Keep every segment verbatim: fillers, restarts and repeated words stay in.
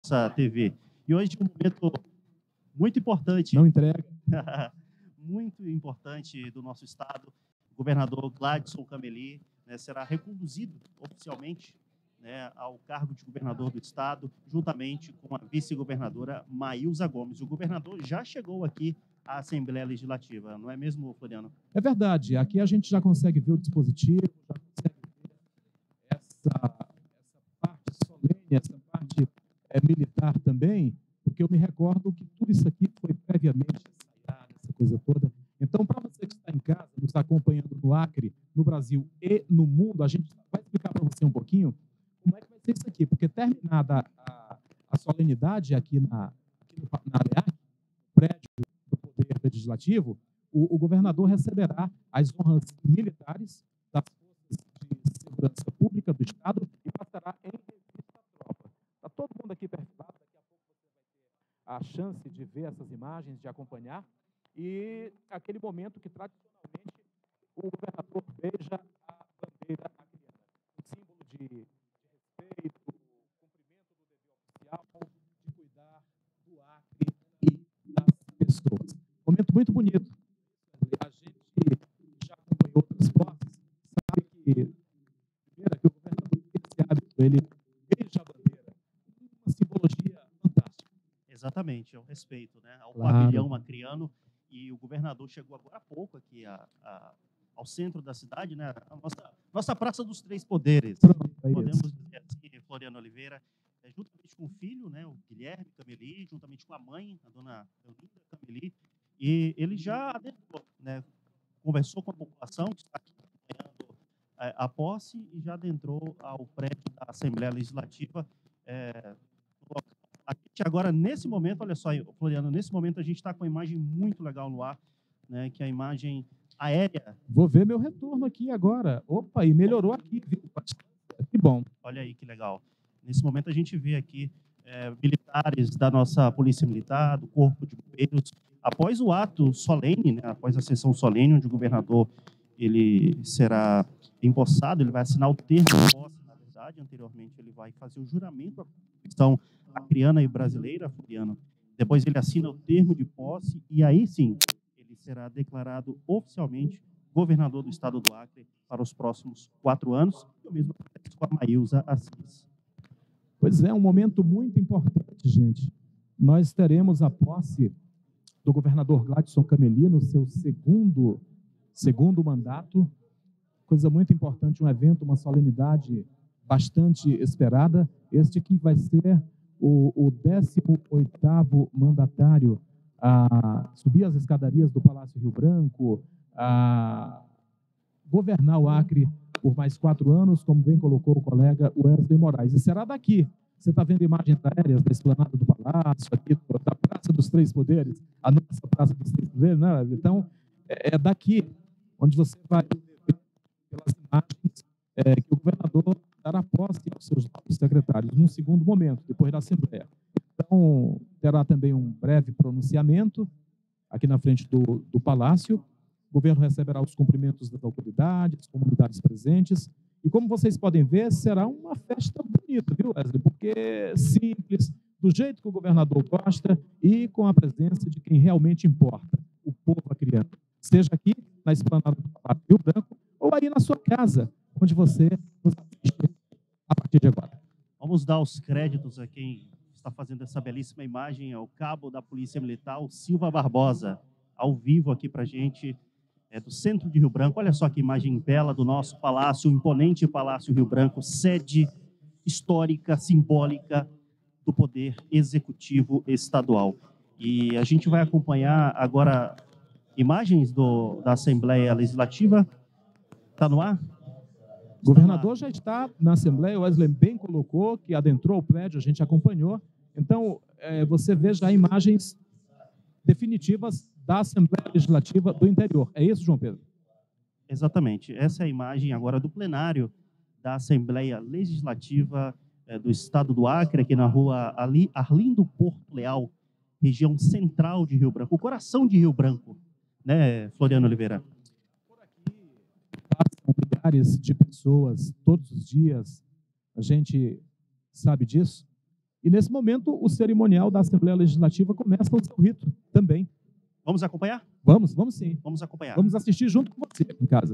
nossa T V. E hoje é um momento muito importante, Não entrega. muito importante do nosso estado. O governador Gladson Cameli, né, será reconduzido oficialmente, né, ao cargo de governador do estado, juntamente com a vice-governadora Maílza Gomes. O governador já chegou aqui à Assembleia Legislativa, não é mesmo, Floriano? É verdade. Aqui a gente já consegue ver o dispositivo, já consegue ver essa, essa parte solene, essa parte é, militar também, porque eu me recordo que tudo isso aqui foi previamente ensaiado, essa coisa toda. Então, para você que está em casa, nos acompanhando no Acre, no Brasil e no mundo, a gente vai explicar para você um pouquinho como é que vai ser isso aqui, porque terminada a, a solenidade aqui na, aqui no, na ALEAC, no prédio do Poder Legislativo, o, o governador receberá as honras militares das Forças de Segurança Pública do Estado e passará em revista à tropa. Está todo mundo aqui perfilado, daqui a pouco você vai ter a chance de ver essas imagens, de acompanhar, e aquele momento que tradicionalmente o governador beija a bandeira acreana, um símbolo de, de respeito, cumprimento do dever oficial, de cuidar do Acre e das pessoas. Momento muito bonito. A gente já acompanhou outras posses, sabe que, primeiro, que o governador tem esse hábito, ele beija a bandeira, uma simbologia fantástica. Exatamente, é o respeito, né, ao Claro. pavilhão acreano. E o governador chegou agora há pouco aqui a, a, ao centro da cidade, né, a nossa, nossa Praça dos Três Poderes. Pronto, é Podemos isso. dizer assim, Floriano Oliveira, é, juntamente com o filho, né, o Guilherme Cameli, juntamente com a mãe, a dona Eulinda Cameli, e ele já adentrou, né, conversou com a população que está aqui acompanhando é, a posse e já adentrou ao prédio da Assembleia Legislativa. É, a gente agora, nesse momento, olha só, Floriano, nesse momento a gente está com uma imagem muito legal no ar, né, que é a imagem aérea. Vou ver meu retorno aqui agora. Opa, e melhorou aqui, viu? Que bom. Olha aí que legal. Nesse momento a gente vê aqui é, militares da nossa Polícia Militar, do Corpo de Bombeiros, após o ato solene, né, após a sessão solene, onde o governador ele será empossado, ele vai assinar o termo de posse, na verdade, anteriormente ele vai fazer o juramento à Constituição acreana e brasileira, Floriano. Depois ele assina o termo de posse e aí sim ele será declarado oficialmente governador do estado do Acre para os próximos quatro anos, e o mesmo acontece com a Maílza Assis. Pois é, um momento muito importante, gente. Nós teremos a posse do governador Gladson Cameli no seu segundo, segundo mandato, coisa muito importante, um evento, uma solenidade bastante esperada, este que vai ser o, o décimo oitavo mandatário a subir as escadarias do Palácio Rio Branco, a governar o Acre por mais quatro anos, como bem colocou o colega Wesley Moraes. E será daqui. Você está vendo imagens aéreas da esplanada do Palácio, aqui da Praça dos Três Poderes, a nossa Praça dos Três Poderes, né? Então, é daqui onde você vai ver pelas imagens é, que o governador dará posse aos seus novos secretários, num segundo momento, depois da Assembleia. Então, terá também um breve pronunciamento aqui na frente do, do Palácio. O governo receberá os cumprimentos das autoridades, comunidades presentes. E como vocês podem ver, será uma festa bonita, viu, Wesley? Porque simples, do jeito que o governador gosta e com a presença de quem realmente importa, o povo acreano. Seja aqui na esplanada do Palácio Rio Branco ou aí na sua casa, onde você nos assiste a partir de agora. Vamos dar os créditos a quem está fazendo essa belíssima imagem, ao cabo da Polícia Militar, o Silva Barbosa, ao vivo aqui para a gente, é, do centro de Rio Branco. Olha só que imagem bela do nosso palácio, o imponente Palácio Rio Branco, sede histórica, simbólica do Poder Executivo Estadual. E a gente vai acompanhar agora imagens do, da Assembleia Legislativa. Está no ar? O governador já está na Assembleia, o Wesley bem colocou, que adentrou o prédio, a gente acompanhou. Então, é, você vê já imagens definitivas da Assembleia Legislativa do interior. É isso, João Pedro? Exatamente. Essa é a imagem agora do plenário da Assembleia Legislativa é, do Estado do Acre, aqui na rua Arlindo Porto Leal, região central de Rio Branco, o coração de Rio Branco, né, Floriano Oliveira? Passam milhares de pessoas todos os dias, a gente sabe disso, E, nesse momento, o cerimonial da Assembleia Legislativa começa o seu rito também. Vamos acompanhar? Vamos, vamos sim. Vamos acompanhar. Vamos assistir junto com você em casa.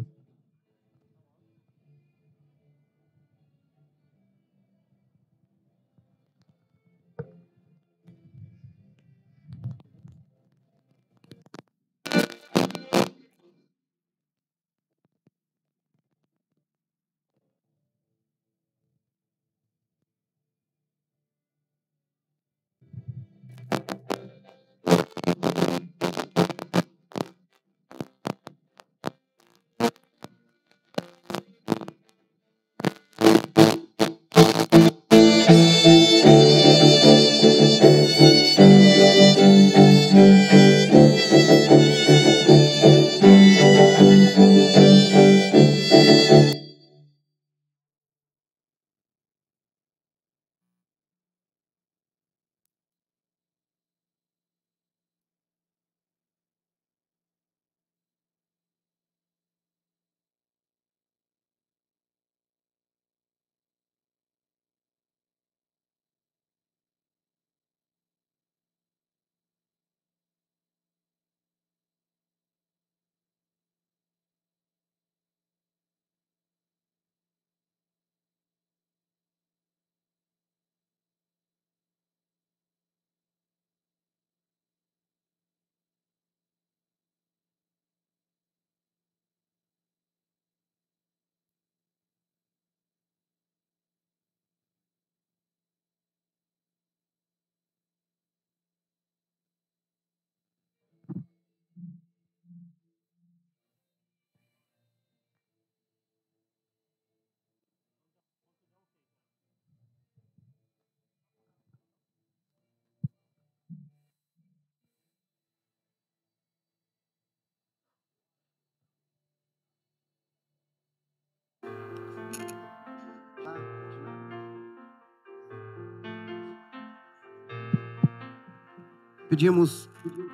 Pedimos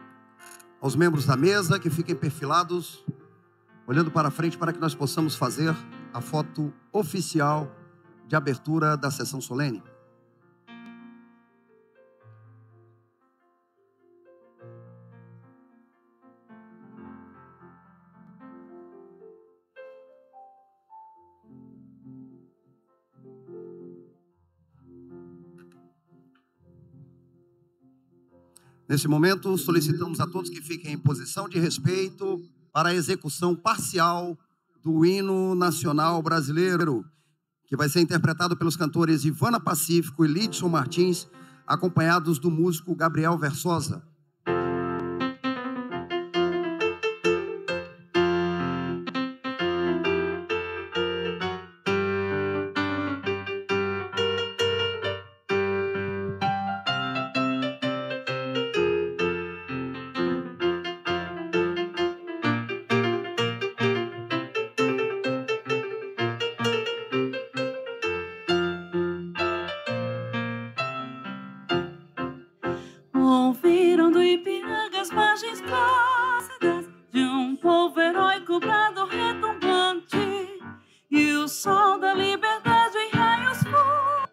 aos membros da mesa que fiquem perfilados, olhando para frente, para que nós possamos fazer a foto oficial de abertura da sessão solene. Nesse momento, solicitamos a todos que fiquem em posição de respeito para a execução parcial do hino nacional brasileiro, que vai ser interpretado pelos cantores Ivana Pacífico e Lidson Martins, acompanhados do músico Gabriel Versosa. Ouviram do Ipiranga as margens plácidas de um povo heróico, brado retumbante, e o sol da liberdade em raios fortes.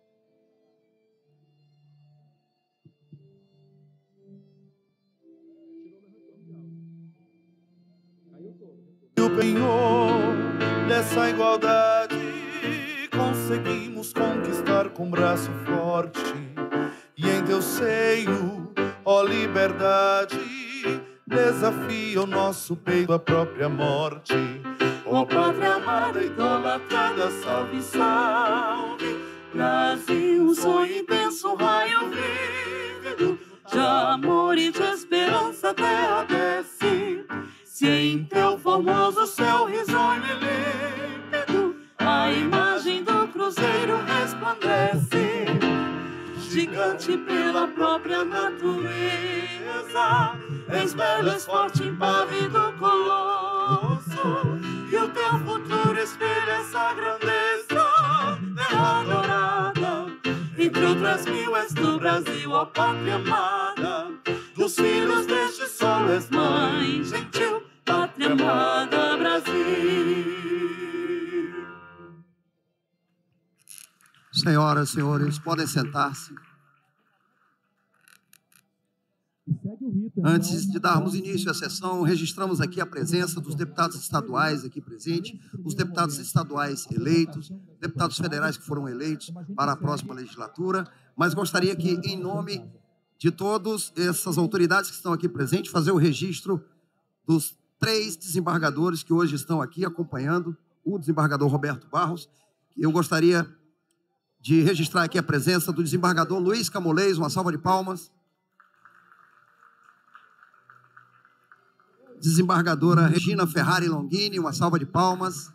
E o penhor dessa igualdade conseguimos conquistar com braço forte. E em teu seio, ó liberdade, desafia o nosso peito à própria morte. Ó pátria amada, idolatrada, salve, salve. Brasil, um sonho intenso, um raio vívido de amor e de esperança, terra desce. Se em teu formoso céu risonho e límpido a imagem do cruzeiro resplandece, gigante pela própria natureza, és belo, és forte, impávido colosso, e o teu futuro espelha essa grandeza, terra dourada, entre outras mil és do Brasil, ó pátria amada, dos filhos deste sol és mãe gentil, pátria amada Brasil. Senhoras, senhores, podem sentar-se. Antes de darmos início à sessão, registramos aqui a presença dos deputados estaduais aqui presentes, os deputados estaduais eleitos, deputados federais que foram eleitos para a próxima legislatura, mas gostaria que, em nome de todas essas autoridades que estão aqui presentes, fazer o registro dos três desembargadores que hoje estão aqui acompanhando o desembargador Roberto Barros. Eu gostaria de registrar aqui a presença do desembargador Luiz Camolês, uma salva de palmas. Desembargadora Regina Ferrari Longini, uma salva de palmas.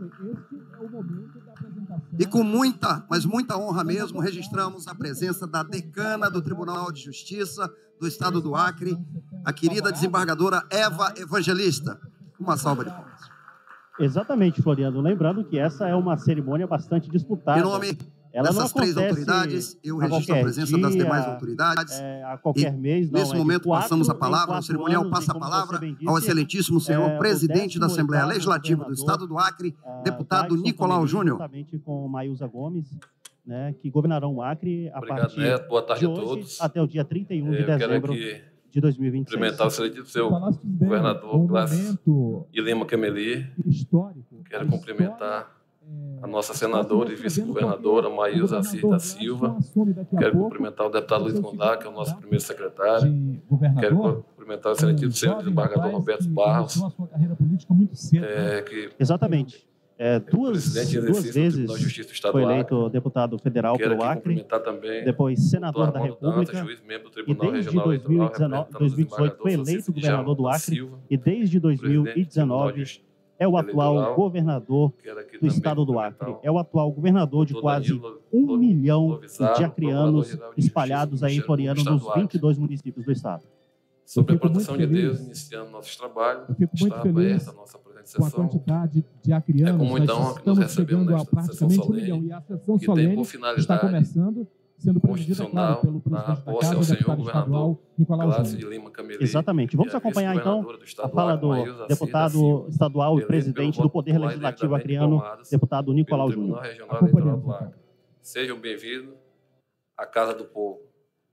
E com muita, mas muita honra mesmo, registramos a presença da decana do Tribunal de Justiça do Estado do Acre, a querida desembargadora Eva Evangelista. Uma salva de palmas. Exatamente, Floriano. Lembrando que essa é uma cerimônia bastante disputada. Em nome Ela dessas três autoridades, eu registro a, a presença dia, das demais autoridades. É, a qualquer e, mês, não, nesse é momento, quatro, passamos a palavra, o cerimonial anos, passa a palavra disse, ao excelentíssimo senhor é, presidente da Assembleia Legislativa do Estado do Acre, uh, deputado Nicolau Júnior. Juntamente com Maísa Gomes, né, que governarão o Acre a Obrigado, partir Neto. Boa tarde de a hoje todos. até o dia trinta e um de eu dezembro de dois mil e vinte e seis. Cumprimentar o excelentíssimo seu governador Glácio de Lima Cameli. Quero cumprimentar a nossa senadora e vice-governadora Maísa Assis da Silva. Quero cumprimentar o deputado Luiz Gondar, que é o nosso primeiro secretário. Quero cumprimentar o excelentíssimo senhor desembargador Roberto Barros. É, que Exatamente. É, duas, duas vezes foi eleito deputado federal Quero pelo Acre, também depois senador da República, Dantas, juiz, membro do e Tribunal desde Regional dois mil e Eleitoral, dezenove, dois mil e dezoito foi eleito governador do Acre, Silva, e desde dois mil e dezenove é o atual eleitoral, governador do estado do Acre. É o atual governador de quase um milhão de acrianos espalhados aí em Floriano, nos vinte e dois municípios do estado. Sobre a proteção de Deus, iniciando nossos trabalhos, está aberta a nossa presente sessão. Com a quantidade de acrianos, é com muita honra que nos recebemos nesta sessão solene, e a sessão que solene tem por finalidade está começando, sendo presidida, claro, pelo na presidente da posse Casa, ao o senhor deputado estadual Nicolau Glácio de Júnior. Lima Cameli. Exatamente. Vamos acompanhar, então, a fala do deputado estadual e presidente do Poder Legislativo acreano, deputado Nicolau Júnior. Sejam bem-vindos à Casa do Povo.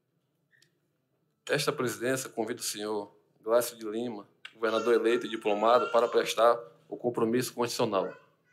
Esta presidência convida o senhor Glácio de Lima, governador eleito e diplomado, para prestar o compromisso constitucional.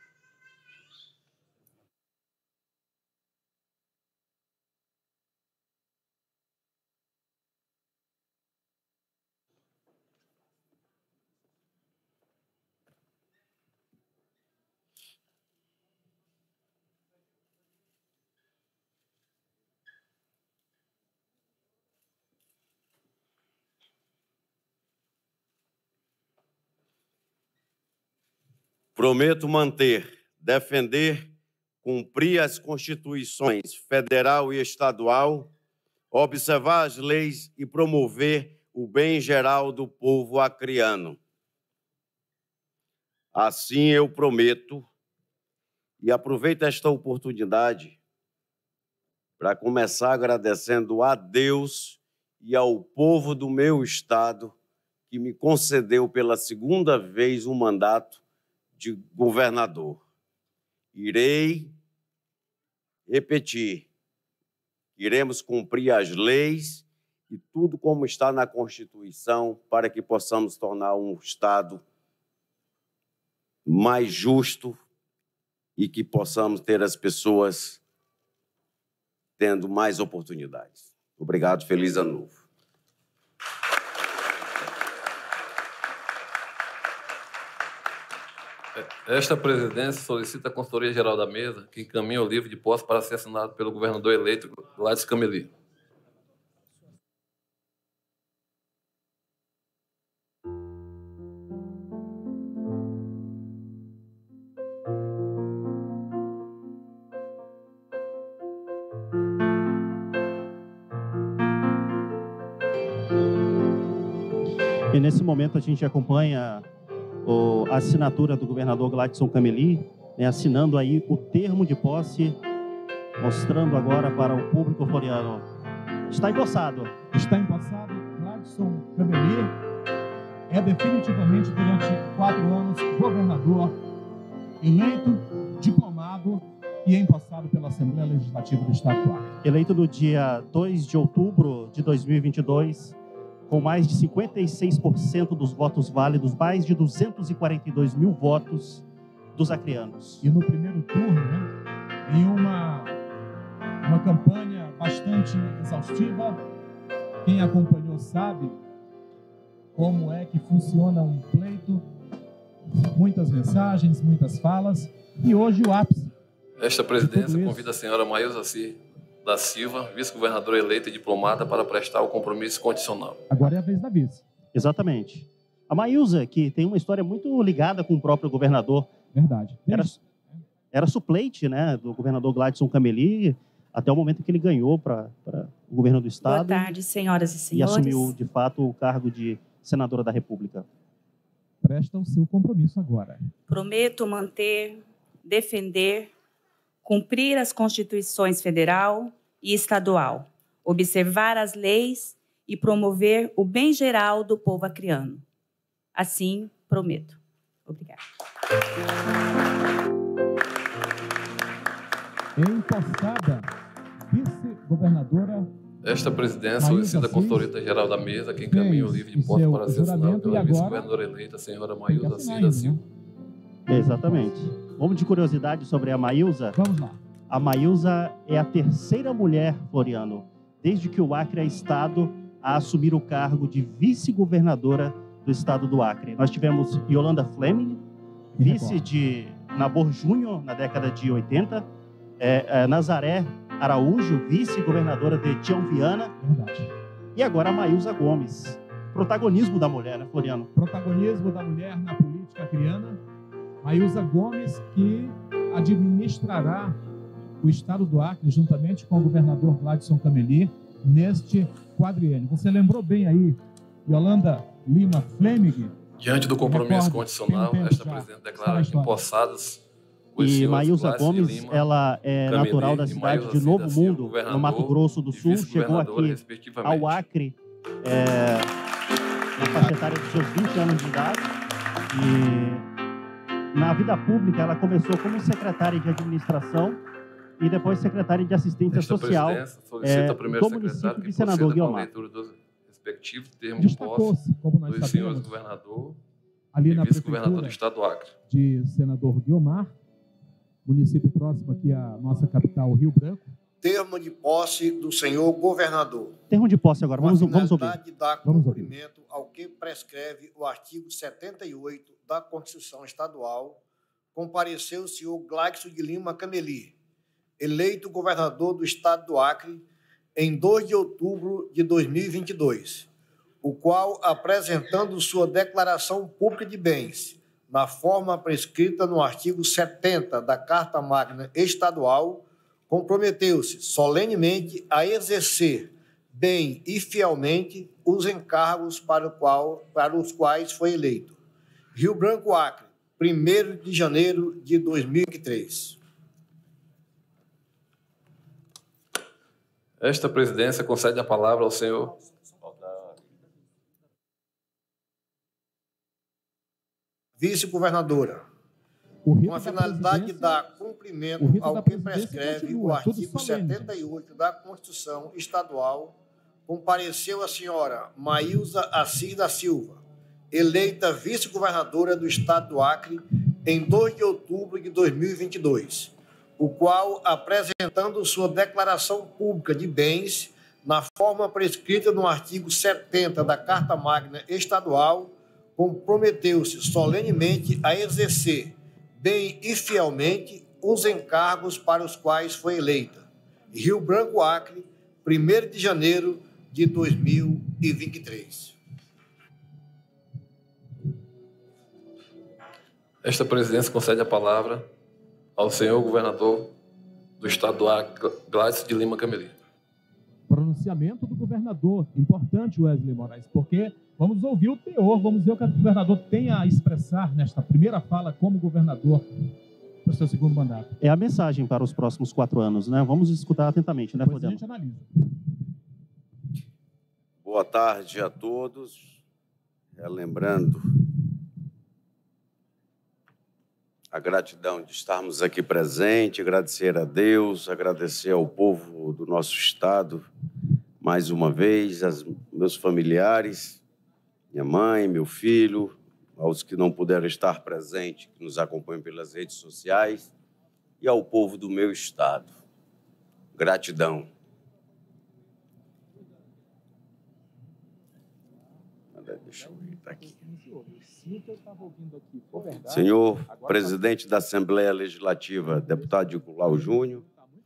Prometo manter, defender, cumprir as constituições federal e estadual, observar as leis e promover o bem geral do povo acreano. Assim eu prometo, e aproveito esta oportunidade para começar agradecendo a Deus e ao povo do meu estado que me concedeu pela segunda vez um mandato de governador. Irei repetir, iremos cumprir as leis e tudo como está na Constituição para que possamos tornar um estado mais justo e que possamos ter as pessoas tendo mais oportunidades. Obrigado, feliz ano novo. Esta presidência solicita a Consultoria Geral da Mesa que encaminhe o livro de posse para ser assinado pelo governador eleito Glácio Cameli. E nesse momento a gente acompanha a assinatura do governador Gladson Cameli, né, assinando aí o termo de posse, mostrando agora para o público floriano. Está empossado. Está empossado. Gladson Cameli é definitivamente, durante quatro anos, governador, eleito, diplomado e empossado pela Assembleia Legislativa do Estado do Acre. Eleito no dia dois de outubro de dois mil e vinte e dois, com mais de cinquenta e seis por cento dos votos válidos, mais de duzentos e quarenta e dois mil votos dos acreanos. E no primeiro turno, né, em uma, uma campanha bastante exaustiva, quem acompanhou sabe como é que funciona um pleito, muitas mensagens, muitas falas, e hoje o ápice. Esta presidência convida a senhora Maísa Assis da Silva, vice-governadora eleita e diplomada, para prestar o compromisso condicional. Agora é a vez da vice. Exatamente. A Maísa, que tem uma história muito ligada com o próprio governador. Verdade. Era, era suplente, né, do governador Gladson Cameli, até o momento que ele ganhou para o governo do estado. Boa tarde, senhoras e senhores. E assumiu, de fato, o cargo de senadora da República. Presta o seu compromisso agora. Prometo manter, defender, cumprir as constituições federal e estadual, observar as leis e promover o bem geral do povo acreano. Assim, prometo. Obrigada. Empossada, vice-governadora. Esta presidência solicita a consultoria-geral da mesa que encaminha o livro de posse para ser assinado pela vice-governadora eleita, a senhora Maísa Assis da Silva. Exatamente. Vamos de curiosidade sobre a Maísa? Vamos lá. A Maísa é a terceira mulher, Floriano, desde que o Acre é estado, a assumir o cargo de vice-governadora do estado do Acre. Nós tivemos Yolanda Fleming, vice de Nabor Júnior, na década de oitenta, é, é, Nazaré Araújo, vice-governadora de Tião Viana. Verdade. E agora a Maísa Gomes. Protagonismo da mulher, né, Floriano? Protagonismo da mulher na política acreana. Maísa Gomes, que administrará o estado do Acre, juntamente com o governador Gladson Cameli, neste quadriênio. Você lembrou bem aí, Yolanda Lima Fleming? Diante do compromisso condicional, esta presidente declara empossadas. E Maísa Gomes, ela é Cameli, natural da cidade de Novo Mundo, no Mato Grosso do Sul, chegou aqui ao Acre é, na faixa etária dos seus vinte anos de idade. E na vida pública, ela começou como secretária de administração e depois secretária de assistência Esta social é, do município de Senador Guiomar. Respectivo termo de posse dos senhores governador ali e na vice-governador do estado do Acre. De Senador Guiomar, município próximo aqui à nossa capital, Rio Branco. Termo de posse do senhor governador. Termo de posse agora, vamos, vamos ouvir. De dar cumprimento ao que prescreve o artigo setenta e oito da Constituição Estadual, compareceu o senhor Gladson de Lima Cameli, eleito governador do estado do Acre em dois de outubro de dois mil e vinte e dois, o qual, apresentando sua declaração pública de bens, na forma prescrita no artigo setenta da Carta Magna Estadual, comprometeu-se solenemente a exercer bem e fielmente os encargos para, o qual, para os quais foi eleito. Rio Branco, Acre, primeiro de janeiro de dois mil e três. Esta presidência concede a palavra ao senhor vice-governadora, com a finalidade de dar cumprimento ao que prescreve o artigo setenta e oito da Constituição Estadual, compareceu a senhora Maísa Assis da Silva, eleita vice-governadora do estado do Acre em dois de outubro de dois mil e vinte e dois, o qual, apresentando sua declaração pública de bens, na forma prescrita no artigo setenta da Carta Magna Estadual, comprometeu-se solenemente a exercer bem e fielmente os encargos para os quais foi eleita. Rio Branco, Acre, primeiro de janeiro de dois mil e vinte e três. Esta presidência concede a palavra ao senhor governador do estado do Acre, Gladson de Lima Cameli. Pronunciamento do governador, importante, Wesley Moraes, porque vamos ouvir o teor, vamos ver o que o governador tem a expressar nesta primeira fala como governador para o seu segundo mandato. É a mensagem para os próximos quatro anos, né? Vamos escutar atentamente, né, Depois a gente analisa. Boa tarde a todos. Lembrando a gratidão de estarmos aqui presentes, agradecer a Deus, agradecer ao povo do nosso estado, mais uma vez, as meus familiares, minha mãe, meu filho, aos que não puderam estar presentes, que nos acompanham pelas redes sociais, e ao povo do meu estado. Gratidão. Deixa eu ver, tá aqui. Senhor presidente da Assembleia Legislativa, deputado Nicolau Júnior,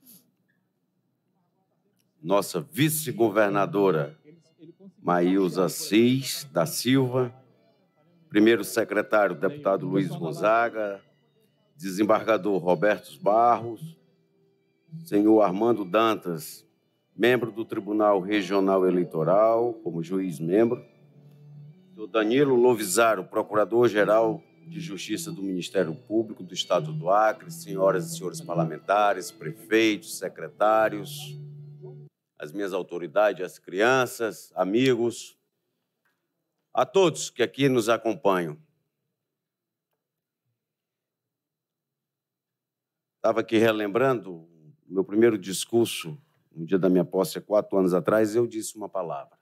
nossa vice-governadora Maílza Assis da Silva, primeiro secretário, deputado Luiz Gonzaga, desembargador Roberto Barros, senhor Armando Dantas, membro do Tribunal Regional Eleitoral, como juiz-membro, senhor Danilo Lovisaro, procurador-geral de Justiça do Ministério Público do Estado do Acre, senhoras e senhores parlamentares, prefeitos, secretários, as minhas autoridades, as crianças, amigos, a todos que aqui nos acompanham. Estava aqui relembrando o meu primeiro discurso, no dia da minha posse, há quatro anos atrás, eu disse uma palavra.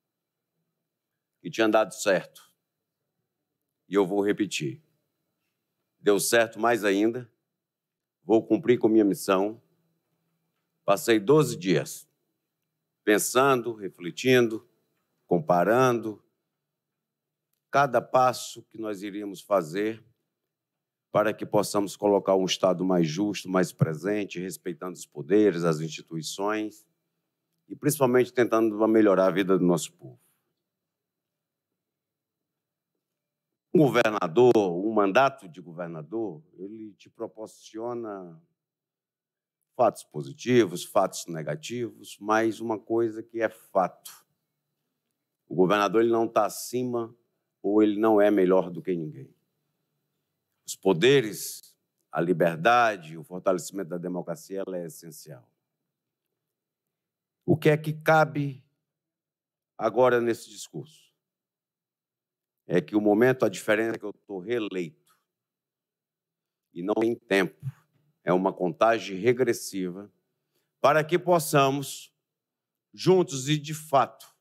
E tinha dado certo. E eu vou repetir. Deu certo mais ainda. Vou cumprir com minha missão. Passei doze dias pensando, refletindo, comparando cada passo que nós iríamos fazer para que possamos colocar um Estado mais justo, mais presente, respeitando os poderes, as instituições e, principalmente, tentando melhorar a vida do nosso povo. Um governador, um mandato de governador, ele te proporciona fatos positivos, fatos negativos, mas uma coisa que é fato. O governador ele não está acima ou ele não é melhor do que ninguém. Os poderes, a liberdade, o fortalecimento da democracia, ela é essencial. O que é que cabe agora nesse discurso? É que o momento, a diferença é que eu estou reeleito e não tem tempo. É uma contagem regressiva para que possamos, juntos e de fato,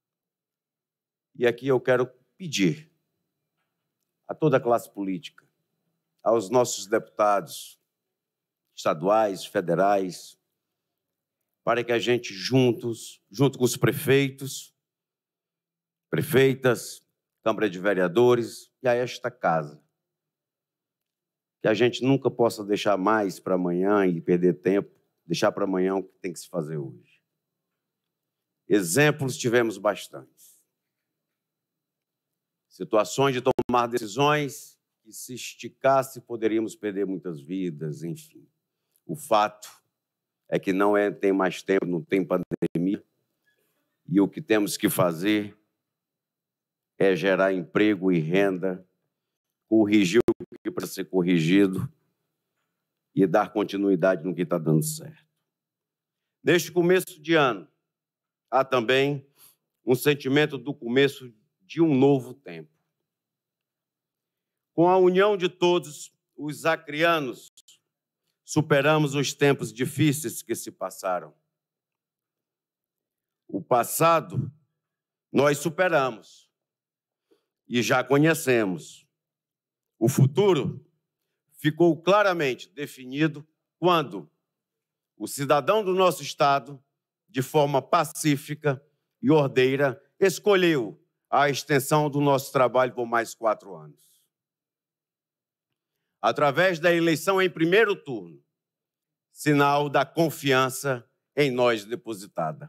e aqui eu quero pedir a toda a classe política, aos nossos deputados estaduais, federais, para que a gente juntos, junto com os prefeitos, prefeitas, Câmara de Vereadores e a esta casa, que a gente nunca possa deixar mais para amanhã e perder tempo, deixar para amanhã o que tem que se fazer hoje. Exemplos tivemos bastantes. Situações de tomar decisões que, se esticasse, poderíamos perder muitas vidas, enfim. O fato é que não é, tem mais tempo, não tem pandemia, e o que temos que fazer é gerar emprego e renda, corrigir o que precisa ser corrigido e dar continuidade no que está dando certo. Neste começo de ano, há também um sentimento do começo de um novo tempo. Com a união de todos os acreanos, superamos os tempos difíceis que se passaram. O passado nós superamos e já conhecemos. O futuro ficou claramente definido quando o cidadão do nosso Estado, de forma pacífica e ordeira, escolheu a extensão do nosso trabalho por mais quatro anos. Através da eleição em primeiro turno, sinal da confiança em nós depositada.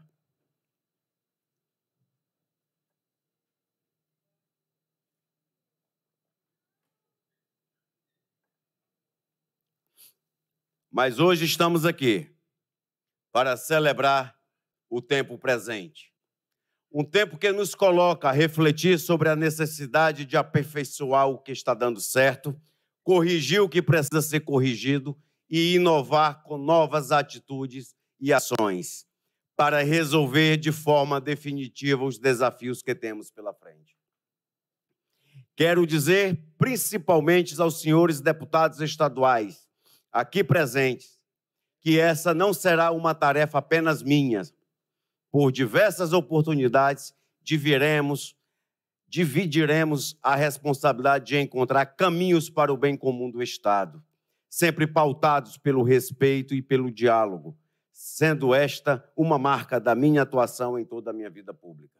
Mas hoje estamos aqui para celebrar o tempo presente. Um tempo que nos coloca a refletir sobre a necessidade de aperfeiçoar o que está dando certo, corrigir o que precisa ser corrigido e inovar com novas atitudes e ações para resolver de forma definitiva os desafios que temos pela frente. Quero dizer, principalmente aos senhores deputados estaduais aqui presentes, que essa não será uma tarefa apenas minha. Por diversas oportunidades, dividiremos, dividiremos a responsabilidade de encontrar caminhos para o bem comum do Estado, sempre pautados pelo respeito e pelo diálogo, sendo esta uma marca da minha atuação em toda a minha vida pública.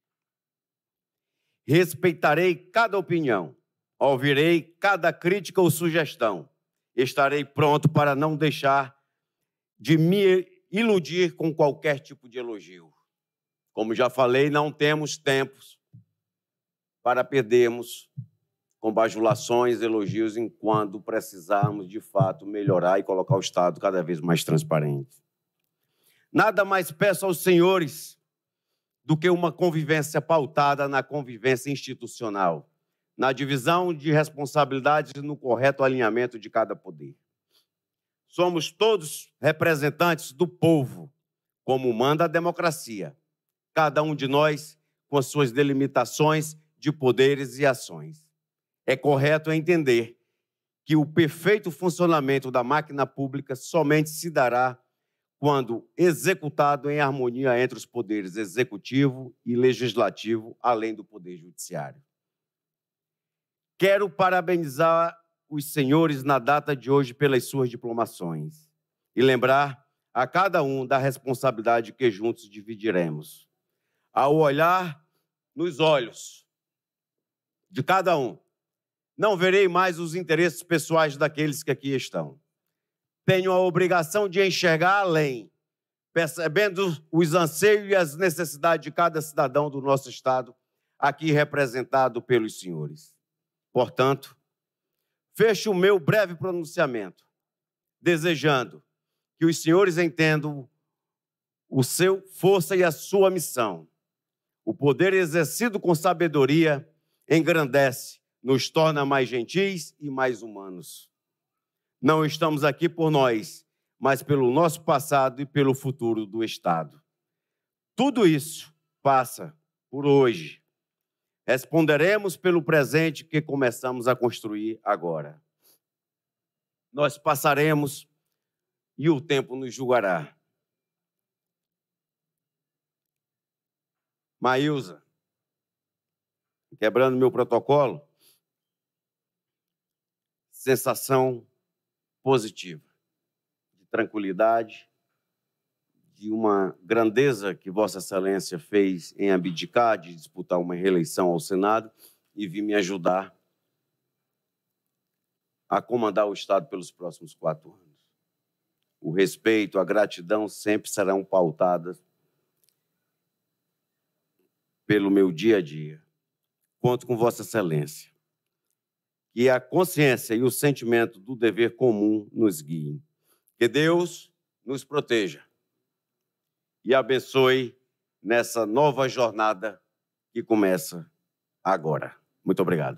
Respeitarei cada opinião, ouvirei cada crítica ou sugestão. Estarei pronto para não deixar de me iludir com qualquer tipo de elogio. Como já falei, não temos tempos para perdermos com bajulações, elogios, enquanto precisarmos, de fato, melhorar e colocar o Estado cada vez mais transparente. Nada mais peço aos senhores do que uma convivência pautada na convivência institucional, na divisão de responsabilidades e no correto alinhamento de cada poder. Somos todos representantes do povo, como manda a democracia, cada um de nós com as suas delimitações de poderes e ações. É correto entender que o perfeito funcionamento da máquina pública somente se dará quando executado em harmonia entre os poderes executivo e legislativo, além do poder judiciário. Quero parabenizar os senhores na data de hoje pelas suas diplomações e lembrar a cada um da responsabilidade que juntos dividiremos. Ao olhar nos olhos de cada um, não verei mais os interesses pessoais daqueles que aqui estão. Tenho a obrigação de enxergar além, percebendo os anseios e as necessidades de cada cidadão do nosso Estado, aqui representado pelos senhores. Portanto, fecho o meu breve pronunciamento, desejando que os senhores entendam o seu força e a sua missão. O poder exercido com sabedoria engrandece, nos torna mais gentis e mais humanos. Não estamos aqui por nós, mas pelo nosso passado e pelo futuro do Estado. Tudo isso passa por hoje. Responderemos pelo presente que começamos a construir agora. Nós passaremos e o tempo nos julgará. Maílza, quebrando meu protocolo, sensação positiva, de tranquilidade, de uma grandeza que Vossa Excelência fez em abdicar de disputar uma reeleição ao Senado e vir me ajudar a comandar o Estado pelos próximos quatro anos. O respeito, a gratidão sempre serão pautadas pelo meu dia a dia. Conto com Vossa Excelência. Que a consciência e o sentimento do dever comum nos guiem. Que Deus nos proteja e abençoe nessa nova jornada que começa agora. Muito obrigado.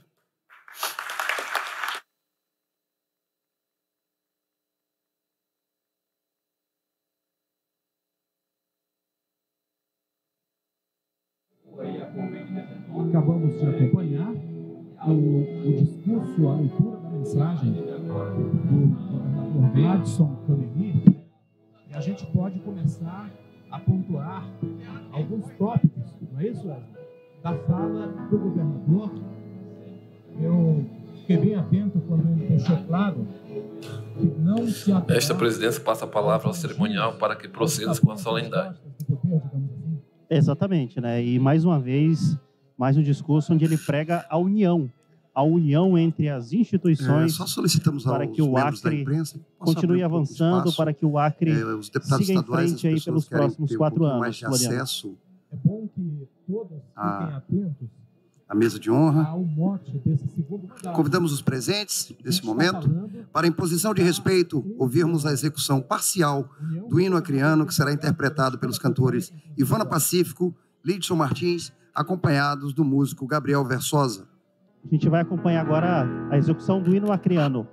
Acabamos de acompanhar o, o discurso, a leitura da mensagem do governador Gladson Cameli, e a gente pode começar a pontuar alguns tópicos, não é isso, Wesley? Da fala do governador. Eu fiquei bem atento quando ele deixou claro que não se apegar... Esta presidência passa a palavra ao cerimonial para que proceda com a solenidade. Exatamente, né? E mais uma vez, mais um discurso onde ele prega a união, a união entre as instituições, é, só solicitamos para que o Acre imprensa, continue um avançando, para que o Acre é, os deputados siga em frente aí pelos próximos quatro um anos. Mais de acesso é bom que todos fiquem atentos à mesa de honra. Ao mote desse segundo mandato. Convidamos os presentes, nesse momento, para, em posição de respeito, ouvirmos a execução parcial do hino acreano, que será interpretado pelos cantores Ivana Pacífico, Lidson Martins, acompanhados do músico Gabriel Versosa. A gente vai acompanhar agora a execução do hino acreano.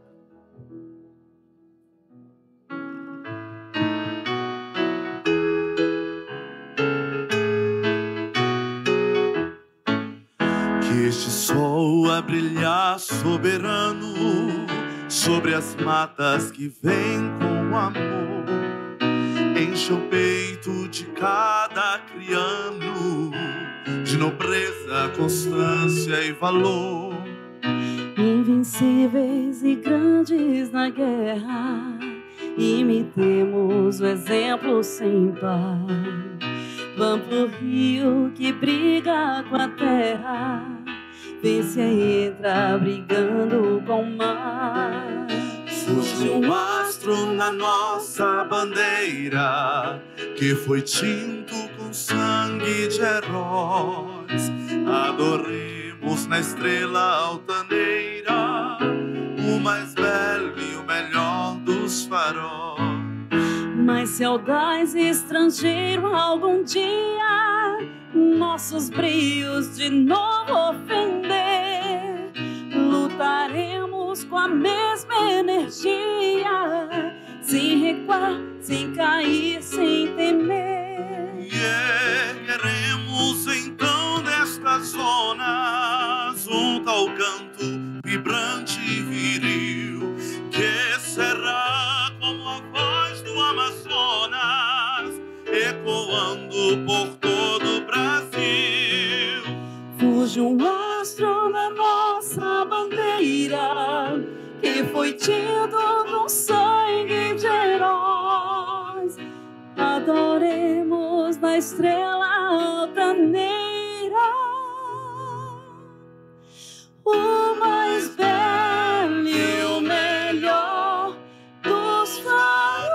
Que este sol a brilhar soberano sobre as matas que vem com amor, enche o peito de cada criano de nobreza, constância e valor. Invencíveis e grandes na guerra, imitemos o exemplo sem par do amplo rio que briga com a terra, vence e entra brigando com o mar. Surge um astro na nossa bandeira, que foi tinto com sangue de heróis. Adoremos na estrela altaneira o mais belo e o melhor dos faróis. Mas se audaz estrangeiro algum dia nossos brios de novo ofender, lutaremos com a mesma energia, sem recuar, sem cair, sem temer. E ergueremos então desta zona, junto ao canto vibrante e viril, que será como a voz do Amazonas, ecoando por todo o Brasil. Fuge um astro na nossa bandeira, que foi tido com sangue de heróis. Adoremos na estrela altaneira o mais belo e o melhor dos faróis.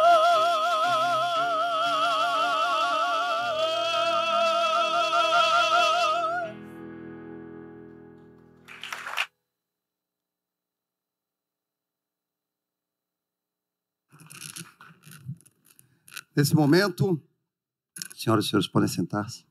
Nesse momento, senhoras e senhores, podem sentar-se.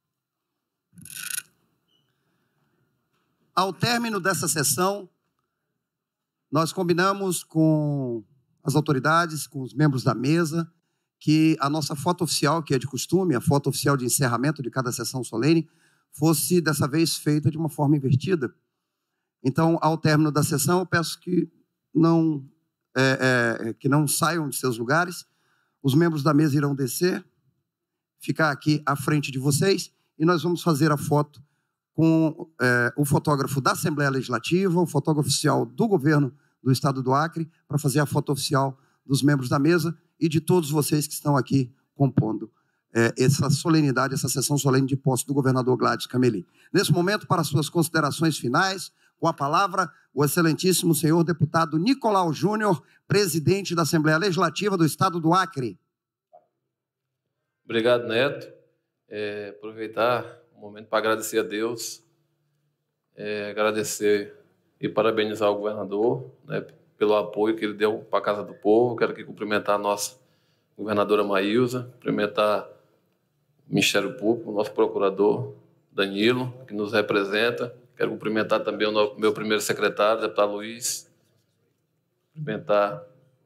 Ao término dessa sessão, nós combinamos com as autoridades, com os membros da mesa, que a nossa foto oficial, que é de costume, a foto oficial de encerramento de cada sessão solene, fosse, dessa vez, feita de uma forma invertida. Então, ao término da sessão, eu peço que não, é, é, que não saiam de seus lugares. Os membros da mesa irão descer, ficar aqui à frente de vocês, e nós vamos fazer a foto com é, o fotógrafo da Assembleia Legislativa, o fotógrafo oficial do governo do Estado do Acre, para fazer a foto oficial dos membros da mesa e de todos vocês que estão aqui compondo é, essa solenidade, essa sessão solene de posse do governador Gladys Cameli. Nesse momento, para suas considerações finais, com a palavra, o excelentíssimo senhor deputado Nicolau Júnior, presidente da Assembleia Legislativa do Estado do Acre. Obrigado, Neto. É, aproveitar o momento para agradecer a Deus, é, agradecer e parabenizar o governador, né, pelo apoio que ele deu para a Casa do Povo. Quero aqui cumprimentar a nossa governadora Maísa, cumprimentar o Ministério Público, o nosso procurador Danilo, que nos representa. Quero cumprimentar também o meu primeiro secretário, o deputado Luiz, cumprimentar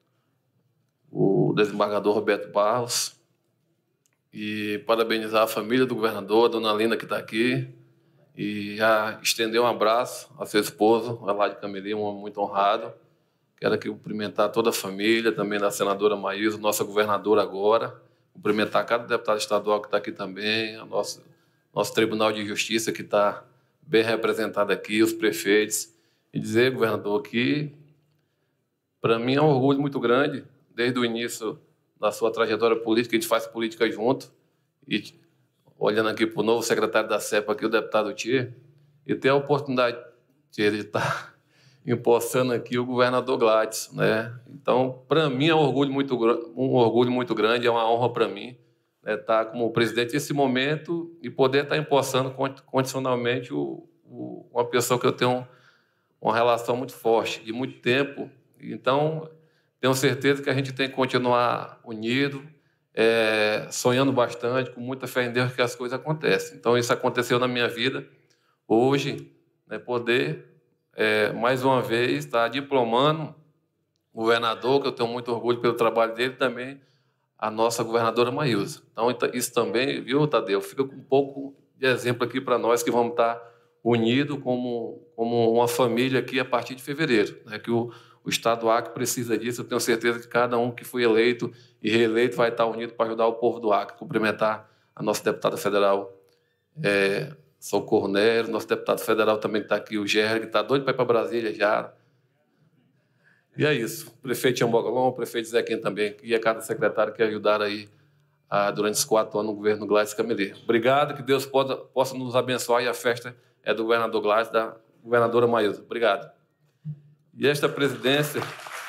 o desembargador Roberto Barros e parabenizar a família do governador, a dona Lina, que está aqui, e já estender um abraço a seu esposo, a lá de Cameli, um homem muito honrado. Quero aqui cumprimentar toda a família, também da senadora Maísa, nossa governadora agora, cumprimentar cada deputado estadual que está aqui também, a nossa, nosso Tribunal de Justiça que está bem representado aqui, os prefeitos, e dizer, governador, que para mim é um orgulho muito grande, desde o início da sua trajetória política, a gente faz política junto, e olhando aqui para o novo secretário da SEPA, aqui, o deputado Thier, e ter a oportunidade de estar empossando aqui o governador Gladys, né? Então, para mim é um orgulho muito, um orgulho muito grande, é uma honra para mim, né, estar como presidente nesse momento e poder estar empossando condicionalmente o, o, uma pessoa que eu tenho uma relação muito forte, de muito tempo. Então, tenho certeza que a gente tem que continuar unido, é, sonhando bastante, com muita fé em Deus que as coisas acontecem. Então, isso aconteceu na minha vida. Hoje, né, poder, é, mais uma vez, estar diplomando o governador, que eu tenho muito orgulho pelo trabalho dele, também a nossa governadora Maísa. Então, isso também, viu, Tadeu, fica com um pouco de exemplo aqui para nós, que vamos estar unidos como, como uma família aqui a partir de fevereiro, né, que o O Estado do Acre precisa disso. Eu tenho certeza que cada um que foi eleito e reeleito vai estar unido para ajudar o povo do Acre. Cumprimentar a nossa deputada federal, é, Socorro Nero, nosso deputado federal também está aqui, o Gerry, que está doido para ir para Brasília já. E é isso. O prefeito Tiambogolon, o prefeito Zequinha também, e a cada secretário que ajudaram aí ah, durante esses quatro anos no governo Gladys Cameli. Obrigado, que Deus possa, possa nos abençoar, e a festa é do governador Gladys, da governadora Maísa. Obrigado. E esta presidência...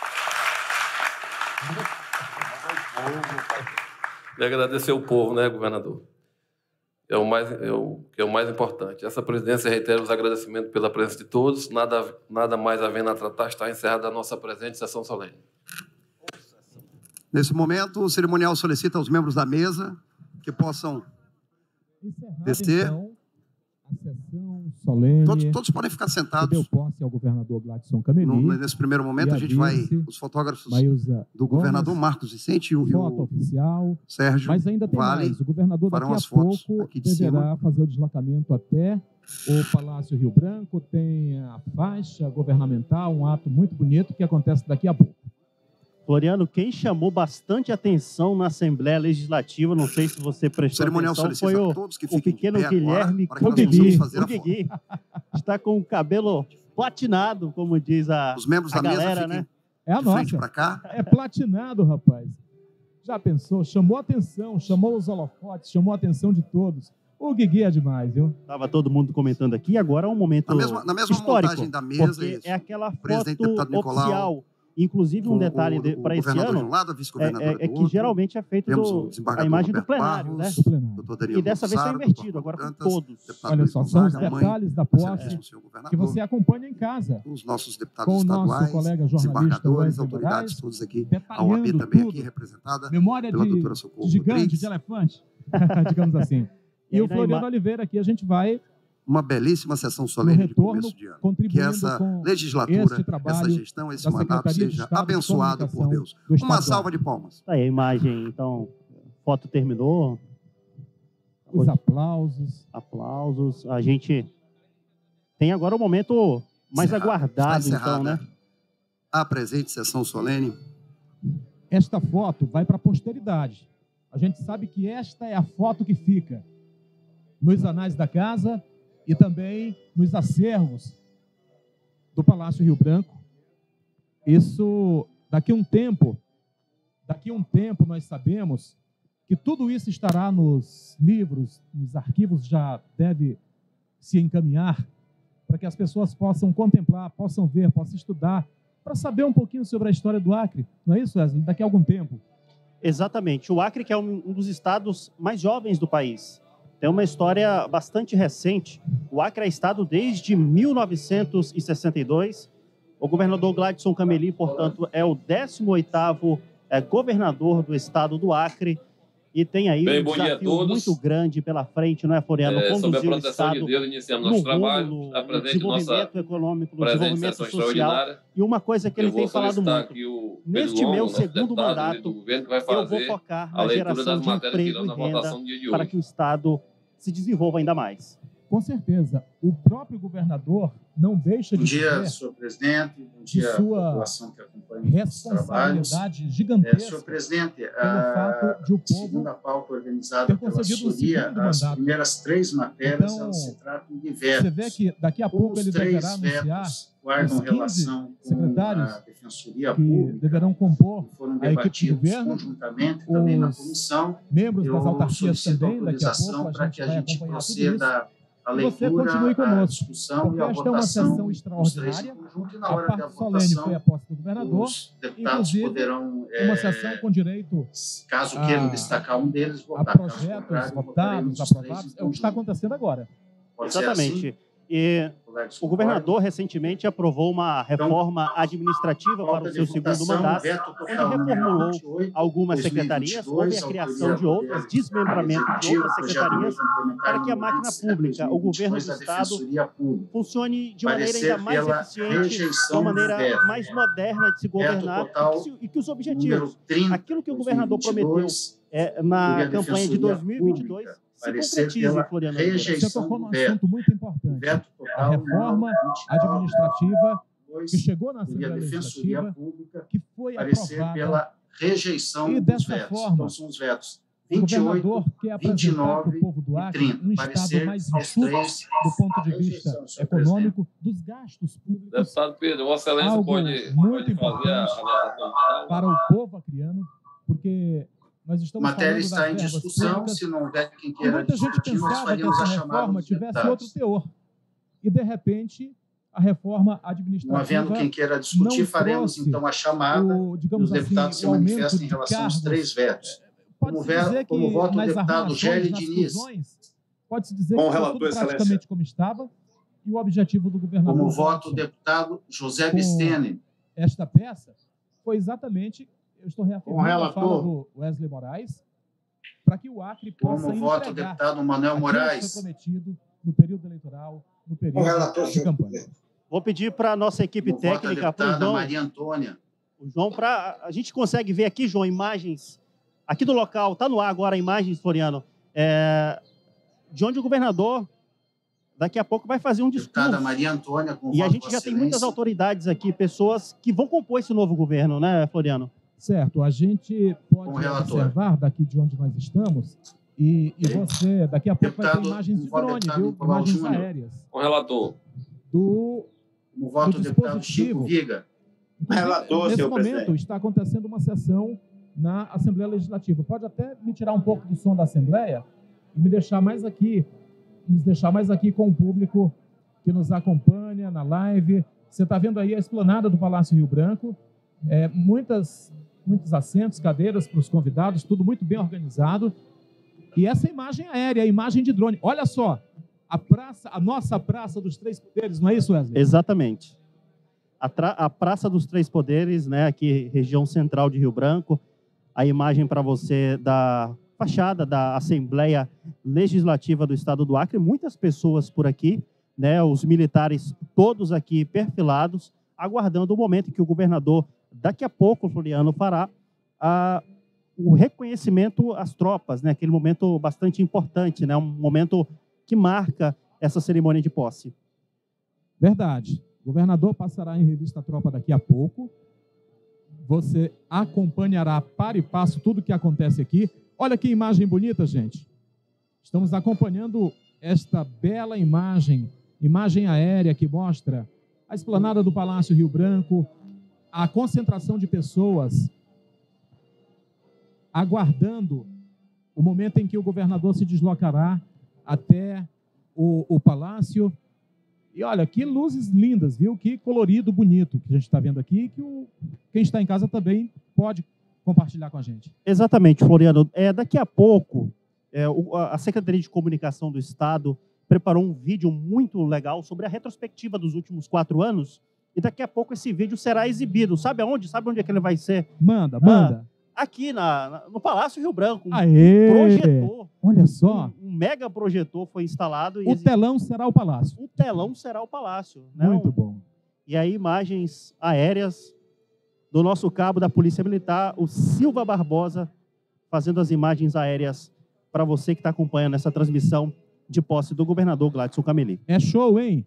E agradecer ao povo, né, governador? É o, mais, é o que é o mais importante. Essa presidência reitera os agradecimentos pela presença de todos. Nada, nada mais havendo a tratar, está encerrada a nossa presente sessão solene. Nesse momento, o cerimonial solicita aos membros da mesa que possam Encerrada, descer. Então, a sessão solene. Todos, todos podem ficar sentados. Deu posse ao governador Gladson Cameli. No, nesse primeiro momento, a gente vai, os fotógrafos Maísa do governador Gomes, Marcos Vicente e o, foto oficial, Sérgio mas ainda tem Vale mais. O governador daqui farão a as fotos pouco aqui de deverá cima. fazer o deslocamento até o Palácio Rio Branco. Tem a faixa governamental, um ato muito bonito que acontece daqui a pouco. Floriano, quem chamou bastante atenção na Assembleia Legislativa, não sei se você prestou atenção, foi o, o pequeno Guilherme Guigui. O Guigui está com o cabelo platinado, como diz a, Os membros a da galera, mesa né? É a nossa. Pra cá. É platinado, rapaz. Já pensou? Chamou a atenção, chamou os holofotes, chamou a atenção de todos. O Guigui é demais, viu? Estava todo mundo comentando aqui, agora é um momento na mesma, na mesma histórico, montagem da mesa, porque isso. é aquela Presidente, foto deputado Nicolau, oficial. Inclusive, um detalhe de, para esse ano um lado, é, é, é que outro. geralmente é feito do, a imagem do plenário, Barros, né? do plenário. E dessa vez foi invertido, agora com todos. Olha só, são os detalhes da posse que você acompanha em casa. Os nossos deputados com estaduais, o nosso colega desembargadores, autoridades, todos aqui. A O A B também aqui representada Memória pela de, doutora Socorro de gigante, Rodrigues. de elefante, digamos assim. E, e o Floriano Oliveira aqui, a gente vai... Uma belíssima sessão solene de começo de ano. Que essa legislatura, essa gestão, esse mandato seja abençoado por Deus. Uma salva de palmas. Aí a imagem, então, foto terminou. Os aplausos. Aplausos. A gente tem agora o momento mais Encerrado. aguardado, então, né? A presente sessão solene. Esta foto vai para a posteridade. A gente sabe que esta é a foto que fica nos anais da casa e também nos acervos do Palácio Rio Branco. Isso, daqui a um tempo, daqui a um tempo nós sabemos que tudo isso estará nos livros, nos arquivos, já deve se encaminhar para que as pessoas possam contemplar, possam ver, possam estudar, para saber um pouquinho sobre a história do Acre. Não é isso, Wesley? Daqui a algum tempo. Exatamente. O Acre, que é um, um dos estados mais jovens do país, tem uma história bastante recente. O Acre é estado desde mil novecentos e sessenta e dois. O governador Gladson Cameli, portanto, é o décimo oitavo é, governador do estado do Acre. E tem aí Bem, um desafio muito grande pela frente, não é, Floriano? É, sob a Conduzir o proteção estado de Deus, iniciamos nosso trabalho, no, a no presente desenvolvimento nossa econômico, no presente desenvolvimento sessão social. extraordinária. E uma coisa que ele Eu tem vou falado solicitar muito, aqui o neste Pedro meu Longo, segundo deputado mandato, do governo, que vai eu vou fazer focar a na leitura geração das de matérias que emprego irão e na renda votação do dia de para hoje. que o Estado se desenvolva ainda mais. Com certeza. O próprio governador não deixa de Bom dia, ter senhor presidente. Bom dia, sua população que acompanha os trabalhos. Responsabilidade gigantesca. É, senhor presidente, pelo fato de o povo segundo a pauta organizada pela assessoria, as mandato. primeiras três matérias Então, elas se tratam de vetos. Você vê que daqui a pouco Os ele três deverá anunciar vetos guardam os quinze relação com secretários a Defensoria que Pública, deverão compor que foram a equipe de debatidos governo, conjuntamente também na os comissão. membros das Eu autarquias solicito também, daqui a autorização pouco a para gente que a vai gente acompanhar tudo proceda isso. a E você leitura, continue a conosco, discussão porque e a esta é uma votação sessão dos extraordinária. três conjuntos, e na A hora da parte solene votação, foi a posse do governador, os deputados inclusive poderão, uma é, sessão com direito caso a- queiram destacar um deles, a votar. Caso projetos contrário, votados, votaremos os três aprovados. em É o que está conjunto. acontecendo agora. Pode ser Exatamente. assim? E Colegas, o governador recentemente aprovou uma reforma administrativa para o seu segundo mandato, onde reformulou algumas secretarias, houve a criação de outras, desmembramento de outras secretarias, para que a máquina pública, o governo do Estado, funcione de maneira ainda mais eficiente, de uma maneira mais moderna de se governar e que, se, e que os objetivos, aquilo que o governador prometeu é, na campanha de dois mil e vinte e dois, se concretize, Floriano. Você tocou num assunto muito importante. A reforma administrativa que chegou na Assembleia Legislativa, que foi parecer aprovada. pela rejeição E dos dessa vetos. forma, Então, são os vetos vinte e oito, o governador quer apresentar para o povo do Acre trinta, um estado mais enxuto do ponto de vista econômico, dos gastos públicos. Deputado Pedro, Vossa Excelência algo pode, muito pode fazer a importante para o povo acreano, porque nós estamos A matéria falando está das em verbas discussão. públicas, Se não houver quem e queira muita gente discutir, nós pensava que faríamos a essa chamada reforma dos tivesse deputados. outro teor. E, de repente, a reforma Não administrativa havendo quem queira discutir, não faremos trouxe então a chamada o, digamos e os deputados assim, se o aumento manifestam em de relação aos cargos. três vetos. Como, Pode-se ver, dizer que como voto o nas deputado arrumações, Gélio nas Diniz. fusões, pode-se dizer Bom que ficou relator, tudo Excelência. praticamente como estava, e o objetivo do governador Como voto o Gladson deputado José com Bistene. esta peça foi exatamente, eu estou reafirmando a relator. fala do Wesley Moraes, para que o Acre possa Como voto o entregar deputado Manuel aquilo que Moraes. foi prometido no período eleitoral, no período de campanha. Vou pedir para a nossa equipe Como voto a técnica, para o deputada João, Maria Antônia. o João, para a gente consegue ver aqui, João, imagens aqui do local, está no ar agora imagens, Floriano, é, de onde o governador daqui a pouco vai fazer um discurso. Deputada Maria Antônia, com E a voto gente de já Vossa tem muitas Excelência. autoridades aqui, pessoas que vão compor esse novo governo, né, Floriano? Certo, a gente Como pode relator. observar daqui de onde nós estamos, e, e você, daqui a pouco vai ter Deputado- imagens de voto drone, deputado viu? Nicolau Imagens Júnior. aéreas. Com o relator. Do, Como voto do o deputado dispositivo. Chico Viga. Inclusive, Nesse momento está acontecendo uma sessão na Assembleia Legislativa. Pode até me tirar um pouco do som da Assembleia e me deixar mais aqui, nos deixar mais aqui com o público que nos acompanha na live. Você está vendo aí a esplanada do Palácio Rio Branco, é, muitas, muitos assentos, cadeiras para os convidados, tudo muito bem organizado. E essa imagem aérea, a imagem de drone. Olha só, a praça, a nossa Praça dos Três Poderes, não é isso, Wesley? Exatamente. A, tra- a Praça dos Três Poderes, né, aqui região central de Rio Branco, a imagem para você da fachada da Assembleia Legislativa do Estado do Acre, muitas pessoas por aqui, né, os militares todos aqui perfilados, aguardando o momento em que o governador, daqui a pouco, Floriano, fará a, o reconhecimento às tropas, né, aquele momento bastante importante, né, um momento que marca essa cerimônia de posse. Verdade. O governador passará em revista a tropa daqui a pouco. Você acompanhará para e passo tudo o que acontece aqui. Olha que imagem bonita, gente. Estamos acompanhando esta bela imagem, imagem aérea que mostra a esplanada do Palácio Rio Branco, a concentração de pessoas aguardando o momento em que o governador se deslocará até o, o palácio. E olha, que luzes lindas, viu? Que colorido bonito que a gente está vendo aqui, que o, quem está em casa também pode compartilhar com a gente. Exatamente, Floriano. É, daqui a pouco, é, o, a Secretaria de Comunicação do Estado preparou um vídeo muito legal sobre a retrospectiva dos últimos quatro anos, e daqui a pouco esse vídeo será exibido. Sabe aonde? Sabe onde é que ele vai ser? Manda, Ah, manda. Aqui na, na- no Palácio Rio Branco. Um Aê! projetor. Olha só. Um, um mega projetor foi instalado. E O exi- telão será o palácio. o telão será o palácio. Né? Muito Um- bom. E aí, imagens aéreas do nosso cabo da Polícia Militar, o Silva Barbosa, fazendo as imagens aéreas para você que está acompanhando essa transmissão de posse do governador Gladson Cameli. É show, hein?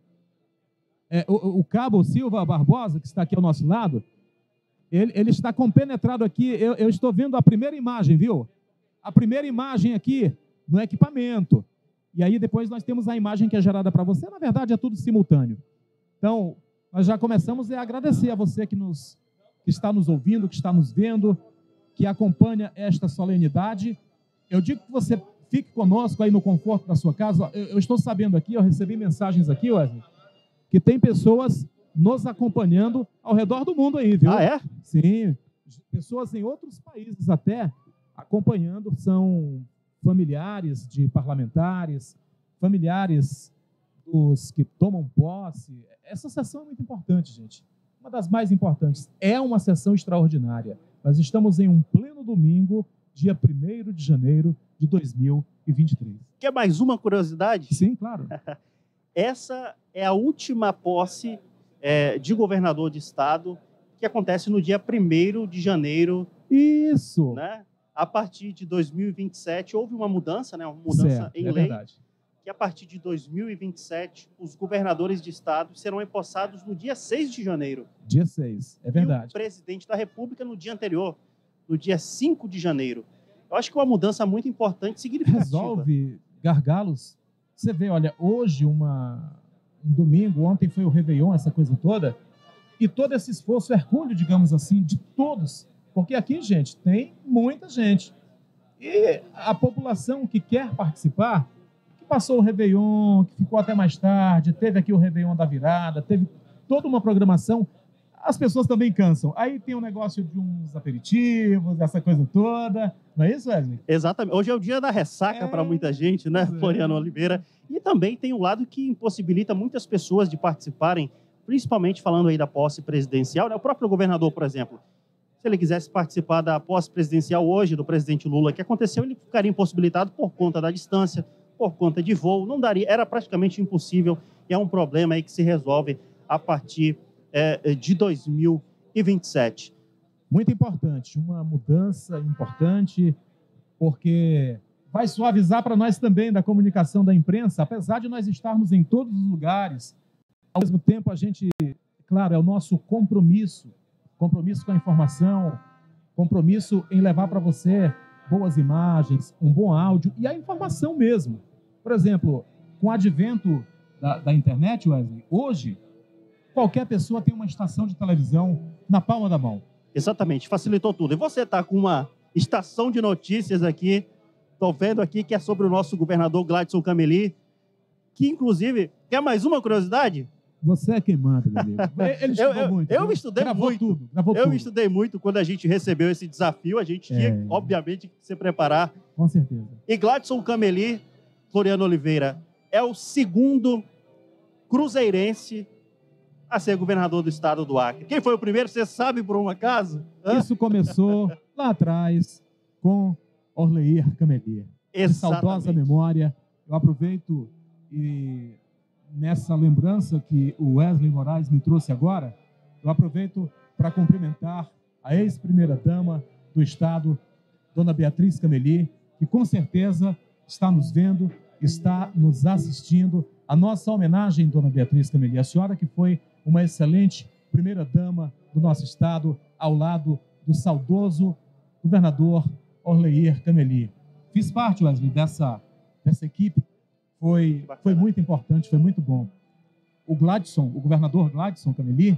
É, o, o cabo Silva Barbosa, que está aqui ao nosso lado, ele, ele está compenetrado aqui. Eu, eu estou vendo a primeira imagem, viu? A primeira imagem aqui no equipamento. E aí depois nós temos a imagem que é gerada para você. Na verdade, é tudo simultâneo. Então, nós já começamos a agradecer a você que, nos, que está nos ouvindo, que está nos vendo, que acompanha esta solenidade. Eu digo que você fique conosco aí no conforto da sua casa. Eu, eu estou sabendo aqui, eu recebi mensagens aqui, Wesley, que tem pessoas nos acompanhando ao redor do mundo aí, viu? Ah, é? Sim. Pessoas em outros países até acompanhando, são familiares de parlamentares, familiares dos que tomam posse. Essa sessão é muito importante, gente. Uma das mais importantes. É uma sessão extraordinária. Nós estamos em um pleno domingo, dia primeiro de janeiro de dois mil e vinte e três. Quer mais uma curiosidade? Sim, claro. Essa é a última posse é, de governador de estado que acontece no dia primeiro de janeiro. Isso. Né? A partir de dois mil e vinte e sete, houve uma mudança, né? uma mudança Certo, em é lei, verdade. que a partir de dois mil e vinte e sete, os governadores de estado serão empossados no dia seis de janeiro. Dia seis, é E o verdade. presidente da República no dia anterior, no dia cinco de janeiro. Eu acho que uma mudança muito importante e significativa. Resolve gargalos. Você vê, olha, hoje, uma, um domingo, ontem foi o Réveillon, essa coisa toda, e todo esse esforço hercúleo, digamos assim, de todos, porque aqui, gente, tem muita gente. E a população que quer participar, que passou o Réveillon, que ficou até mais tarde, teve aqui o Réveillon da virada, teve toda uma programação, as pessoas também cansam. Aí tem um negócio de uns aperitivos, essa coisa toda. Não é isso, Wesley? Exatamente. Hoje é o dia da ressaca é, para muita gente, né, é. Floriano Oliveira? E também tem um lado que impossibilita muitas pessoas de participarem, principalmente falando aí da posse presidencial, né? O próprio governador, por exemplo, se ele quisesse participar da posse presidencial hoje do presidente Lula, que aconteceu, ele ficaria impossibilitado por conta da distância, por conta de voo, não daria, era praticamente impossível, e é um problema aí que se resolve a partir é, de dois mil e vinte e sete. Muito importante, uma mudança importante, porque vai suavizar para nós também da comunicação da imprensa, apesar de nós estarmos em todos os lugares, ao mesmo tempo a gente, claro, é o nosso compromisso, compromisso com a informação, compromisso em levar para você boas imagens, um bom áudio e a informação mesmo. Por exemplo, com o advento da, da internet, Wesley, hoje, qualquer pessoa tem uma estação de televisão na palma da mão. Exatamente, facilitou tudo. E você está com uma estação de notícias aqui, estou vendo aqui que é sobre o nosso governador Gladson Cameli, que inclusive, quer mais uma curiosidade? Você é quem manda, meu amigo. Ele estudou eu, eu, muito. Eu estudei gravou muito. Tudo, gravou eu tudo. estudei muito quando a gente recebeu esse desafio. A gente tinha, é. obviamente, que se preparar. Com certeza. E Gladson Cameli, Floriano Oliveira, é o segundo cruzeirense a ser governador do estado do Acre. Quem foi o primeiro, você sabe por um acaso? Hã? Isso começou lá atrás com Orleir Cameli. De saudosa memória. Eu aproveito e... nessa lembrança que o Wesley Moraes me trouxe agora, eu aproveito para cumprimentar a ex-primeira-dama do Estado, dona Beatriz Cameli, que com certeza está nos vendo, está nos assistindo. A nossa homenagem, dona Beatriz Cameli, a senhora que foi uma excelente primeira-dama do nosso Estado, ao lado do saudoso governador Orleir Cameli. Fiz parte, Wesley, dessa, dessa equipe. Foi, foi muito importante, foi muito bom. O Gladson, o governador Gladson Cameli,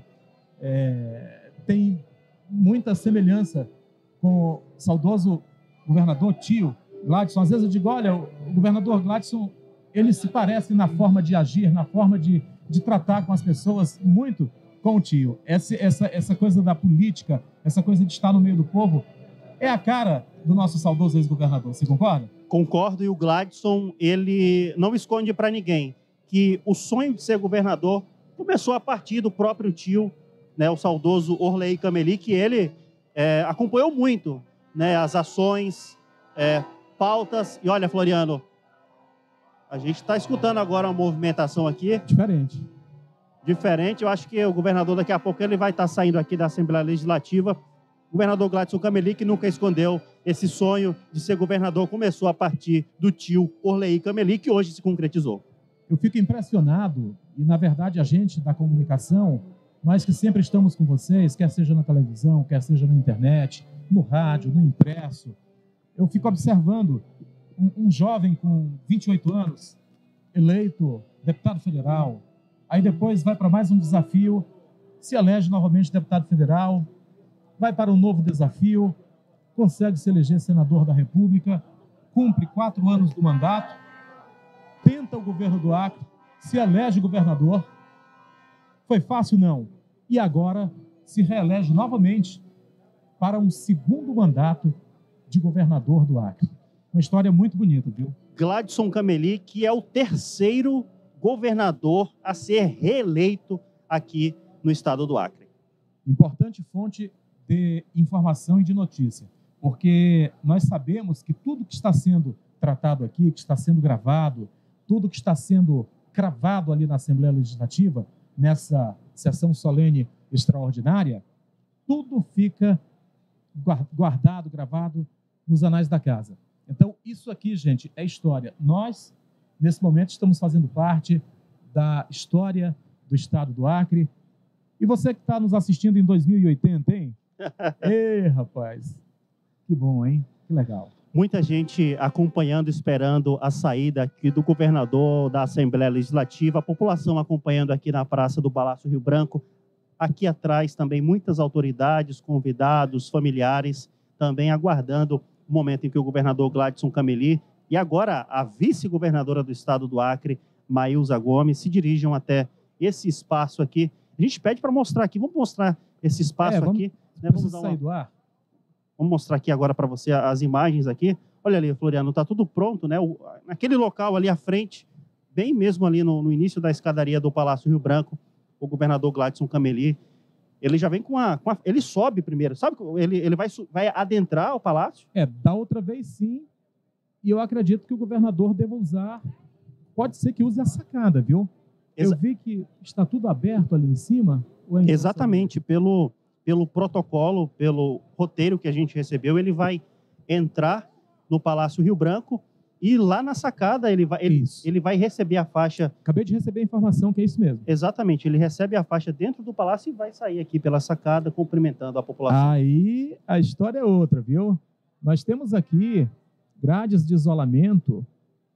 é, tem muita semelhança com o saudoso governador tio Gladson. Às vezes eu digo, olha, o governador Gladson, ele se parece na forma de agir, na forma de, de tratar com as pessoas, muito com o tio. Essa, essa, essa coisa da política, essa coisa de estar no meio do povo, é a cara do nosso saudoso ex-governador. Você concorda? Concordo, e o Gladson, ele não esconde para ninguém que o sonho de ser governador começou a partir do próprio tio, né, o saudoso Orleir Cameli, que ele é, acompanhou muito, né, as ações, é, pautas. E olha, Floriano, a gente está escutando agora uma movimentação aqui. Diferente. Diferente. Eu acho que o governador, daqui a pouco, ele vai estar saindo aqui da Assembleia Legislativa. O governador Gladson Cameli, que nunca escondeu esse sonho de ser governador, começou a partir do tio Orleir Cameli, que hoje se concretizou. Eu fico impressionado, e na verdade a gente da comunicação, nós que sempre estamos com vocês, quer seja na televisão, quer seja na internet, no rádio, no impresso, eu fico observando um, um jovem com vinte e oito anos, eleito deputado federal, aí depois vai para mais um desafio, se elege novamente deputado federal, vai para um novo desafio, consegue se eleger senador da República, cumpre quatro anos do mandato, tenta o governo do Acre, se elege governador. Foi fácil? Não. E agora se reelege novamente para um segundo mandato de governador do Acre. Uma história muito bonita, viu? Gladson Cameli, que é o terceiro governador a ser reeleito aqui no estado do Acre. Importante fonte de informação e de notícia, porque nós sabemos que tudo que está sendo tratado aqui, que está sendo gravado, tudo que está sendo cravado ali na Assembleia Legislativa, nessa sessão solene extraordinária, tudo fica guardado, gravado nos anais da casa. Então, isso aqui, gente, é história. Nós, nesse momento, estamos fazendo parte da história do estado do Acre. E você que está nos assistindo em dois mil e oitenta, hein? Ei, rapaz, que bom, hein? Que legal. Muita gente acompanhando, esperando a saída aqui do governador da Assembleia Legislativa, a população acompanhando aqui na Praça do Palácio Rio Branco. Aqui atrás também muitas autoridades, convidados, familiares, também aguardando o momento em que o governador Gladson Cameli e agora a vice-governadora do estado do Acre, Maílza Gomes, se dirijam até esse espaço aqui. A gente pede para mostrar aqui, vamos mostrar esse espaço é, vamos, aqui. Né? Vamos dar uma... sair do ar. Vamos mostrar aqui agora para você as imagens aqui. Olha ali, Floriano, está tudo pronto, né? O, naquele local ali à frente, bem mesmo ali no, no início da escadaria do Palácio Rio Branco, o governador Gladson Cameli, ele já vem com a, com a... Ele sobe primeiro, sabe? Ele, ele vai, vai adentrar o palácio? É, da outra vez sim, e eu acredito que o governador deva usar, pode ser que use a sacada, viu? Exa... Eu vi que está tudo aberto ali em cima. Ou é Exatamente, pelo... pelo protocolo, pelo roteiro que a gente recebeu, ele vai entrar no Palácio Rio Branco e lá na sacada ele vai, ele, ele vai receber a faixa... Acabei de receber a informação que é isso mesmo. Exatamente, ele recebe a faixa dentro do palácio e vai sair aqui pela sacada cumprimentando a população. Aí a história é outra, viu? Nós temos aqui grades de isolamento,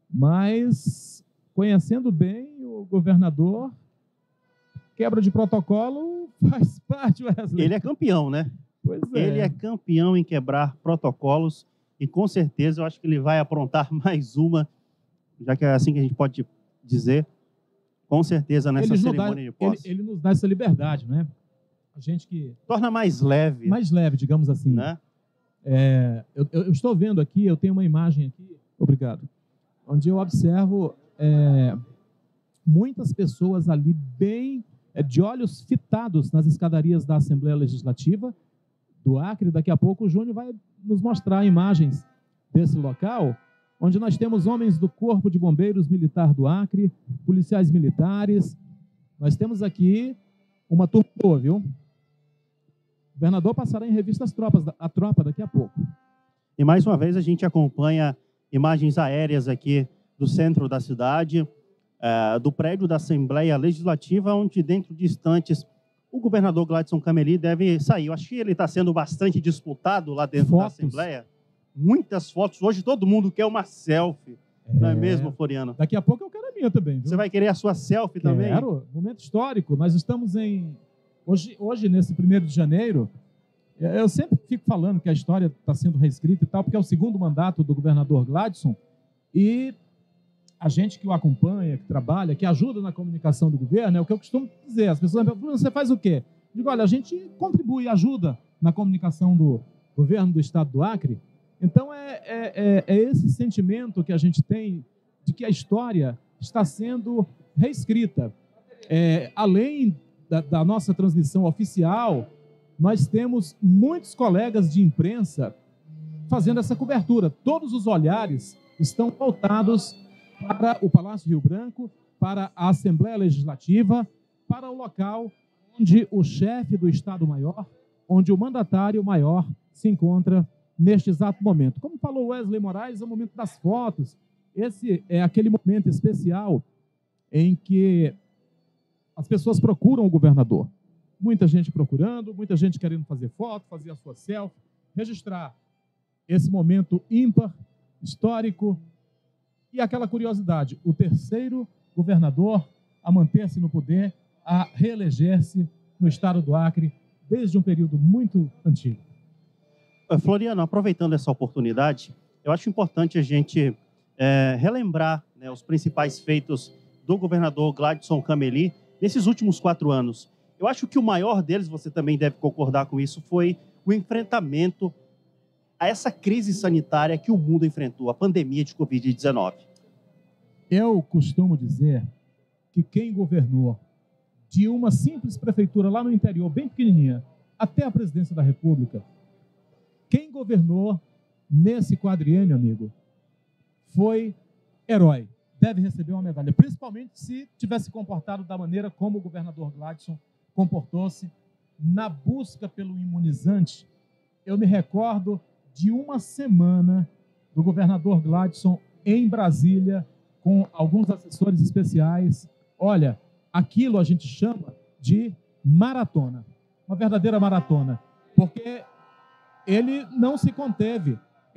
mas conhecendo bem o governador... Quebra de protocolo faz parte, Wesley. Ele é campeão, né? Pois é. Ele é campeão em quebrar protocolos e com certeza eu acho que ele vai aprontar mais uma, já que é assim que a gente pode dizer, com certeza nessa ele cerimônia dá, de posse. Ele, ele nos dá essa liberdade, né? A gente que... Torna mais leve. Mais leve, digamos assim. Né? É, eu, eu estou vendo aqui, eu tenho uma imagem aqui, obrigado, onde eu observo é, muitas pessoas ali bem... de olhos fitados nas escadarias da Assembleia Legislativa do Acre. Daqui a pouco o Júnior vai nos mostrar imagens desse local, onde nós temos homens do Corpo de Bombeiros Militar do Acre, policiais militares. Nós temos aqui uma turma boa, viu? O governador passará em revista as tropas, a tropa daqui a pouco. E mais uma vez a gente acompanha imagens aéreas aqui do centro da cidade, Uh, do prédio da Assembleia Legislativa, onde dentro de instantes o governador Gladson Cameli deve sair. Eu acho que ele está sendo bastante disputado lá dentro fotos. da Assembleia. Muitas fotos. Hoje todo mundo quer uma selfie. É. Não é mesmo, Floriano? Daqui a pouco eu quero a minha também. Viu? Você vai querer a sua selfie quero. também? Quero. Momento histórico. Nós estamos em... Hoje, hoje, nesse primeiro de janeiro, eu sempre fico falando que a história está sendo reescrita e tal, porque é o segundo mandato do governador Gladson e... a gente que o acompanha, que trabalha, que ajuda na comunicação do governo, é o que eu costumo dizer. As pessoas me perguntam, você faz o quê? Eu digo, olha, a gente contribui, ajuda na comunicação do governo do estado do Acre. Então, é, é, é esse sentimento que a gente tem de que a história está sendo reescrita. É, além da, da nossa transmissão oficial, nós temos muitos colegas de imprensa fazendo essa cobertura. Todos os olhares estão voltados para o Palácio Rio Branco, para a Assembleia Legislativa, para o local onde o chefe do Estado-Maior, onde o mandatário maior se encontra neste exato momento. Como falou Wesley Moraes, é o momento das fotos. Esse é aquele momento especial em que as pessoas procuram o governador. Muita gente procurando, muita gente querendo fazer foto, fazer a sua selfie, registrar esse momento ímpar, histórico. E aquela curiosidade, o terceiro governador a manter-se no poder, a reeleger-se no estado do Acre, desde um período muito antigo. Floriano, aproveitando essa oportunidade, eu acho importante a gente é, relembrar, né, os principais feitos do governador Gladson Cameli nesses últimos quatro anos. Eu acho que o maior deles, você também deve concordar com isso, foi o enfrentamento a essa crise sanitária que o mundo enfrentou, a pandemia de covid dezenove. Eu costumo dizer que quem governou de uma simples prefeitura lá no interior, bem pequenininha, até a presidência da República, quem governou nesse quadriênio, amigo, foi herói. Deve receber uma medalha, principalmente se tivesse comportado da maneira como o governador Gladson comportou-se na busca pelo imunizante. Eu me recordo de uma semana do governador Gladson em Brasília, com alguns assessores especiais. Olha, aquilo a gente chama de maratona, uma verdadeira maratona, porque ele não se conteve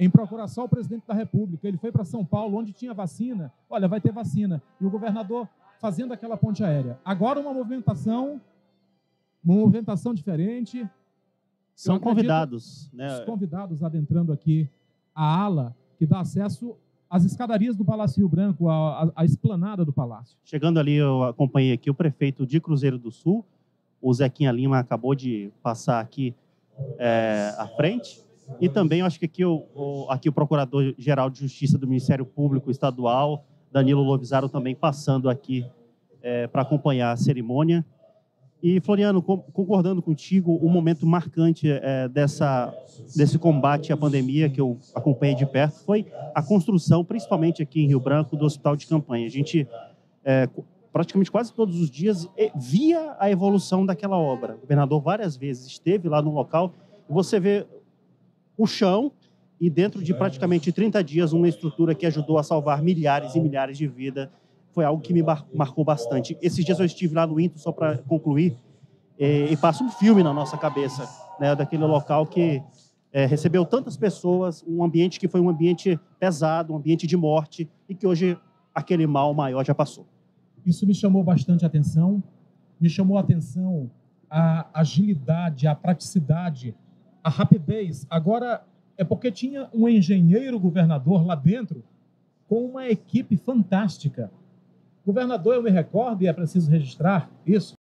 em procuração ao presidente da República. Ele foi para São Paulo, onde tinha vacina. Olha, vai ter vacina. E o governador fazendo aquela ponte aérea. Agora uma movimentação, uma movimentação diferente. São convidados, né? Os convidados adentrando aqui a ala que dá acesso às escadarias do Palácio Rio Branco, a, a, a esplanada do Palácio. Chegando ali, eu acompanhei aqui o prefeito de Cruzeiro do Sul, o Zequinha Lima acabou de passar aqui é, à frente. E também, eu acho que aqui o, o, aqui o Procurador-Geral de Justiça do Ministério Público Estadual, Danilo Lovisaro, também passando aqui é, para acompanhar a cerimônia. E, Floriano, concordando contigo, o momento marcante é, dessa, desse combate à pandemia que eu acompanhei de perto foi a construção, principalmente aqui em Rio Branco, do hospital de campanha. A gente, é, praticamente quase todos os dias, via a evolução daquela obra. O governador várias vezes esteve lá no local e você vê o chão e dentro de praticamente trinta dias uma estrutura que ajudou a salvar milhares e milhares de vidas. Foi algo que me marcou bastante. Esses dias eu estive lá no I N T, só para concluir, e, e passa um filme na nossa cabeça, né, daquele local que é, recebeu tantas pessoas, um ambiente que foi um ambiente pesado, um ambiente de morte, e que hoje aquele mal maior já passou. Isso me chamou bastante a atenção, me chamou a atenção a agilidade, a praticidade, a rapidez. Agora, é porque tinha um engenheiro governador lá dentro com uma equipe fantástica. Governador, eu me recordo, e é preciso registrar isso,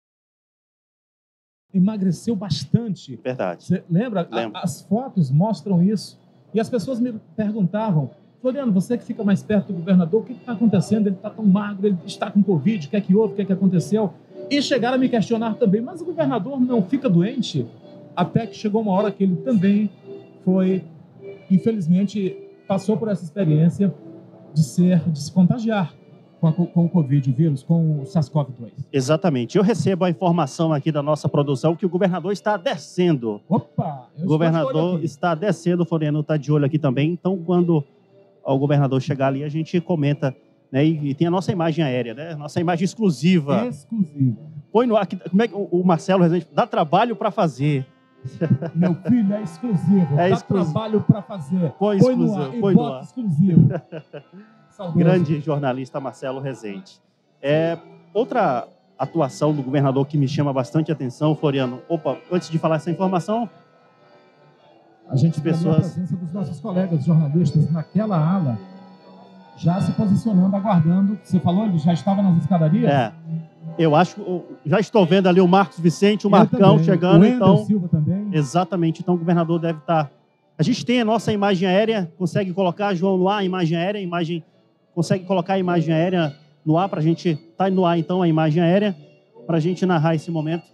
emagreceu bastante. Verdade. Você lembra? Lembro. As fotos mostram isso. E as pessoas me perguntavam, Floriano, você que fica mais perto do governador, o que está acontecendo? Ele está tão magro, ele está com Covid, o que é que houve, o que é que aconteceu? E chegaram a me questionar também, mas o governador não fica doente? Até que chegou uma hora que ele também foi, infelizmente, passou por essa experiência de, ser, de se contagiar com, a, com o Covid, o vírus, com o SARS CoV dois. Exatamente. Eu recebo a informação aqui da nossa produção que o governador está descendo. Opa! O governador está descendo, o Floriano está de olho aqui também. Então, quando o governador chegar ali, a gente comenta, né? E, e tem a nossa imagem aérea, né? Nossa imagem exclusiva. Exclusiva. Põe no ar. Como é que o Marcelo Rezende dá trabalho para fazer? Meu filho, é exclusivo. É dá exclusivo. trabalho para fazer. Põe, põe exclusivo. no ar, Põe e no bota ar. exclusivo. Grande jornalista Marcelo Rezende. É, outra atuação do governador que me chama bastante atenção, Floriano. Opa, antes de falar essa informação, a gente pessoas... a presença dos nossos colegas jornalistas naquela ala, já se posicionando, aguardando. Você falou, ele já estava nas escadarias? É. Eu acho, já estou vendo ali o Marcos Vicente, o Marcão também, chegando. O Ender então, Silva também. Exatamente, então o governador deve estar... A gente tem a nossa imagem aérea, consegue colocar, João, no ar, a imagem aérea, a imagem... consegue colocar a imagem aérea no ar para a gente... Está no ar, então, a imagem aérea, para a gente narrar esse momento.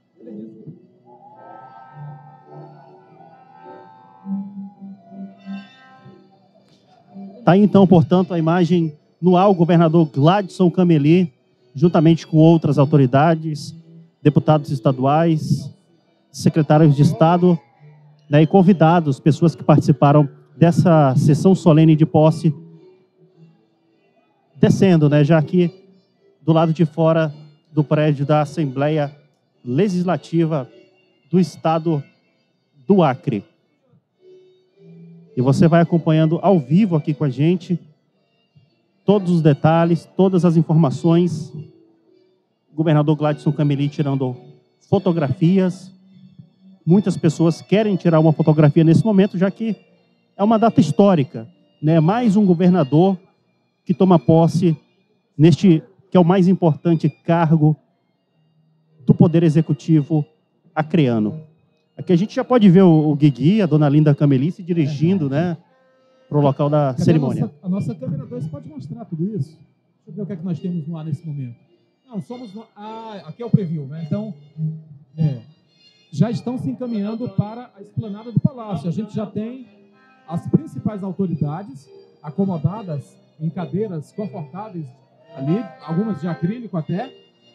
Está aí, então, portanto, a imagem no ar, o governador Gladson Cameli, juntamente com outras autoridades, deputados estaduais, secretários de Estado, né, e convidados, pessoas que participaram dessa sessão solene de posse, descendo, né, já aqui do lado de fora do prédio da Assembleia Legislativa do Estado do Acre. E você vai acompanhando ao vivo aqui com a gente todos os detalhes, todas as informações. O governador Gladson Cameli tirando fotografias. Muitas pessoas querem tirar uma fotografia nesse momento, já que é uma data histórica, né? Mais um governador que toma posse neste, que é o mais importante cargo do Poder Executivo acreano. Aqui a gente já pode ver o, o Guigui, a dona Linda Cameli se dirigindo, é, né, para o local da Cadê cerimônia. A nossa, a nossa câmera dois pode mostrar tudo isso. Deixa eu ver o que é que nós temos no ar nesse momento. Não, somos... No... Ah, aqui é o preview, né? Então, é, já estão se encaminhando para a esplanada do Palácio. A gente já tem as principais autoridades acomodadas em cadeiras confortáveis ali, algumas de acrílico até,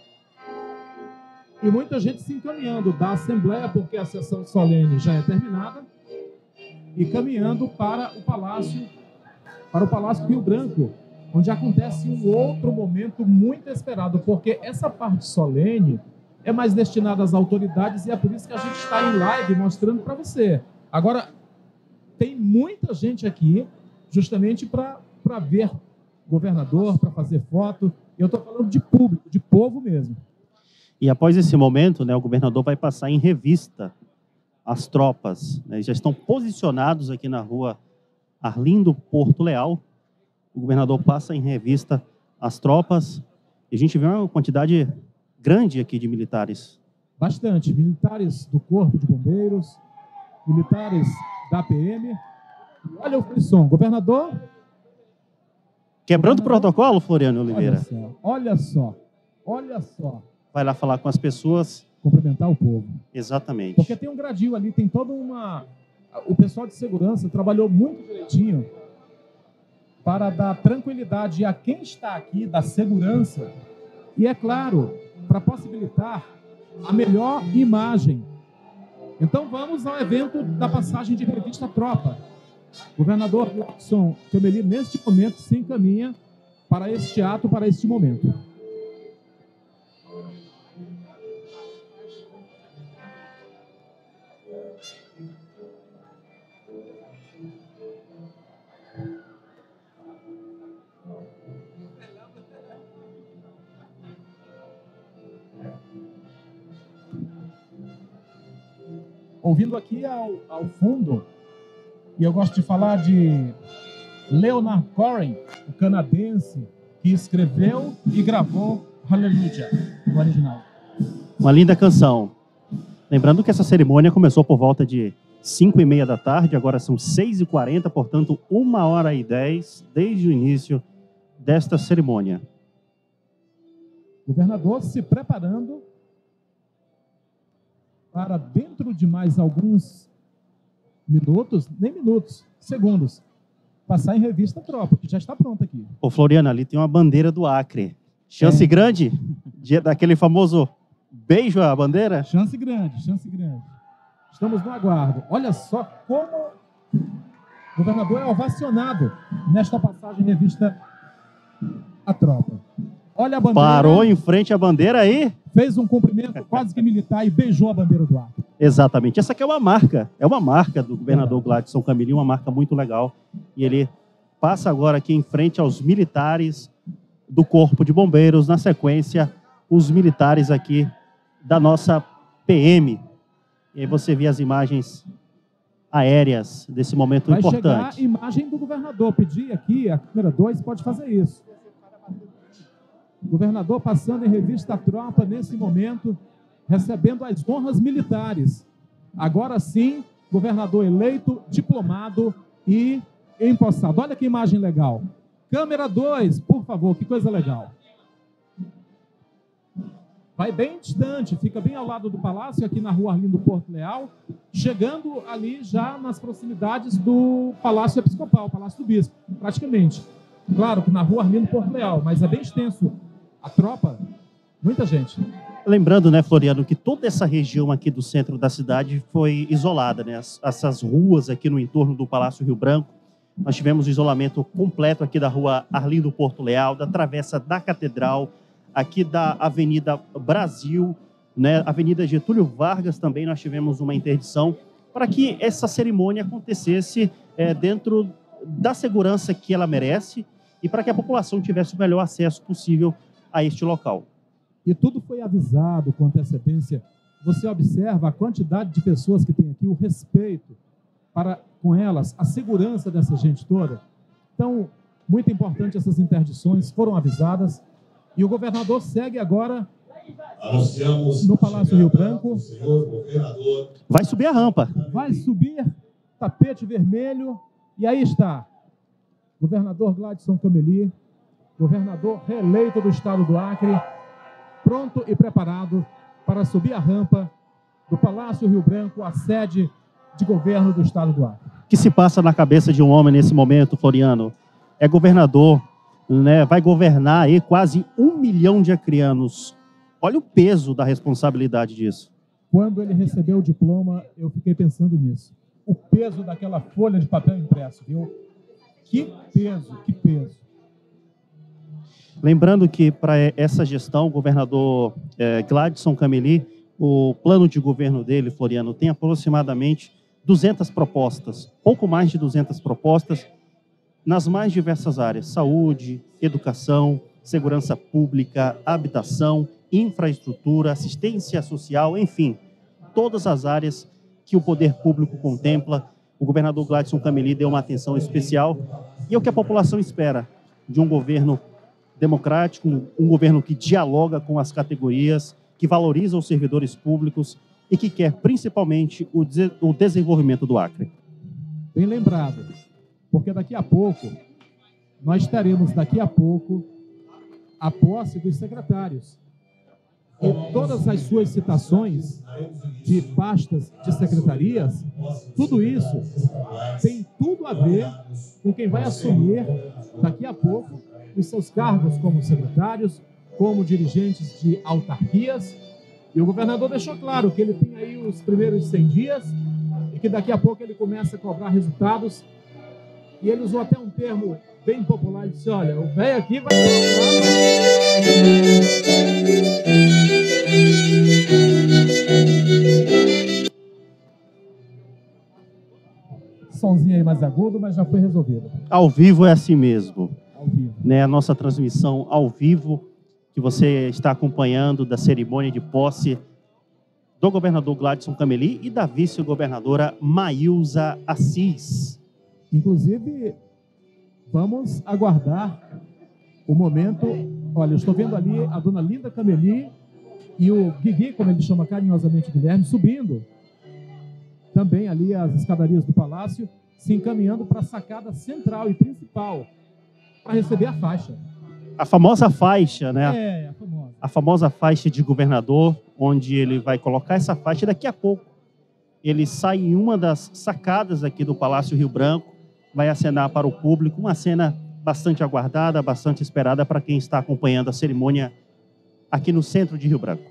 e muita gente se encaminhando da Assembleia, porque a sessão solene já é terminada, e caminhando para o Palácio, para o Palácio Rio Branco, onde acontece um outro momento muito esperado, porque essa parte solene é mais destinada às autoridades e é por isso que a gente está em live mostrando para você. Agora, tem muita gente aqui justamente para ver governador, para fazer foto. Eu estou falando de público, de povo mesmo. E após esse momento, né, o governador vai passar em revista as tropas, né, já estão posicionados aqui na rua Arlindo Porto Leal. O governador passa em revista as tropas e a gente vê uma quantidade grande aqui de militares. Bastante. Militares do Corpo de Bombeiros, militares da P M. Olha o frisson, governador... Quebrando o protocolo, Floriano Oliveira. Olha só, olha só, olha só. Vai lá falar com as pessoas. Cumprimentar o povo. Exatamente. Porque tem um gradil ali, tem toda uma... O pessoal de segurança trabalhou muito direitinho para dar tranquilidade a quem está aqui, da segurança, e, é claro, para possibilitar a melhor imagem. Então vamos ao evento da passagem de revista Tropa. O governador Gladson Cameli, neste momento, se encaminha para este ato, para este momento. Ouvindo aqui ao, ao fundo, e eu gosto de falar de Leonard Cohen, o canadense, que escreveu e gravou Hallelujah, no original. Uma linda canção. Lembrando que essa cerimônia começou por volta de cinco e meia da tarde, agora são seis e quarenta, portanto, uma hora e dez desde o início desta cerimônia. O governador se preparando para, dentro de mais alguns minutos, nem minutos, segundos, passar em revista a tropa, que já está pronta aqui. Ô, Floriano, ali tem uma bandeira do Acre. Chance é. grande de, daquele famoso beijo à bandeira? Chance grande, chance grande. Estamos no aguardo. Olha só como o governador é ovacionado nesta passagem em revista a tropa. Olha a bandeira. Parou em frente à bandeira aí. Fez um cumprimento quase que militar e beijou a bandeira do Acre. Exatamente. Essa aqui é uma marca. É uma marca do governador Gladson Cameli, uma marca muito legal. E ele passa agora aqui em frente aos militares do Corpo de Bombeiros. Na sequência, os militares aqui da nossa P M. E aí você vê as imagens aéreas desse momento Vai importante. Vai chegar a imagem do governador. Pedir aqui, a câmera dois pode fazer isso. O governador passando em revista a tropa nesse momento, recebendo as honras militares. Agora sim, governador eleito, diplomado e empossado. Olha que imagem legal. Câmera dois, por favor, que coisa legal. Vai bem distante, fica bem ao lado do palácio, aqui na rua Arlindo Porto Leal, chegando ali já nas proximidades do Palácio Episcopal, Palácio do Bispo, praticamente. Claro que na rua Arlindo Porto Leal, mas é bem extenso. A tropa, muita gente. Lembrando, né, Floriano, que toda essa região aqui do centro da cidade foi isolada, né? As, essas ruas aqui no entorno do Palácio Rio Branco, nós tivemos o isolamento completo aqui da rua Arlindo Porto Leal, da Travessa da Catedral, aqui da Avenida Brasil, né? Avenida Getúlio Vargas também nós tivemos uma interdição para que essa cerimônia acontecesse é, dentro da segurança que ela merece e para que a população tivesse o melhor acesso possível a este local. E tudo foi avisado com antecedência. Você observa a quantidade de pessoas que tem aqui, o respeito para com elas, a segurança dessa gente toda. Então, muito importante essas interdições, foram avisadas. E o governador segue agora Anunciamos no Palácio Rio Branco. Senhor governador. Vai subir a rampa. Vai subir, tapete vermelho. E aí está, governador Gladson Cameli, governador reeleito do estado do Acre, pronto e preparado para subir a rampa do Palácio Rio Branco, a sede de governo do estado do Acre. O que se passa na cabeça de um homem nesse momento, Floriano? É governador, né? Vai governar aí quase um milhão de acreanos. Olha o peso da responsabilidade disso. Quando ele recebeu o diploma, eu fiquei pensando nisso. O peso daquela folha de papel impresso, viu? Que peso, que peso. Lembrando que para essa gestão, o governador eh, Gladson Cameli, o plano de governo dele, Floriano, tem aproximadamente duzentas propostas, pouco mais de duzentas propostas, nas mais diversas áreas: saúde, educação, segurança pública, habitação, infraestrutura, assistência social, enfim, todas as áreas que o poder público contempla. O governador Gladson Cameli deu uma atenção especial, e é o que a população espera de um governo democrático, um governo que dialoga com as categorias, que valoriza os servidores públicos e que quer principalmente o, de o desenvolvimento do Acre. Bem lembrado, porque daqui a pouco, nós teremos daqui a pouco a posse dos secretários. E todas as suas citações de pastas de secretarias, tudo isso tem tudo a ver com quem vai assumir daqui a pouco os seus cargos como secretários, como dirigentes de autarquias. E o governador deixou claro que ele tem aí os primeiros cem dias e que daqui a pouco ele começa a cobrar resultados. E ele usou até um termo bem popular, ele disse: olha, o velho aqui vai... Somzinho aí mais agudo, mas já foi resolvido. Ao vivo é assim mesmo. Ao vivo. Né, a nossa transmissão ao vivo, que você está acompanhando da cerimônia de posse do governador Gladson Cameli e da vice-governadora Maílza Assis. Inclusive, vamos aguardar o momento. Olha, eu estou vendo ali a dona Linda Cameli e o Guigui, como ele chama carinhosamente Guilherme, subindo também ali as escadarias do palácio, se encaminhando para a sacada central e principal para receber a faixa. A famosa faixa, né? É, a famosa. A famosa faixa de governador, onde ele vai colocar essa faixa. Daqui a pouco ele sai em uma das sacadas aqui do Palácio Rio Branco, vai acenar para o público, uma cena bastante aguardada, bastante esperada para quem está acompanhando a cerimônia aqui no centro de Rio Branco.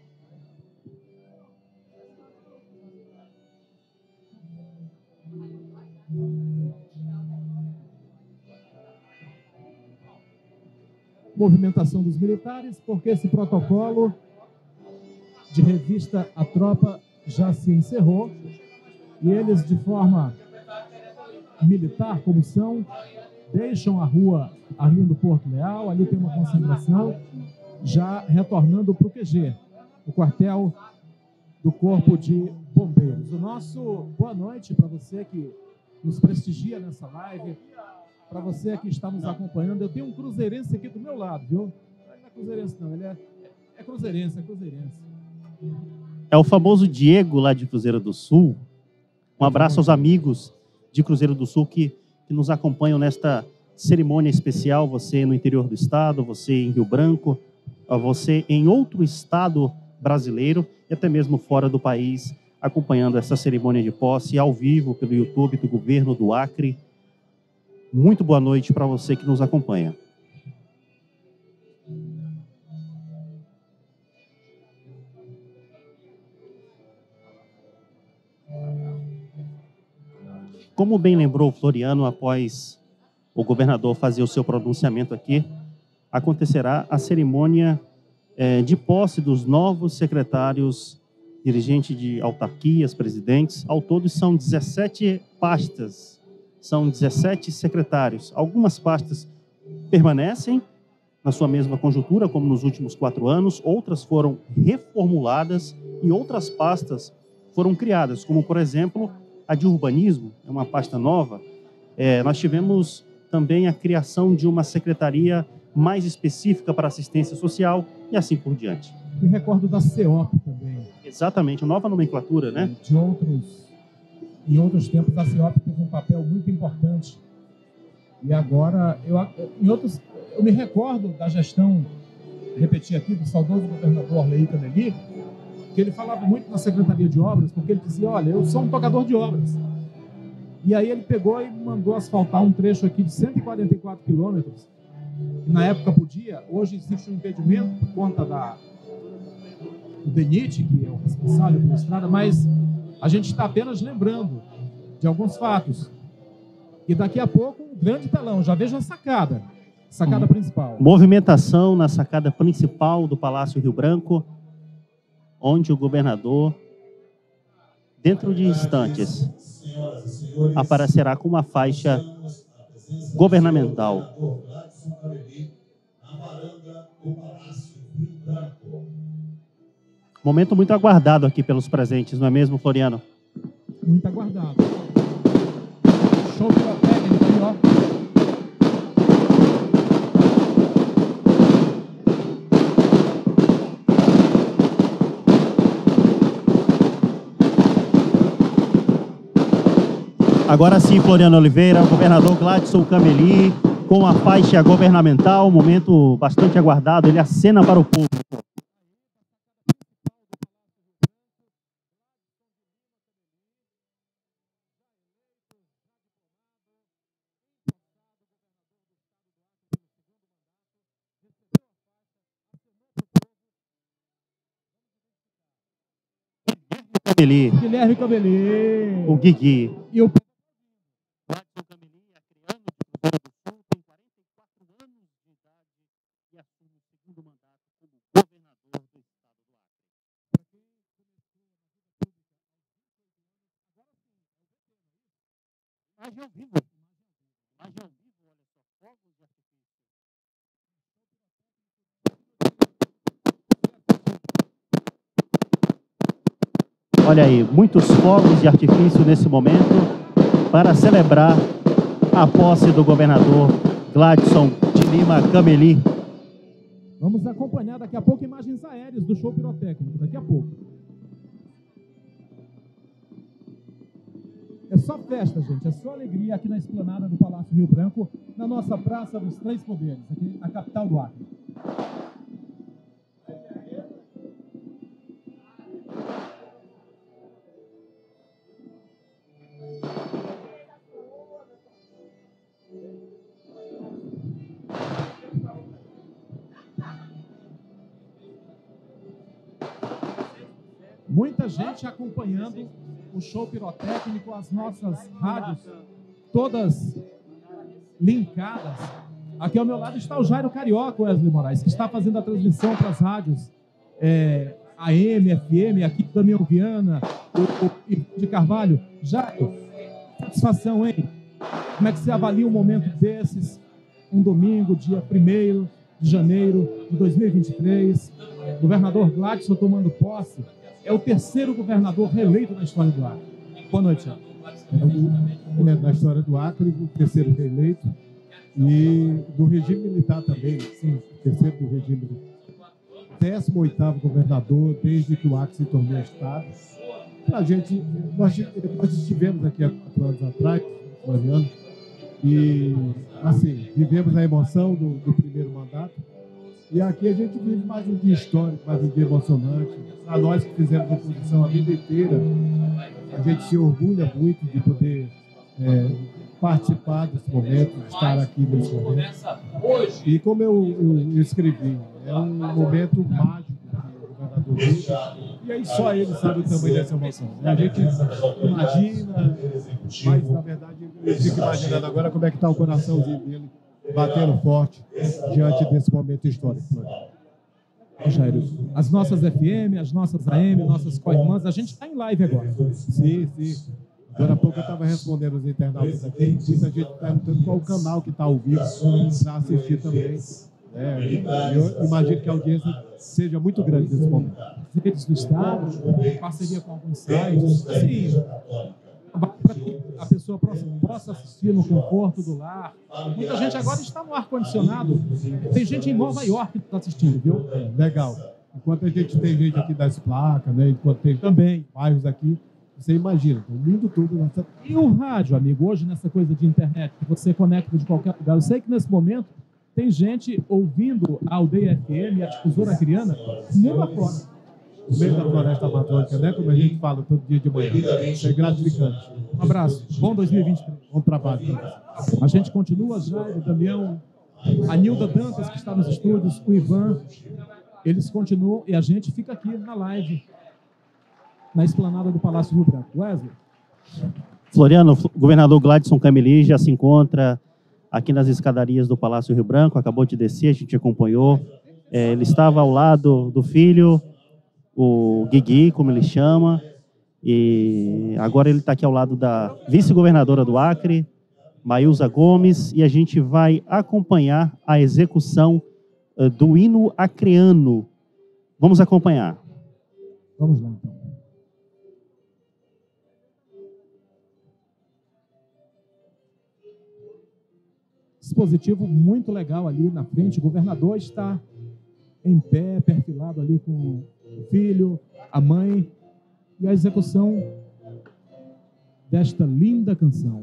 Movimentação dos militares, porque esse protocolo de revista à tropa já se encerrou e eles, de forma militar, como são, deixam a rua Arlindo Porto Leal, ali tem uma concentração, já retornando para o Q G, o quartel do Corpo de Bombeiros. O nosso boa noite para você que nos prestigia nessa live, para você que está nos acompanhando. Eu tenho um cruzeirense aqui do meu lado, viu? Não é cruzeirense não, ele é, é cruzeirense, é cruzeirense. É o famoso Diego lá de Cruzeiro do Sul. Um abraço aos amigos de Cruzeiro do Sul que, que nos acompanham nesta cerimônia especial. Você no interior do estado, você em Rio Branco, você em outro estado brasileiro e até mesmo fora do país, acompanhando essa cerimônia de posse ao vivo pelo YouTube do governo do Acre. Muito boa noite para você que nos acompanha. Como bem lembrou o Floriano, após o governador fazer o seu pronunciamento aqui, acontecerá a cerimônia eh, de posse dos novos secretários, dirigentes de autarquias, presidentes. Ao todo são dezessete pastas. São dezessete secretários. Algumas pastas permanecem na sua mesma conjuntura, como nos últimos quatro anos. Outras foram reformuladas e outras pastas foram criadas, como, por exemplo, a de urbanismo, é uma pasta nova. É, nós tivemos também a criação de uma secretaria mais específica para assistência social e assim por diante. Me recordo da C E O P também. Exatamente, nova nomenclatura, né? De outros... Em outros tempos, a C E O P teve um papel muito importante. E agora, eu, em outros, eu me recordo da gestão, repetir aqui, do saudoso governador Leí Cameli, que ele falava muito na Secretaria de Obras, porque ele dizia: olha, eu sou um tocador de obras. E aí ele pegou e mandou asfaltar um trecho aqui de cento e quarenta e quatro quilômetros, que na época podia, hoje existe um impedimento por conta da, do DENIT, que é o responsável pela estrada, mas a gente está apenas lembrando de alguns fatos. E daqui a pouco, um grande telão. Já vejo a sacada. Sacada hum. principal. Movimentação na sacada principal do Palácio Rio Branco, onde o governador dentro de instantes, aparecerá com uma faixa governamental. Momento muito aguardado aqui pelos presentes, não é mesmo, Floriano? Muito aguardado. Show pirotécnico aí, ó. Agora sim, Floriano Oliveira, o governador Gladson Cameli, com a faixa governamental, momento bastante aguardado, ele acena para o povo. Cameli. Guilherme Cameli. O Guigui. E o Gladson Cameli, acreano de Cruzeiro do Sul, tem quarenta e quatro anos de idade e assume o segundo mandato como governador do estado do Acre. Imagem ao vivo. Imagem ao vivo, olha só, fogos de artifício. Olha aí, muitos fogos de artifício nesse momento para celebrar a posse do governador Gladson de Lima Cameli. Vamos acompanhar daqui a pouco imagens aéreas do show pirotécnico, daqui a pouco. É só festa, gente, é só alegria aqui na esplanada do Palácio Rio Branco, na nossa Praça dos Três Poderes, aqui na capital do Acre. Muita gente acompanhando o show pirotécnico, as nossas rádios todas linkadas. Aqui ao meu lado está o Jairo Carioca, Wesley Moraes, que está fazendo a transmissão para as rádios é, A M, F M, aqui do Damião Viana, o, o Ivan de Carvalho. Jairo, satisfação, hein? Como é que você avalia um momento desses, um domingo, dia primeiro de janeiro de dois mil e vinte e três, governador Gladson tomando posse? É o terceiro governador reeleito na história do Acre. Boa noite, Thiago. É, na história do Acre, o terceiro reeleito. E do regime militar também, sim, terceiro do regime militar. décimo oitavo governador desde que o Acre se tornou Estado. A gente, nós, nós estivemos aqui há quatro anos atrás, Floriano, e, assim, vivemos a emoção do, do primeiro mandato. E aqui a gente vive mais um dia histórico, mais um dia emocionante. A nós que fizemos oposição a vida inteira, a gente se orgulha muito de poder é, participar desse momento, de estar aqui nesse momento. E como eu, eu, eu escrevi, é um momento mágico que o governador vive, e aí só ele sabe o tamanho dessa emoção. A gente imagina, mas na verdade eu fico imaginando agora como é que está o coraçãozinho dele, batendo forte diante desse momento histórico. Jairo, as nossas F M, as nossas A M, nossas co-irmãs, a gente está em live agora. Sim, sim. Agora há pouco eu estava respondendo os internautas aqui, muita gente perguntando qual o canal que está ao vivo para assistir também. É, eu imagino que a audiência seja muito grande nesse momento. Redes do Estado, parceria com alguns sites, sim, para que a pessoa possa assistir no conforto do lar. Muita gente agora está no ar-condicionado. Tem gente em Nova York que está assistindo, viu? É, legal. Enquanto a gente tem gente aqui das placas, né? Enquanto tem também bairros aqui, você imagina, o mundo todo. Nessa... E o rádio, amigo, hoje nessa coisa de internet, que você conecta de qualquer lugar. Eu sei que nesse momento tem gente ouvindo a Aldeia F M e a Difusora Acreana mundo afora. No meio da floresta amazônica, né? Como a gente fala todo dia de manhã. Isso é gratificante. Um abraço. Bom dois mil e vinte e três. Bom trabalho. A gente continua, Jairo, Damião, a Nilda Dantas, que está nos estúdios, o Ivan. Eles continuam e a gente fica aqui na live, na esplanada do Palácio Rio Branco. Wesley? Floriano, o governador Gladson Cameli já se encontra aqui nas escadarias do Palácio Rio Branco, acabou de descer, a gente acompanhou. É, ele estava ao lado do filho, o Guigui, como ele chama, E agora ele está aqui ao lado da vice-governadora do Acre, Maílza Gomes, e a gente vai acompanhar a execução uh, do hino acreano. Vamos acompanhar. Vamos lá, então. Dispositivo muito legal ali na frente. O governador está em pé, perfilado ali com o filho, a mãe, e a execução desta linda canção.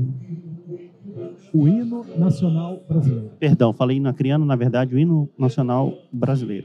O hino nacional brasileiro. Perdão, falei hino acreano, na verdade, o hino nacional brasileiro.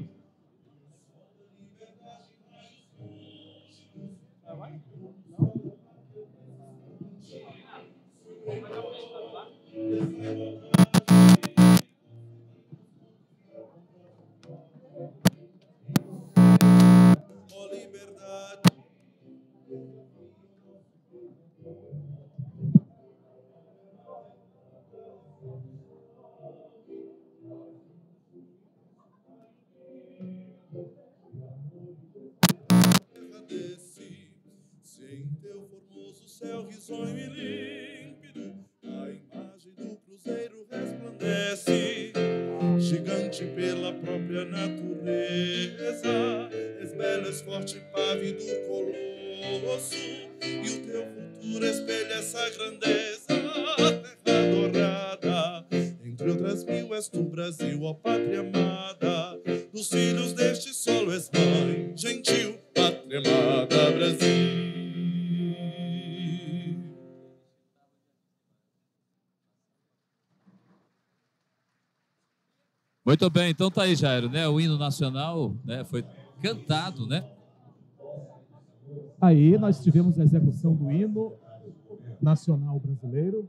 Céu risonho e límpido, a imagem do cruzeiro resplandece, gigante pela própria natureza, és belo, és forte, pávido colosso, e o teu futuro espelha essa grandeza, terra dourada, entre outras mil és tu, Brasil, ó pátria amada, dos filhos deste solo és mãe, gentil, pátria amada, Brasil. Muito bem, então tá aí, Jairo, né? O hino nacional, né, foi cantado, né? Aí nós tivemos a execução do hino nacional brasileiro.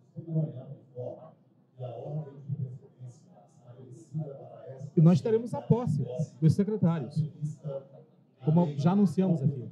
E nós teremos a posse dos secretários, como já anunciamos aqui.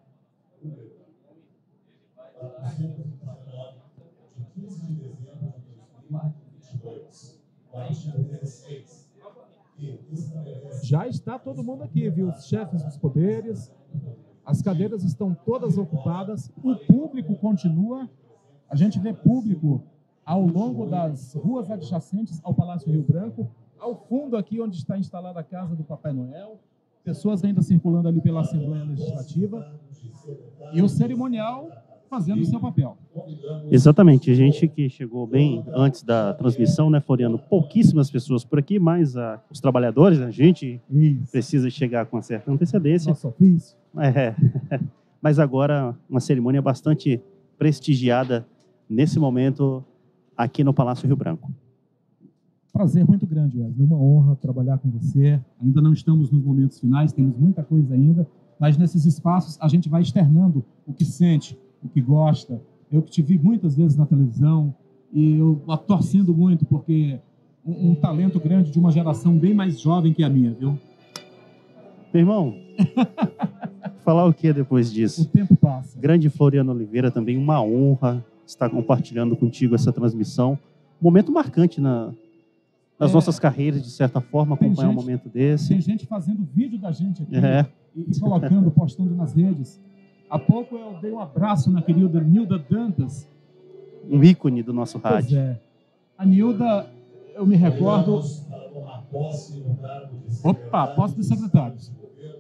Já está todo mundo aqui, viu? Os chefes dos poderes, as cadeiras estão todas ocupadas, o público continua, a gente vê público ao longo das ruas adjacentes ao Palácio Rio Branco, ao fundo aqui onde está instalada a casa do Papai Noel, pessoas ainda circulando ali pela Assembleia Legislativa, e o cerimonial fazendo o seu papel. Exatamente, a gente que chegou bem antes da transmissão, né, Floriano? Pouquíssimas pessoas por aqui, mas ah, os trabalhadores, a gente Isso. precisa chegar com uma certa antecedência. Nosso ofício. É, mas agora uma cerimônia bastante prestigiada nesse momento aqui no Palácio Rio Branco. Prazer muito grande, Wesley. Uma honra trabalhar com você. Ainda não estamos nos momentos finais, temos muita coisa ainda, mas nesses espaços a gente vai externando o que sente, o que gosta. Eu que te vi muitas vezes na televisão e eu torcendo muito porque um, um talento grande de uma geração bem mais jovem que a minha, viu? Meu irmão, falar o que depois disso? O tempo passa. Grande Floriano Oliveira, também uma honra estar compartilhando contigo essa transmissão. Momento marcante na, nas é, nossas carreiras, de certa forma, acompanhar gente, um momento desse. Tem gente fazendo vídeo da gente aqui é. e, e colocando, postando nas redes. Há pouco eu dei um abraço na querida Nilda Dantas. Um ícone do nosso rádio. Pois é. A Nilda, eu me recordo... Opa, posse dos secretários.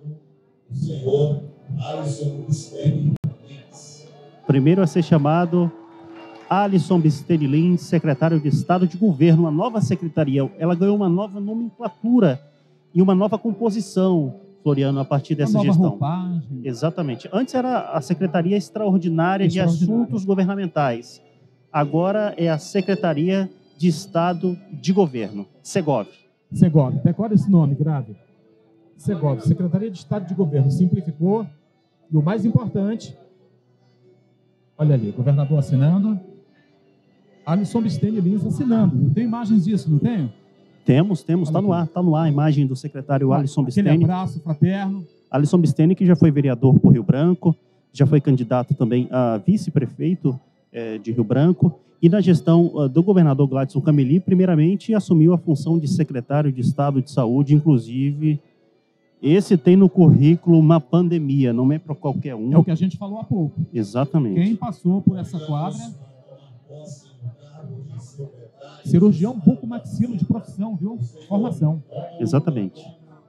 Primeiro a ser chamado Alisson Bisteni Lins, secretário de Estado de Governo, uma nova secretaria. Ela ganhou uma nova nomenclatura e uma nova composição, Floriano, a partir dessa uma nova gestão. Roupagem. Exatamente. Antes era a Secretaria Extraordinária, Extraordinária de Assuntos Governamentais. Agora é a Secretaria de Estado de Governo, Segov. Segov, decora esse nome grave. Segov, Secretaria de Estado de Governo, simplificou. E o mais importante, olha ali, o governador assinando, Alisson Bisteni Lins assinando. Eu tenho imagens disso, não tenho? Temos, temos, está no ar, está no ar a imagem do secretário Alisson Bisteni. Aquele abraço fraterno. Alisson Bisteni, que já foi vereador por Rio Branco, já foi candidato também a vice-prefeito eh, de Rio Branco, e na gestão uh, do governador Gladson Cameli, primeiramente assumiu a função de secretário de Estado de Saúde, inclusive Esse tem no currículo uma pandemia, não é para qualquer um. É o que a gente falou há pouco. Exatamente. Quem passou por essa quadra... Cirurgião bucomaxilo de profissão, viu? Formação. Exatamente.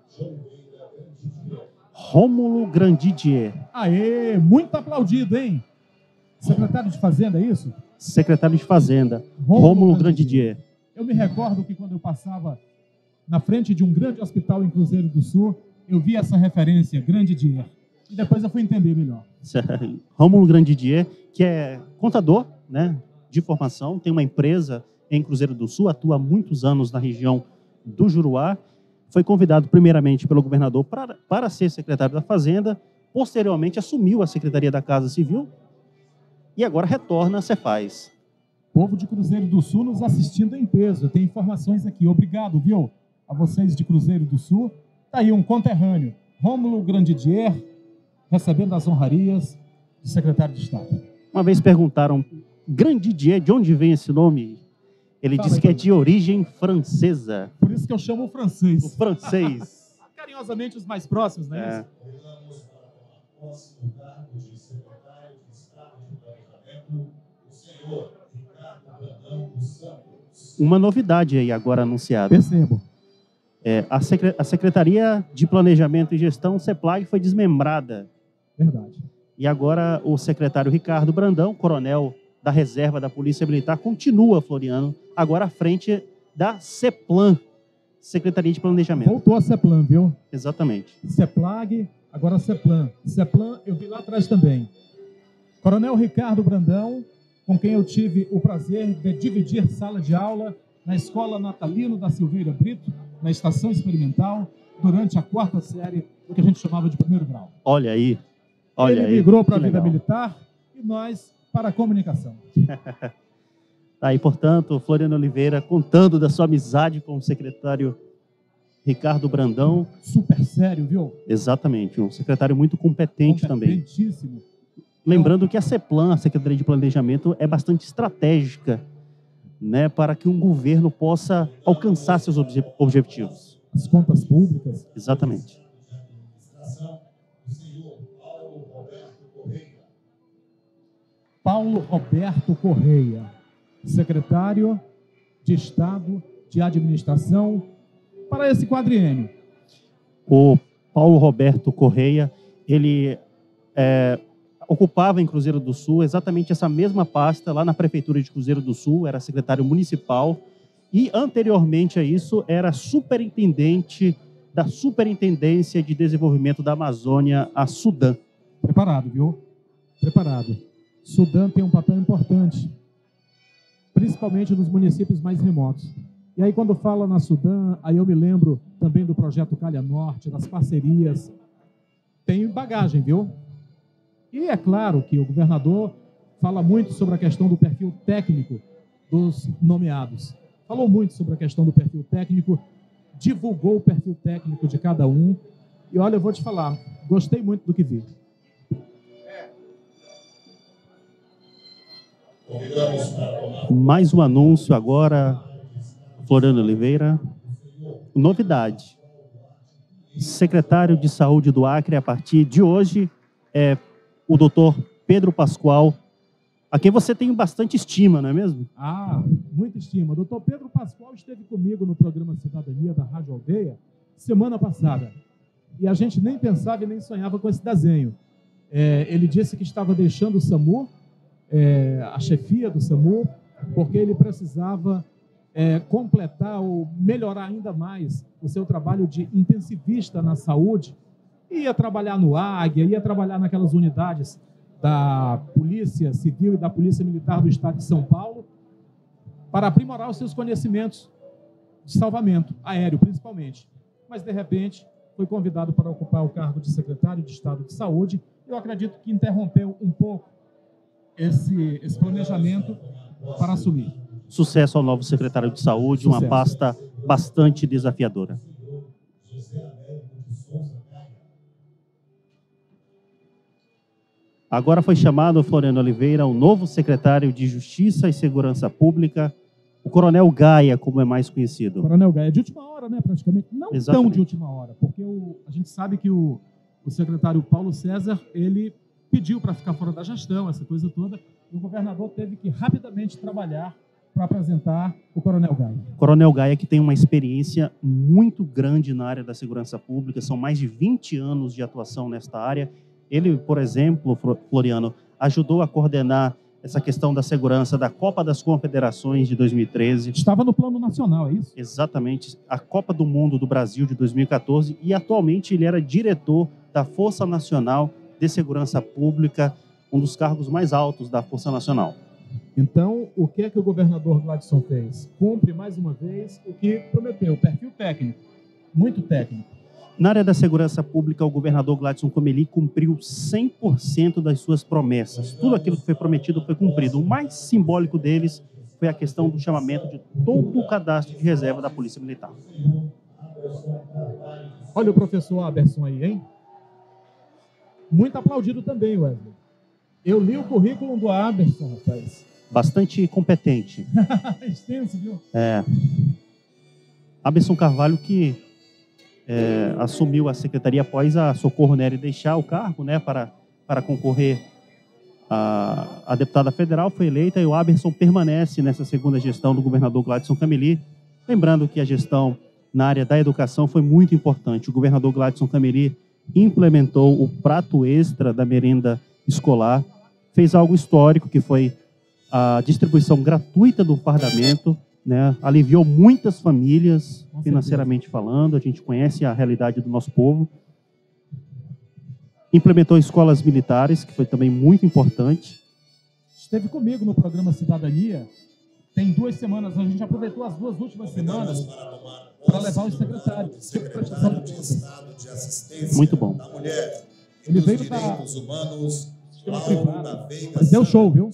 Rômulo Grandidier. Aê, muito aplaudido, hein? Secretário de Fazenda, é isso? Secretário de Fazenda, Rômulo, Rômulo Grandidier. Eu me recordo que quando eu passava na frente de um grande hospital em Cruzeiro do Sul, eu vi essa referência, Grandidier. E depois eu fui entender melhor. Rômulo Grandidier, que é contador, né, de formação, tem uma empresa em Cruzeiro do Sul, atua há muitos anos na região do Juruá, foi convidado primeiramente pelo governador para, para ser secretário da Fazenda, posteriormente assumiu a Secretaria da Casa Civil e agora retorna a Cefaz. Povo de Cruzeiro do Sul nos assistindo em peso, tem informações aqui. Obrigado, viu, a vocês de Cruzeiro do Sul. Está aí um conterrâneo, Rômulo Grandidier, recebendo as honrarias de secretário de Estado. Uma vez perguntaram, Grandidier, de onde vem esse nome? Ele Fala disse aí, que é de origem francesa. Por isso que eu chamo o francês. O francês. Carinhosamente os mais próximos, não é, é. isso? Uma novidade aí agora anunciada. Percebo. É, a, secre a Secretaria de Planejamento e Gestão, CEPLAG, foi desmembrada. Verdade. E agora o secretário Ricardo Brandão, coronel da reserva da Polícia Militar, continua, Floriano, agora à frente da CEPLAN, Secretaria de Planejamento. Voltou a CEPLAN, viu? Exatamente. CEPLAG, agora CEPLAN. CEPLAN eu vi lá atrás também. Coronel Ricardo Brandão, com quem eu tive o prazer de dividir sala de aula na Escola Natalino da Silveira Brito, na Estação Experimental, durante a quarta série, o que a gente chamava de primeiro grau. Olha aí. Olha Ele aí. migrou para a vida militar e nós para a comunicação. Aí, portanto, Floriano Oliveira contando da sua amizade com o secretário Ricardo Brandão. Super sério, viu? Exatamente, um secretário muito competente também. Competentíssimo. Lembrando que a CEPLAN, a Secretaria de Planejamento, é bastante estratégica, né, para que um governo possa alcançar seus obje objetivos. As contas públicas. Exatamente. Paulo Roberto Correia, secretário de Estado de Administração para esse quadriênio. O Paulo Roberto Correia, ele é, ocupava em Cruzeiro do Sul exatamente essa mesma pasta lá na Prefeitura de Cruzeiro do Sul, era secretário municipal e anteriormente a isso era superintendente da Superintendência de Desenvolvimento da Amazônia, a Sudã. Preparado, viu? Preparado. Sudã tem um papel importante, principalmente nos municípios mais remotos. E aí, quando fala na Sudã, aí eu me lembro também do Projeto Calha Norte, das parcerias. Tem bagagem, viu? E é claro que o governador fala muito sobre a questão do perfil técnico dos nomeados. Falou muito sobre a questão do perfil técnico, divulgou o perfil técnico de cada um. E olha, eu vou te falar, gostei muito do que vi. Mais um anúncio agora, Floriano Oliveira. Novidade. Secretário de Saúde do Acre, a partir de hoje, é o doutor Pedro Pascoal, a quem você tem bastante estima, não é mesmo? Ah, muita estima. O doutor Pedro Pascoal esteve comigo no programa Cidadania da Rádio Aldeia semana passada. E a gente nem pensava e nem sonhava com esse desenho. É, ele disse que estava deixando o SAMU, É, a chefia do SAMU, porque ele precisava é, completar ou melhorar ainda mais o seu trabalho de intensivista na saúde. Ia trabalhar no Águia, ia trabalhar naquelas unidades da Polícia Civil e da Polícia Militar do Estado de São Paulo para aprimorar os seus conhecimentos de salvamento aéreo, principalmente. Mas, de repente, foi convidado para ocupar o cargo de secretário de Estado de Saúde. Eu acredito que interrompeu um pouco Esse, esse planejamento para assumir. Sucesso ao novo secretário de Saúde, Sucesso. Uma pasta bastante desafiadora. Agora foi chamado, Floriano Oliveira, o novo secretário de Justiça e Segurança Pública, O Coronel Gaia, como é mais conhecido. Coronel Gaia, de última hora, né, praticamente. Não Exatamente. Tão de última hora, porque o, a gente sabe que o, o secretário Paulo César, ele pediu para ficar fora da gestão, essa coisa toda, e o governador teve que rapidamente trabalhar para apresentar o Coronel Gaia. Coronel Gaia, que tem uma experiência muito grande na área da segurança pública, são mais de vinte anos de atuação nesta área. Ele, por exemplo, Floriano, ajudou a coordenar essa questão da segurança da Copa das Confederações de dois mil e treze. Estava no plano nacional, é isso? Exatamente. A Copa do Mundo do Brasil de dois mil e quatorze, e atualmente ele era diretor da Força Nacional de Segurança Pública, um dos cargos mais altos da Força Nacional. Então, o que é que o governador Gladson fez? Cumpre mais uma vez o que prometeu, perfil técnico, muito técnico. Na área da segurança pública, o governador Gladson Cameli cumpriu cem por cento das suas promessas. Tudo aquilo que foi prometido foi cumprido. O mais simbólico deles foi a questão do chamamento de todo o cadastro de reserva da Polícia Militar. Olha o professor Aberson aí, hein? Muito aplaudido também, Wesley. Eu li o currículo do Aberson, rapaz. Bastante competente. Extenso, viu? É. Aberson Carvalho, que é, assumiu a secretaria após a Socorro Nery deixar o cargo, né, para, para concorrer a, a deputada federal, foi eleita, e o Aberson permanece nessa segunda gestão do governador Gladson Cameli. Lembrando que a gestão na área da educação foi muito importante. O governador Gladson Cameli implementou o prato extra da merenda escolar, fez algo histórico, que foi a distribuição gratuita do fardamento, né? Aliviou muitas famílias, financeiramente falando. A gente conhece a realidade do nosso povo. Implementou escolas militares, que foi também muito importante. Esteve comigo no programa Cidadania, tem duas semanas, a gente aproveitou as duas últimas semanas para levar o secretário. Secretário de Estado de Assistência muito bom. da Mulher e Ele dos veio Direitos da... Humanos, Lauro da Veiga Mas deu show, viu?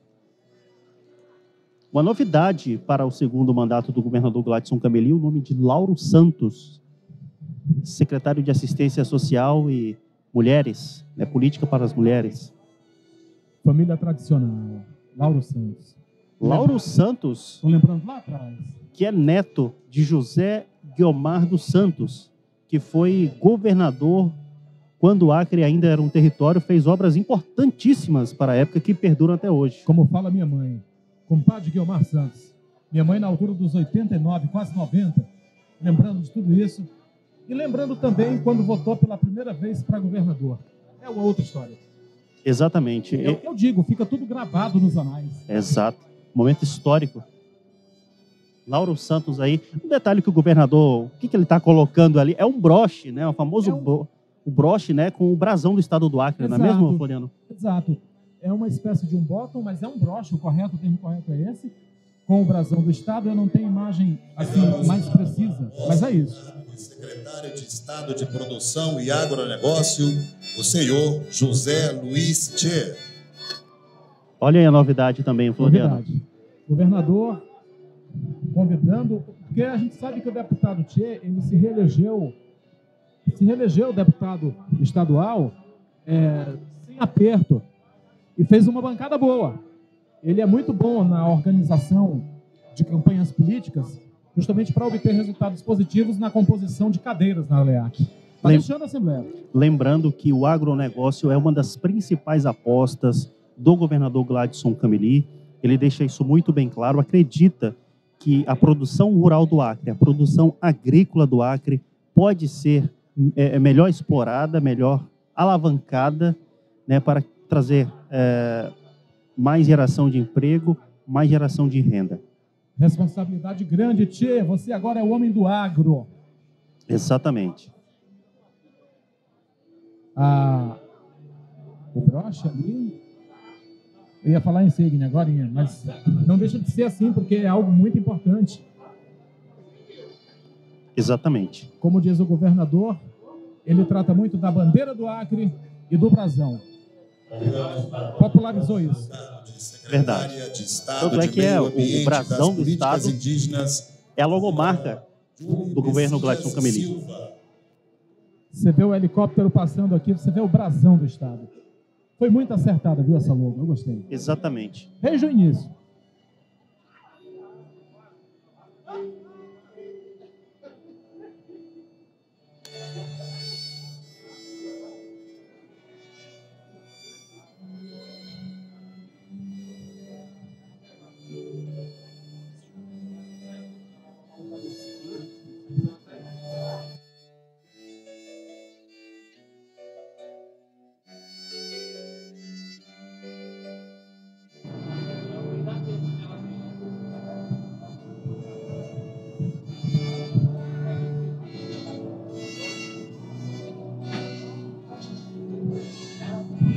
Uma novidade para o segundo mandato do governador Gladson Cameli, o nome de Lauro Santos, secretário de Assistência Social e Mulheres, né, Política para as Mulheres. Família tradicional, Lauro Santos. Lauro Santos, estou lembrando lá atrás, que é neto de José Guiomar dos Santos, que foi governador quando o Acre ainda era um território, fez obras importantíssimas para a época que perduram até hoje. Como fala minha mãe, compadre Guiomar Santos. Minha mãe na altura dos oitenta e nove, quase noventa, lembrando de tudo isso. E lembrando também quando votou pela primeira vez para governador. É uma outra história. Exatamente. É o que eu digo, fica tudo gravado nos anais. Exato. Momento histórico. Lauro Santos aí. Um detalhe que o governador, o que, que ele está colocando ali? É um broche, né? O famoso é um... bro, o broche, né? Com o brasão do estado do Acre, Exato. Não é mesmo, Floriano? Exato. É uma espécie de um bottom, mas é um broche, o correto, o termo correto é esse, com o brasão do Estado. Eu não tenho imagem assim mais precisa, mas é isso. Secretário de Estado de Produção e Agronegócio, o senhor José Luiz Tchê. Olha aí a novidade também, Floriano. Novidade. Governador convidando, porque a gente sabe que o deputado Tchê, ele se reelegeu, se reelegeu deputado estadual é, sem aperto. E fez uma bancada boa. Ele é muito bom na organização de campanhas políticas, justamente para obter resultados positivos na composição de cadeiras na ALEAC. Está Lem... deixando a Assembleia. Lembrando que o agronegócio é uma das principais apostas do governador Gladson Cameli. Ele deixa isso muito bem claro. Acredita que a produção rural do Acre, a produção agrícola do Acre, pode ser é, melhor explorada, melhor alavancada, né, para trazer é, mais geração de emprego, mais geração de renda. Responsabilidade grande, Tchê. Você agora é o homem do agro. Exatamente. Ah, o broche ali... Eu ia falar em Insigne agora, mas não deixa de ser assim, porque é algo muito importante. Exatamente. Como diz o governador, ele trata muito da bandeira do Acre e do brasão. Popularizou isso. Verdade. Tanto é que é o, o brasão do Estado é a logomarca do governo Gladson Cameli. Você vê o helicóptero passando aqui, você vê o brasão do Estado. Foi muito acertada, viu, essa logo? Eu gostei. Exatamente. Desde o início.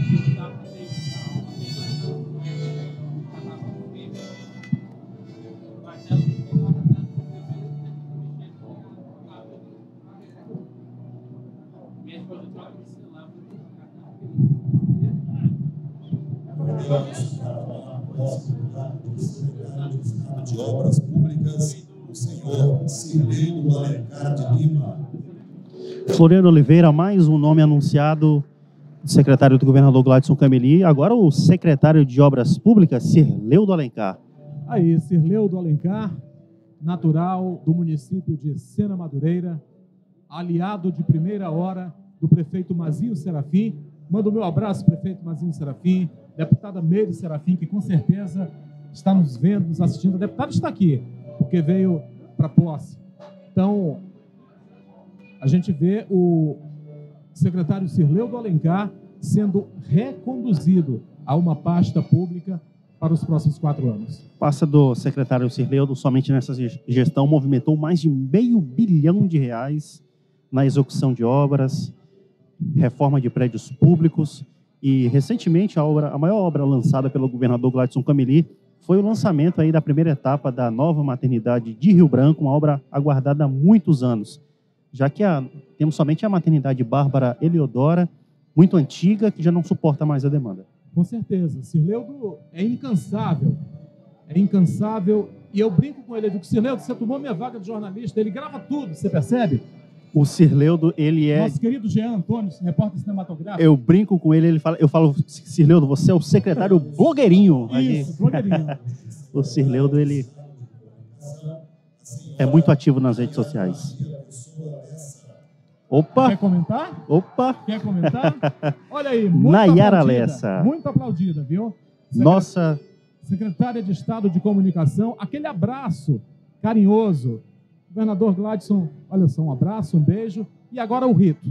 De Obras Públicas, o senhor Cirleu do Alencar de Lima. Floriano Oliveira, mais um nome anunciado, secretário do governador Gladson Cameli, agora o secretário de Obras Públicas, Cirleu do Alencar. Aí, Cirleu do Alencar, natural do município de Sena Madureira, aliado de primeira hora do prefeito Mazinho Serafim. Mando o meu abraço, prefeito Mazinho Serafim, deputada Meire Serafim, que com certeza está nos vendo, nos assistindo. A deputada está aqui, porque veio para posse. Então, a gente vê o secretário Cirleu do Alencar sendo reconduzido a uma pasta pública para os próximos quatro anos. Passa do secretário Cirleu, somente nessa gestão, movimentou mais de meio bilhão de reais na execução de obras, reforma de prédios públicos e, recentemente, a, obra, a maior obra lançada pelo governador Gladson Cameli foi o lançamento aí da primeira etapa da nova maternidade de Rio Branco, uma obra aguardada há muitos anos, já que a, temos somente a maternidade Bárbara Eliodora, muito antiga, que já não suporta mais a demanda. Com certeza. Cirleudo é incansável, é incansável, e eu brinco com ele, eu digo, Cirleudo, você tomou minha vaga de jornalista, ele grava tudo, você percebe? O Cirleudo, ele é... Nosso querido Jean Antônio, repórter cinematográfico. Eu brinco com ele, ele fala, eu falo, Cirleudo, você é o secretário blogueirinho. Isso, ali. blogueirinho. O Cirleudo, ele é muito ativo nas redes sociais. Opa! Quer comentar? Opa! Quer comentar? Olha aí, muito Nayara aplaudida, Lessa. muito aplaudida, viu? Secret... Nossa... Secretária de Estado de Comunicação, aquele abraço carinhoso. Governador Gladson, olha só, um abraço, um beijo. E agora o rito.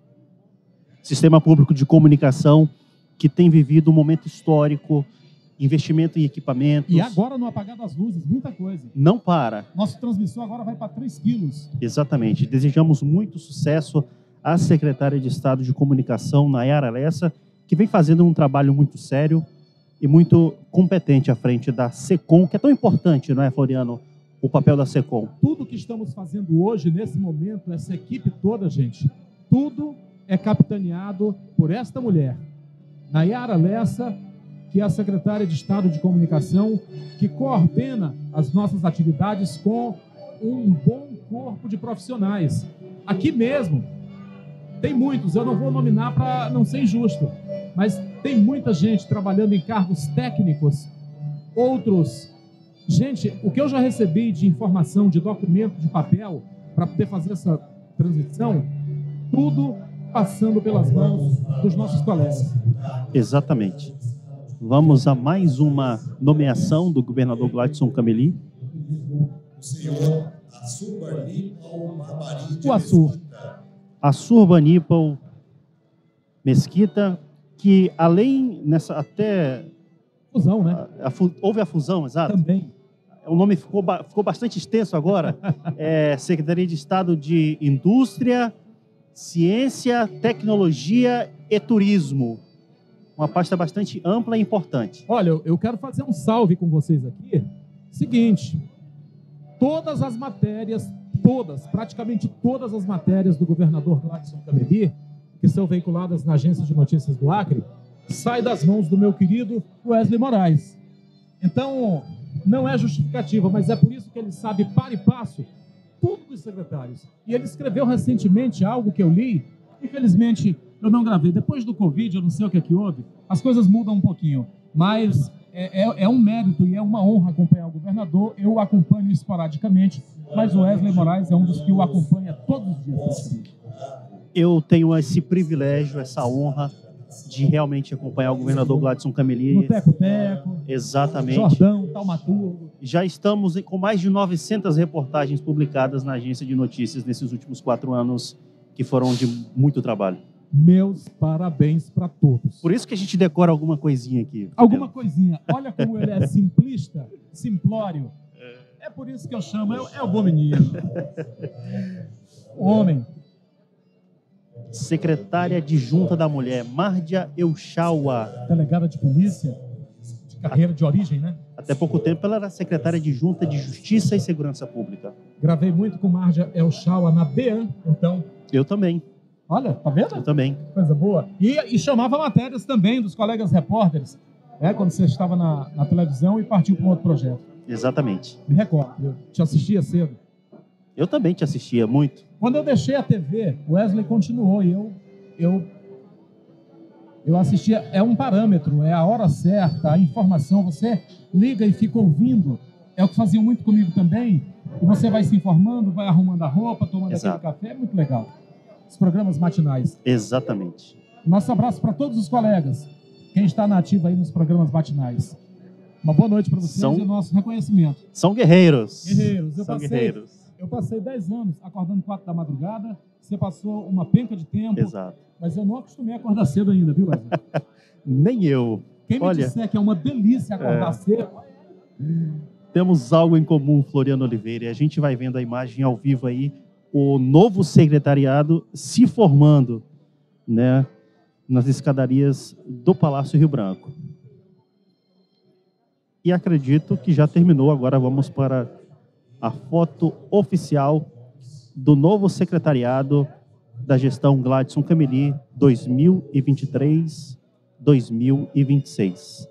Sistema Público de Comunicação, que tem vivido um momento histórico, investimento em equipamentos. E agora no apagar das luzes, muita coisa. Não para. Nosso transmissor agora vai para três quilos. Exatamente. Desejamos muito sucesso à secretária de Estado de Comunicação, Nayara Lessa, que vem fazendo um trabalho muito sério e muito competente à frente da SECOM, que é tão importante, não é, Floriano? O papel da SECOM. Tudo que estamos fazendo hoje, nesse momento, essa equipe toda, gente, tudo é capitaneado por esta mulher, Nayara Lessa, que é a secretária de Estado de Comunicação, que coordena as nossas atividades com um bom corpo de profissionais. Aqui mesmo, tem muitos, eu não vou nominar para não ser injusto, mas tem muita gente trabalhando em cargos técnicos, outros... Gente, o que eu já recebi de informação, de documento, de papel, para poder fazer essa transmissão, tudo passando pelas mãos dos nossos colegas. Exatamente. Vamos a mais uma nomeação do governador Gladson Cameli. O senhor Assurbanipal Barbari de O Assur. Assurbanipal Mesquita, que além, nessa até... Fusão, né? A, a, houve a fusão, exato. Também. O nome ficou, ficou bastante extenso agora. É Secretaria de Estado de Indústria, Ciência, Tecnologia e Turismo. Uma pasta bastante ampla e importante. Olha, eu quero fazer um salve com vocês aqui. Seguinte, todas as matérias, todas, praticamente todas as matérias do governador Gladson Cameli, que são veiculadas na Agência de Notícias do Acre, sai das mãos do meu querido Wesley Moraes. Então, não é justificativa, mas é por isso que ele sabe par e passo tudo dos secretários. E ele escreveu recentemente algo que eu li, infelizmente eu não gravei. Depois do Covid, eu não sei o que é que houve, as coisas mudam um pouquinho, mas é, é, é um mérito e é uma honra acompanhar o governador. Eu o acompanho esporadicamente, mas o Wesley Moraes é um dos que o acompanha todos os dias. Eu tenho esse privilégio, essa honra de realmente acompanhar o governador Gladson Cameli. No Teco-Teco. Exatamente. Jordão, Taumaturgo. Já estamos com mais de novecentas reportagens publicadas na Agência de Notícias nesses últimos quatro anos, que foram de muito trabalho. Meus parabéns para todos. Por isso que a gente decora alguma coisinha aqui. Alguma coisinha. Olha como ele é simplista, simplório. É por isso que eu chamo, é, é o bom menino. O homem. secretária adjunta da Mulher, Márdia Euchaua. Delegada de polícia, de carreira de origem, né? Até pouco tempo ela era secretária adjunta de Justiça e Segurança Pública. Gravei muito com Márdia Euchaua na B E A M, então. Eu também. Olha, tá vendo? Eu também. Coisa boa. E, e chamava matérias também dos colegas repórteres, né, quando você estava na, na televisão e partiu para um outro projeto. Exatamente. Me recordo, eu te assistia cedo. Eu também te assistia muito. Quando eu deixei a T V, o Wesley continuou e eu, eu, eu assistia. É um parâmetro, é a hora certa, a informação. Você liga e fica ouvindo. É o que faziam muito comigo também. E você vai se informando, vai arrumando a roupa, tomando Exato. aquele café. É muito legal. Os programas matinais. Exatamente. Nosso abraço para todos os colegas. Quem está na ativa aí nos programas matinais. Uma boa noite para vocês São... e o nosso reconhecimento. São guerreiros. Guerreiros. Eu São passei, guerreiros. Eu passei dez anos acordando quatro da madrugada. Você passou uma penca de tempo. Exato. Mas eu não acostumei a acordar cedo ainda, viu, Wesley? Nem eu. Quem me Olha, disser que é uma delícia acordar é... cedo... Temos algo em comum, Floriano Oliveira. E a gente vai vendo a imagem ao vivo aí, o novo secretariado se formando, né, nas escadarias do Palácio Rio Branco. E acredito que já terminou. Agora vamos para a foto oficial do novo secretariado da gestão Gladson Cameli dois mil e vinte e três a dois mil e vinte e seis.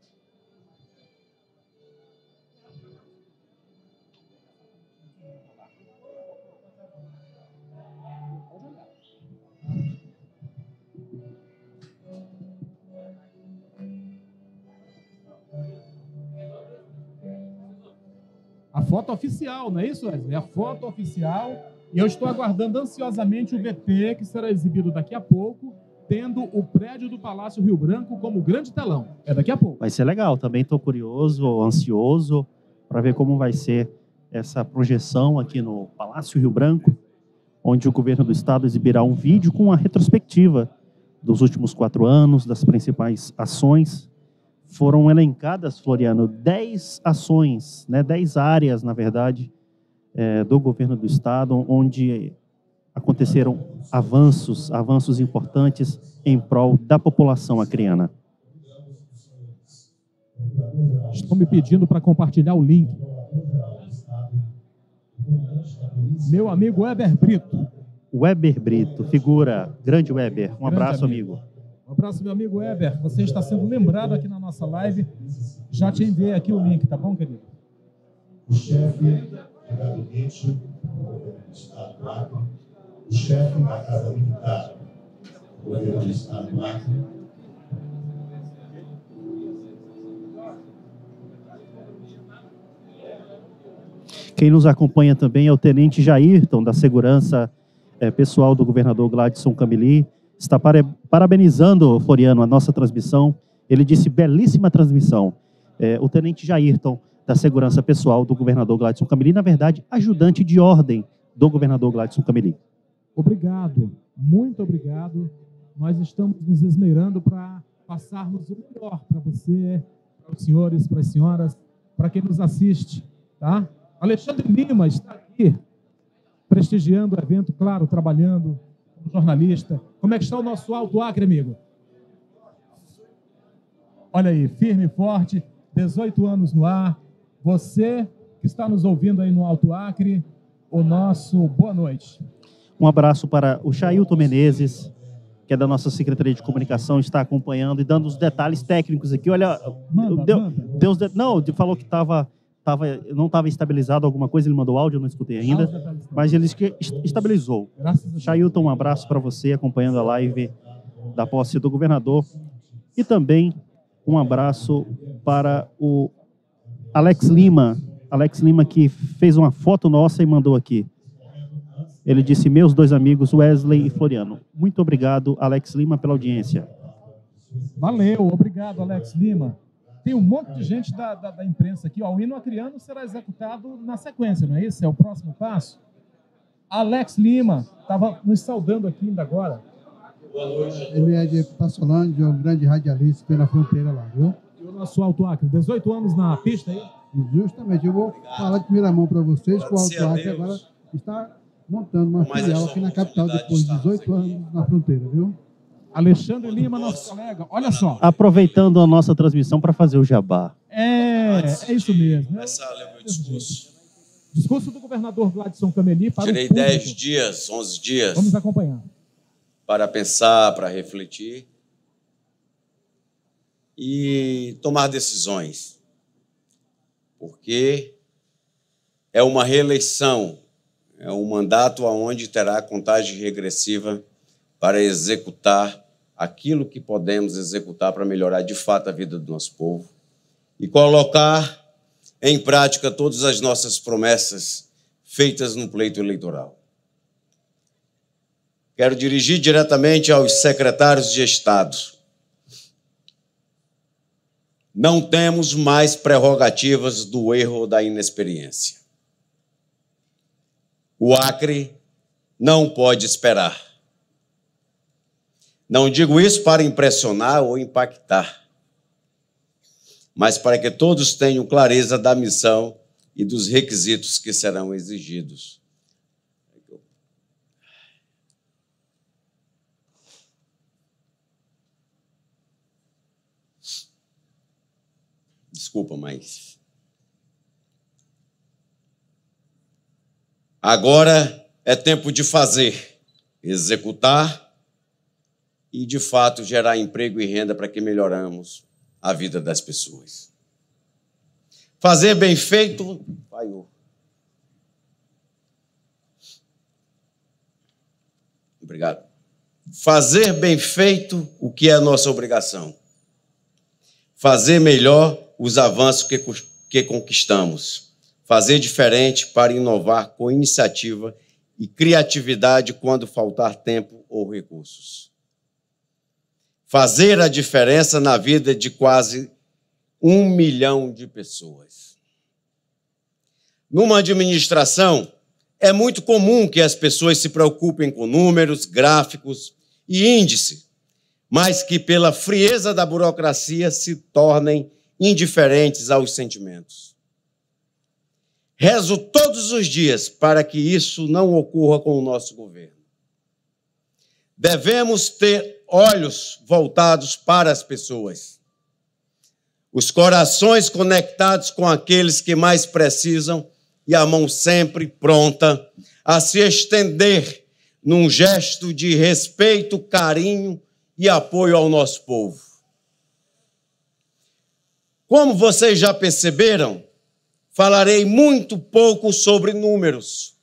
A foto oficial, não é isso, Wesley? A foto oficial. E eu estou aguardando ansiosamente o V T, que será exibido daqui a pouco, tendo o prédio do Palácio Rio Branco como grande telão. É daqui a pouco. Vai ser legal. Também estou curioso, ansioso, para ver como vai ser essa projeção aqui no Palácio Rio Branco, onde o governo do estado exibirá um vídeo com uma retrospectiva dos últimos quatro anos, das principais ações. Foram elencadas, Floriano, dez ações, né, dez áreas, na verdade, é, do governo do estado, onde aconteceram avanços, avanços importantes em prol da população acreana. Estão me pedindo para compartilhar o link. Meu amigo Weber Brito. Weber Brito, figura, grande Weber. Um grande abraço, amigo. amigo. Um abraço, meu amigo Weber. Você está sendo lembrado aqui na nossa live. Já te enviei aqui o link, tá bom, querido? O chefe do gabinete do governo do estado do Acre, o chefe da Casa Militar do governo do estado do Acre, quem nos acompanha também é o Tenente Jairton, da Segurança é, Pessoal do governador Gladson Cameli. Está parabenizando, Floriano, a nossa transmissão. Ele disse, belíssima transmissão. É, o Tenente Jairton, da Segurança Pessoal do governador Gladson Cameli, na verdade, ajudante de ordem do governador Gladson Cameli. Obrigado, muito obrigado. Nós estamos nos esmerando para passarmos o melhor para você, para os senhores, para as senhoras, para quem nos assiste, tá? Alexandre Lima está aqui, prestigiando o evento, claro, trabalhando como jornalista. Como é que está o nosso Alto Acre, amigo? Olha aí, firme e forte, dezoito anos no ar. Você que está nos ouvindo aí no Alto Acre, o nosso boa noite. Um abraço para o Chailton Menezes, que é da nossa Secretaria de Comunicação, está acompanhando e dando os detalhes técnicos aqui. Olha, manda, deu, manda. Deus, não, falou que tava, tava, não estava estabilizado alguma coisa, ele mandou áudio, eu não escutei ainda, mas ele estabilizou. Chailton, um abraço para você, acompanhando a live da posse do governador. E também um abraço para o Alex Lima, Alex Lima que fez uma foto nossa e mandou aqui. Ele disse, meus dois amigos, Wesley e Floriano. Muito obrigado, Alex Lima, pela audiência. Valeu, obrigado, Alex Lima. Tem um monte de gente da, da, da imprensa aqui. Ó, o hino acreano será executado na sequência, não é isso? É o próximo passo. Alex Lima estava nos saudando aqui ainda agora. Boa noite. Ele é de Passolândia, um grande radialista pela fronteira lá, viu? E o nosso Alto Acre, dezoito anos na pista aí? Justamente, eu vou falar de primeira mão para vocês que o Alto Acre agora está montando uma filial aqui na capital depois de dezoito anos na fronteira, viu? Alexandre Lima, nosso colega, olha só. Aproveitando a nossa transmissão para fazer o jabá. É, é isso mesmo. Começar a ler o meu discurso. Discurso do governador Gladson Cameli para Tirei o público. dez dias, onze dias. Vamos acompanhar. Para pensar, para refletir e tomar decisões. Porque é uma reeleição, é um mandato onde terá contagem regressiva para executar aquilo que podemos executar para melhorar de fato a vida do nosso povo e colocar em prática todas as nossas promessas feitas no pleito eleitoral. Quero dirigir diretamente aos secretários de Estado. Não temos mais prerrogativas do erro ou da inexperiência. O Acre não pode esperar. Não digo isso para impressionar ou impactar, mas para que todos tenham clareza da missão e dos requisitos que serão exigidos. Desculpa, mas... Agora é tempo de fazer, executar e, de fato, gerar emprego e renda para que melhoramos a vida das pessoas. Fazer bem feito... Falhou. Obrigado. Fazer bem feito o que é a nossa obrigação. Fazer melhor os avanços que, que conquistamos. Fazer diferente para inovar com iniciativa e criatividade quando faltar tempo ou recursos. Fazer a diferença na vida de quase um milhão de pessoas. Numa administração, é muito comum que as pessoas se preocupem com números, gráficos e índice, mas que, pela frieza da burocracia, se tornem indiferentes aos sentimentos. Rezo todos os dias para que isso não ocorra com o nosso governo. Devemos ter olhos voltados para as pessoas, os corações conectados com aqueles que mais precisam e a mão sempre pronta a se estender num gesto de respeito, carinho e apoio ao nosso povo. Como vocês já perceberam, falarei muito pouco sobre números.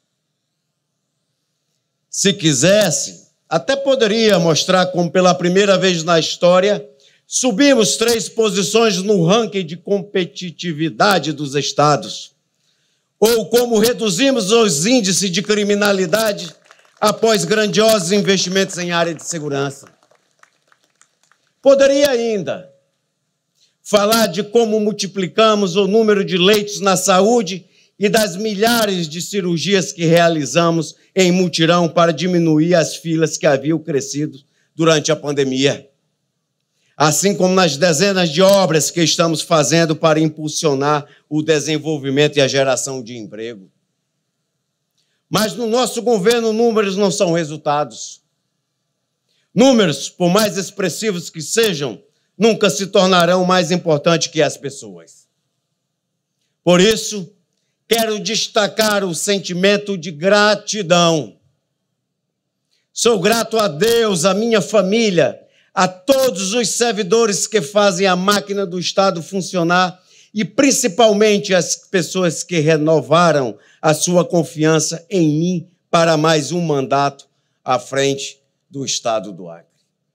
Se quisesse, até poderia mostrar como pela primeira vez na história subimos três posições no ranking de competitividade dos estados, ou como reduzimos os índices de criminalidade após grandiosos investimentos em área de segurança. Poderia ainda falar de como multiplicamos o número de leitos na saúde e das milhares de cirurgias que realizamos em mutirão para diminuir as filas que haviam crescido durante a pandemia. Assim como nas dezenas de obras que estamos fazendo para impulsionar o desenvolvimento e a geração de emprego. Mas no nosso governo, números não são resultados. Números, por mais expressivos que sejam, nunca se tornarão mais importantes que as pessoas. Por isso, quero destacar o sentimento de gratidão. Sou grato a Deus, à minha família, a todos os servidores que fazem a máquina do Estado funcionar e principalmente as pessoas que renovaram a sua confiança em mim para mais um mandato à frente do Estado do Acre.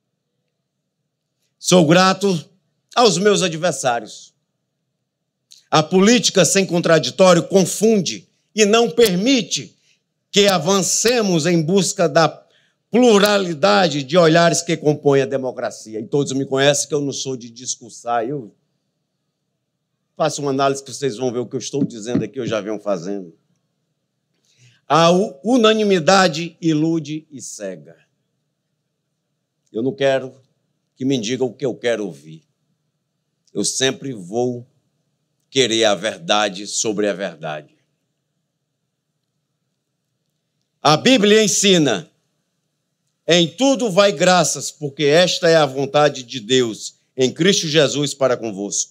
Sou grato aos meus adversários. A política sem contraditório confunde e não permite que avancemos em busca da pluralidade de olhares que compõem a democracia. E todos me conhecem que eu não sou de discursar. Eu faço uma análise que vocês vão ver o que eu estou dizendo aqui, eu já venho fazendo. A unanimidade ilude e cega. Eu não quero que me digam o que eu quero ouvir. Eu sempre vou querer a verdade sobre a verdade. A Bíblia ensina: em tudo vai graças, porque esta é a vontade de Deus, em Cristo Jesus para convosco.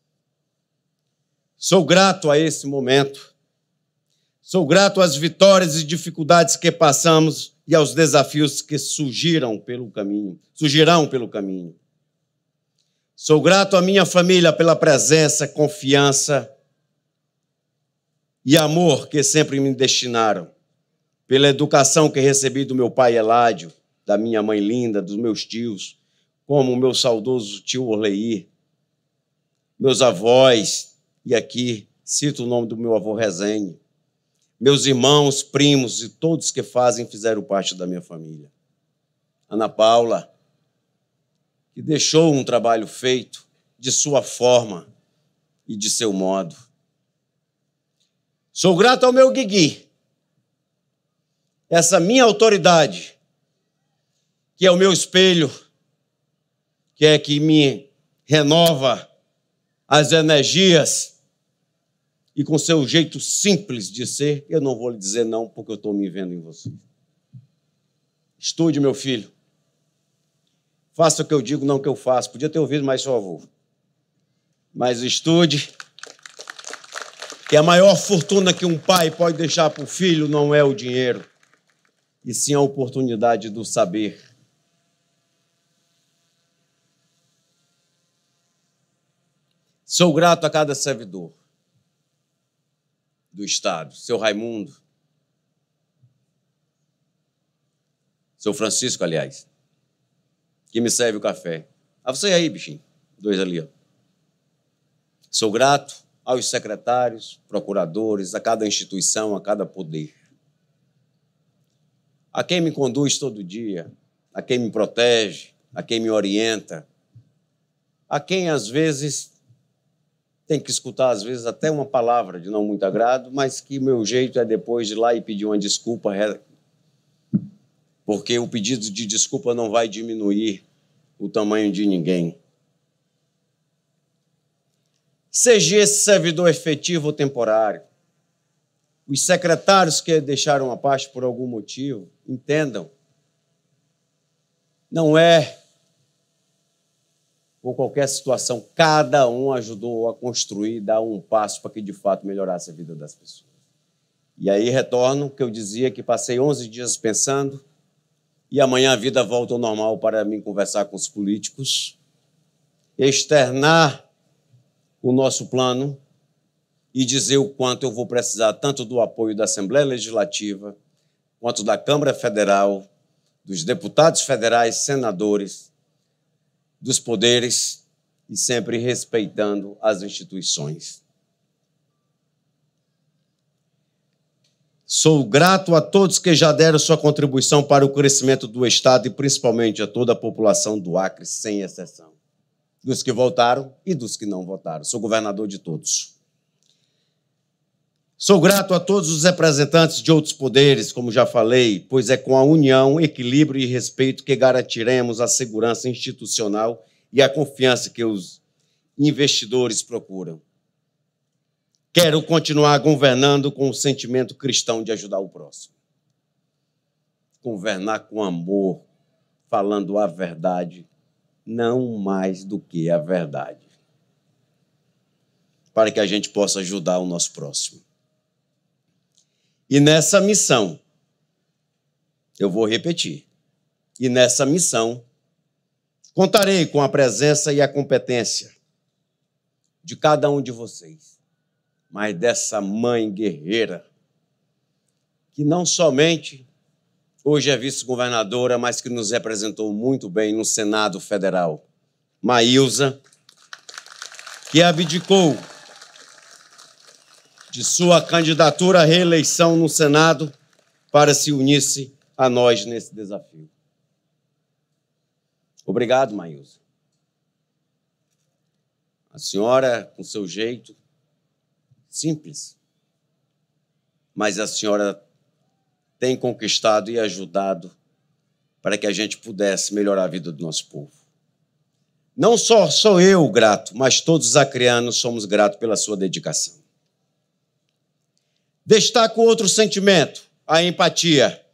Sou grato a esse momento. Sou grato às vitórias e dificuldades que passamos e aos desafios que surgiram pelo caminho, surgirão pelo caminho. Sou grato à minha família pela presença, confiança e amor que sempre me destinaram, pela educação que recebi do meu pai Eládio, da minha mãe Linda, dos meus tios, como o meu saudoso tio Orleir, meus avós, e aqui cito o nome do meu avô Resenha, meus irmãos, primos e todos que fazem e fizeram parte da minha família. Ana Paula, que deixou um trabalho feito de sua forma e de seu modo. Sou grato ao meu Guigui, essa minha autoridade, que é o meu espelho, que é que me renova as energias e com seu jeito simples de ser, eu não vou lhe dizer não, porque eu estou me vendo em você. Estude, meu filho. Faça o que eu digo, não o que eu faço. Podia ter ouvido mais seu avô. Mas estude, que a maior fortuna que um pai pode deixar para o filho não é o dinheiro, e sim a oportunidade do saber. Sou grato a cada servidor do Estado, seu Raimundo, seu Francisco, aliás, que me serve o café. A você aí, bichinho, dois ali, ó. Sou grato aos secretários, procuradores, a cada instituição, a cada poder. A quem me conduz todo dia, a quem me protege, a quem me orienta, a quem, às vezes, tem que escutar, às vezes, até uma palavra de não muito agrado, mas que o meu jeito é depois de ir lá e pedir uma desculpa, porque o pedido de desculpa não vai diminuir o tamanho de ninguém. Seja esse servidor efetivo ou temporário, os secretários que deixaram a parte por algum motivo, entendam, não é por qualquer situação, cada um ajudou a construir, dar um passo para que, de fato, melhorasse a vida das pessoas. E aí retorno que eu dizia que passei onze dias pensando e amanhã a vida volta ao normal para mim conversar com os políticos, externar o nosso plano e dizer o quanto eu vou precisar tanto do apoio da Assembleia Legislativa, quanto da Câmara Federal, dos deputados federais, senadores, dos poderes e sempre respeitando as instituições. Sou grato a todos que já deram sua contribuição para o crescimento do Estado e principalmente a toda a população do Acre, sem exceção. Dos que votaram e dos que não votaram. Sou governador de todos. Sou grato a todos os representantes de outros poderes, como já falei, pois é com a união, equilíbrio e respeito que garantiremos a segurança institucional e a confiança que os investidores procuram. Quero continuar governando com o sentimento cristão de ajudar o próximo. Governar com amor, falando a verdade, não mais do que a verdade, para que a gente possa ajudar o nosso próximo. E nessa missão, eu vou repetir, e nessa missão, contarei com a presença e a competência de cada um de vocês, mas dessa mãe guerreira, que não somente hoje é vice-governadora, mas que nos representou muito bem no Senado Federal, Maílza, que abdicou de sua candidatura à reeleição no Senado para se unir-se a nós nesse desafio. Obrigado, Maílza. A senhora, com seu jeito, simples, mas a senhora tem conquistado e ajudado para que a gente pudesse melhorar a vida do nosso povo. Não só sou eu grato, mas todos os acreanos somos gratos pela sua dedicação. Destaco outro sentimento, a empatia.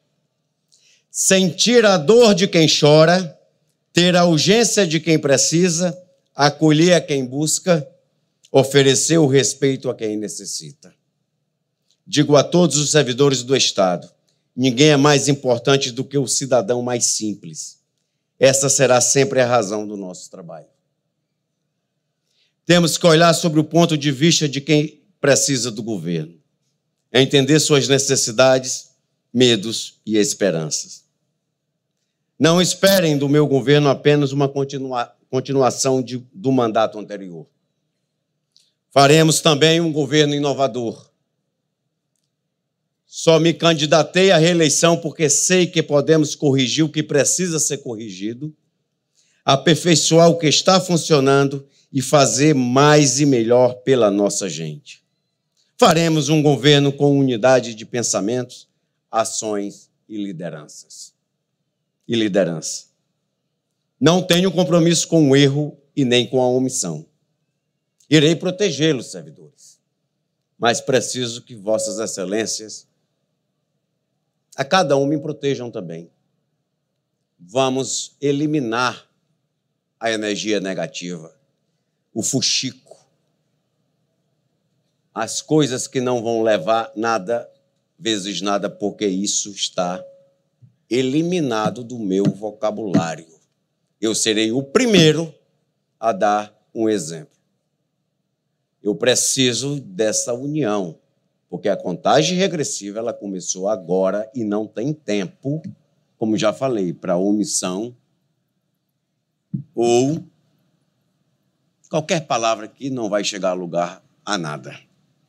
sentir a dor de quem chora, ter a urgência de quem precisa, acolher a quem busca, oferecer o respeito a quem necessita. Digo a todos os servidores do Estado, ninguém é mais importante do que o cidadão mais simples. Essa será sempre a razão do nosso trabalho. Temos que olhar sobre o ponto de vista de quem precisa do governo, entender suas necessidades, medos e esperanças. Não esperem do meu governo apenas uma continua, continuação de, do mandato anterior. Faremos também um governo inovador. Só me candidatei à reeleição porque sei que podemos corrigir o que precisa ser corrigido, aperfeiçoar o que está funcionando e fazer mais e melhor pela nossa gente. Faremos um governo com unidade de pensamentos, ações e lideranças. E liderança. Não tenho compromisso com o erro e nem com a omissão. Irei protegê-los, servidores, mas preciso que vossas excelências a cada um me protejam também. Vamos eliminar a energia negativa, o fuxico, as coisas que não vão levar nada, vezes nada, porque isso está eliminado do meu vocabulário. Eu serei o primeiro a dar um exemplo. Eu preciso dessa união, porque a contagem regressiva ela começou agora e não tem tempo, como já falei, para omissão ou qualquer palavra que não vai chegar a lugar a nada.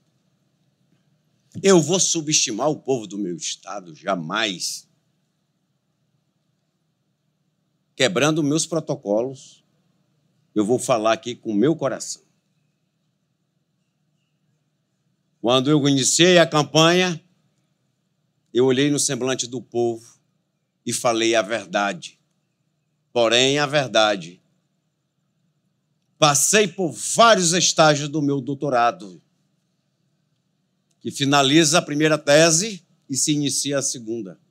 Eu vou subestimar o povo do meu estado, jamais. Quebrando meus protocolos, eu vou falar aqui com o meu coração. Quando eu iniciei a campanha, eu olhei no semblante do povo e falei a verdade. Porém, a verdade. Passei por vários estágios do meu doutorado, que finaliza a primeira tese e se inicia a segunda.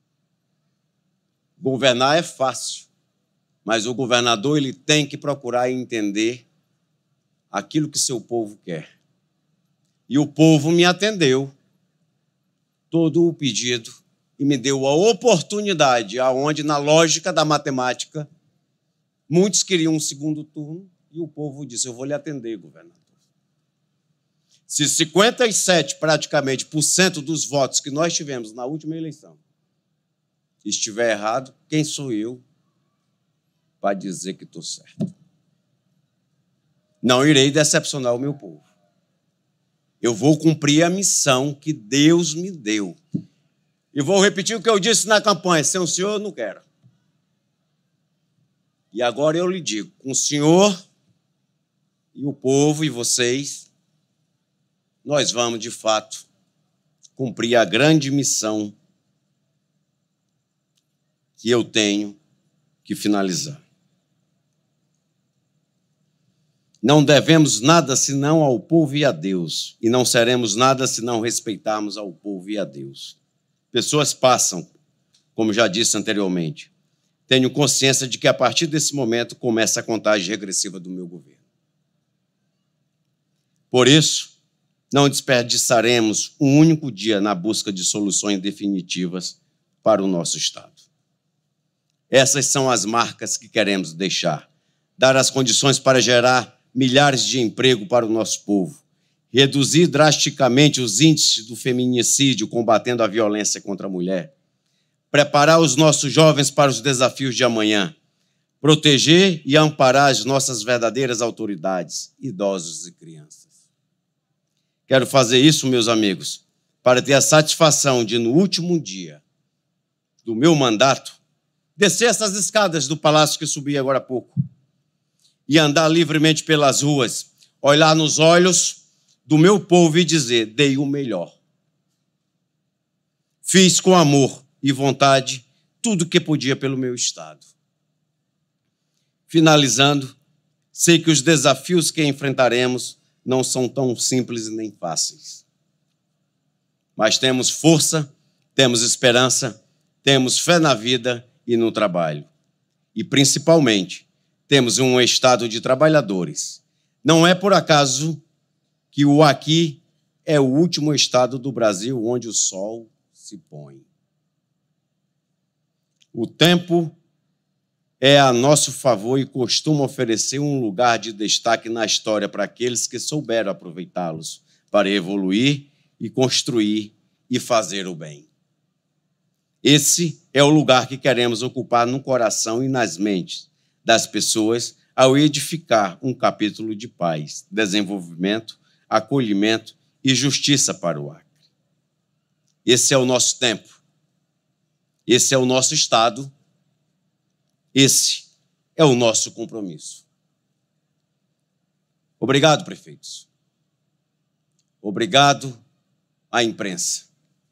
Governar é fácil, mas o governador ele tem que procurar entender aquilo que seu povo quer. E o povo me atendeu todo o pedido e me deu a oportunidade, aonde, na lógica da matemática, muitos queriam um segundo turno e o povo disse, eu vou lhe atender, governador. Se cinquenta e sete, praticamente, por cento dos votos que nós tivemos na última eleição estiver errado, quem sou eu para dizer que estou certo? Não irei decepcionar o meu povo. Eu vou cumprir a missão que Deus me deu. E vou repetir o que eu disse na campanha, sem o senhor eu não quero. E agora eu lhe digo, com o senhor e o povo e vocês, nós vamos, de fato, cumprir a grande missão que eu tenho que finalizar. Não devemos nada senão ao povo e a Deus, e não seremos nada se não respeitarmos ao povo e a Deus. Pessoas passam, como já disse anteriormente. Tenho consciência de que, a partir desse momento, começa a contagem regressiva do meu governo. Por isso, não desperdiçaremos um único dia na busca de soluções definitivas para o nosso Estado. Essas são as marcas que queremos deixar. Dar as condições para gerar milhares de empregos para o nosso povo, reduzir drasticamente os índices do feminicídio, combatendo a violência contra a mulher, preparar os nossos jovens para os desafios de amanhã, proteger e amparar as nossas verdadeiras autoridades, idosos e crianças. Quero fazer isso, meus amigos, para ter a satisfação de, no último dia do meu mandato, descer essas escadas do palácio que subi agora há pouco, e andar livremente pelas ruas, olhar nos olhos do meu povo e dizer, dei o melhor. Fiz com amor e vontade tudo o que podia pelo meu Estado. Finalizando, sei que os desafios que enfrentaremos não são tão simples e nem fáceis. Mas temos força, temos esperança, temos fé na vida e no trabalho. E, principalmente, temos um estado de trabalhadores. Não é por acaso que o Acre é o último estado do Brasil onde o sol se põe. O tempo é a nosso favor e costuma oferecer um lugar de destaque na história para aqueles que souberam aproveitá-los para evoluir e construir e fazer o bem. Esse é o lugar que queremos ocupar no coração e nas mentes das pessoas ao edificar um capítulo de paz, desenvolvimento, acolhimento e justiça para o Acre. Esse é o nosso tempo. Esse é o nosso estado. Esse é o nosso compromisso. Obrigado, prefeitos. Obrigado à imprensa.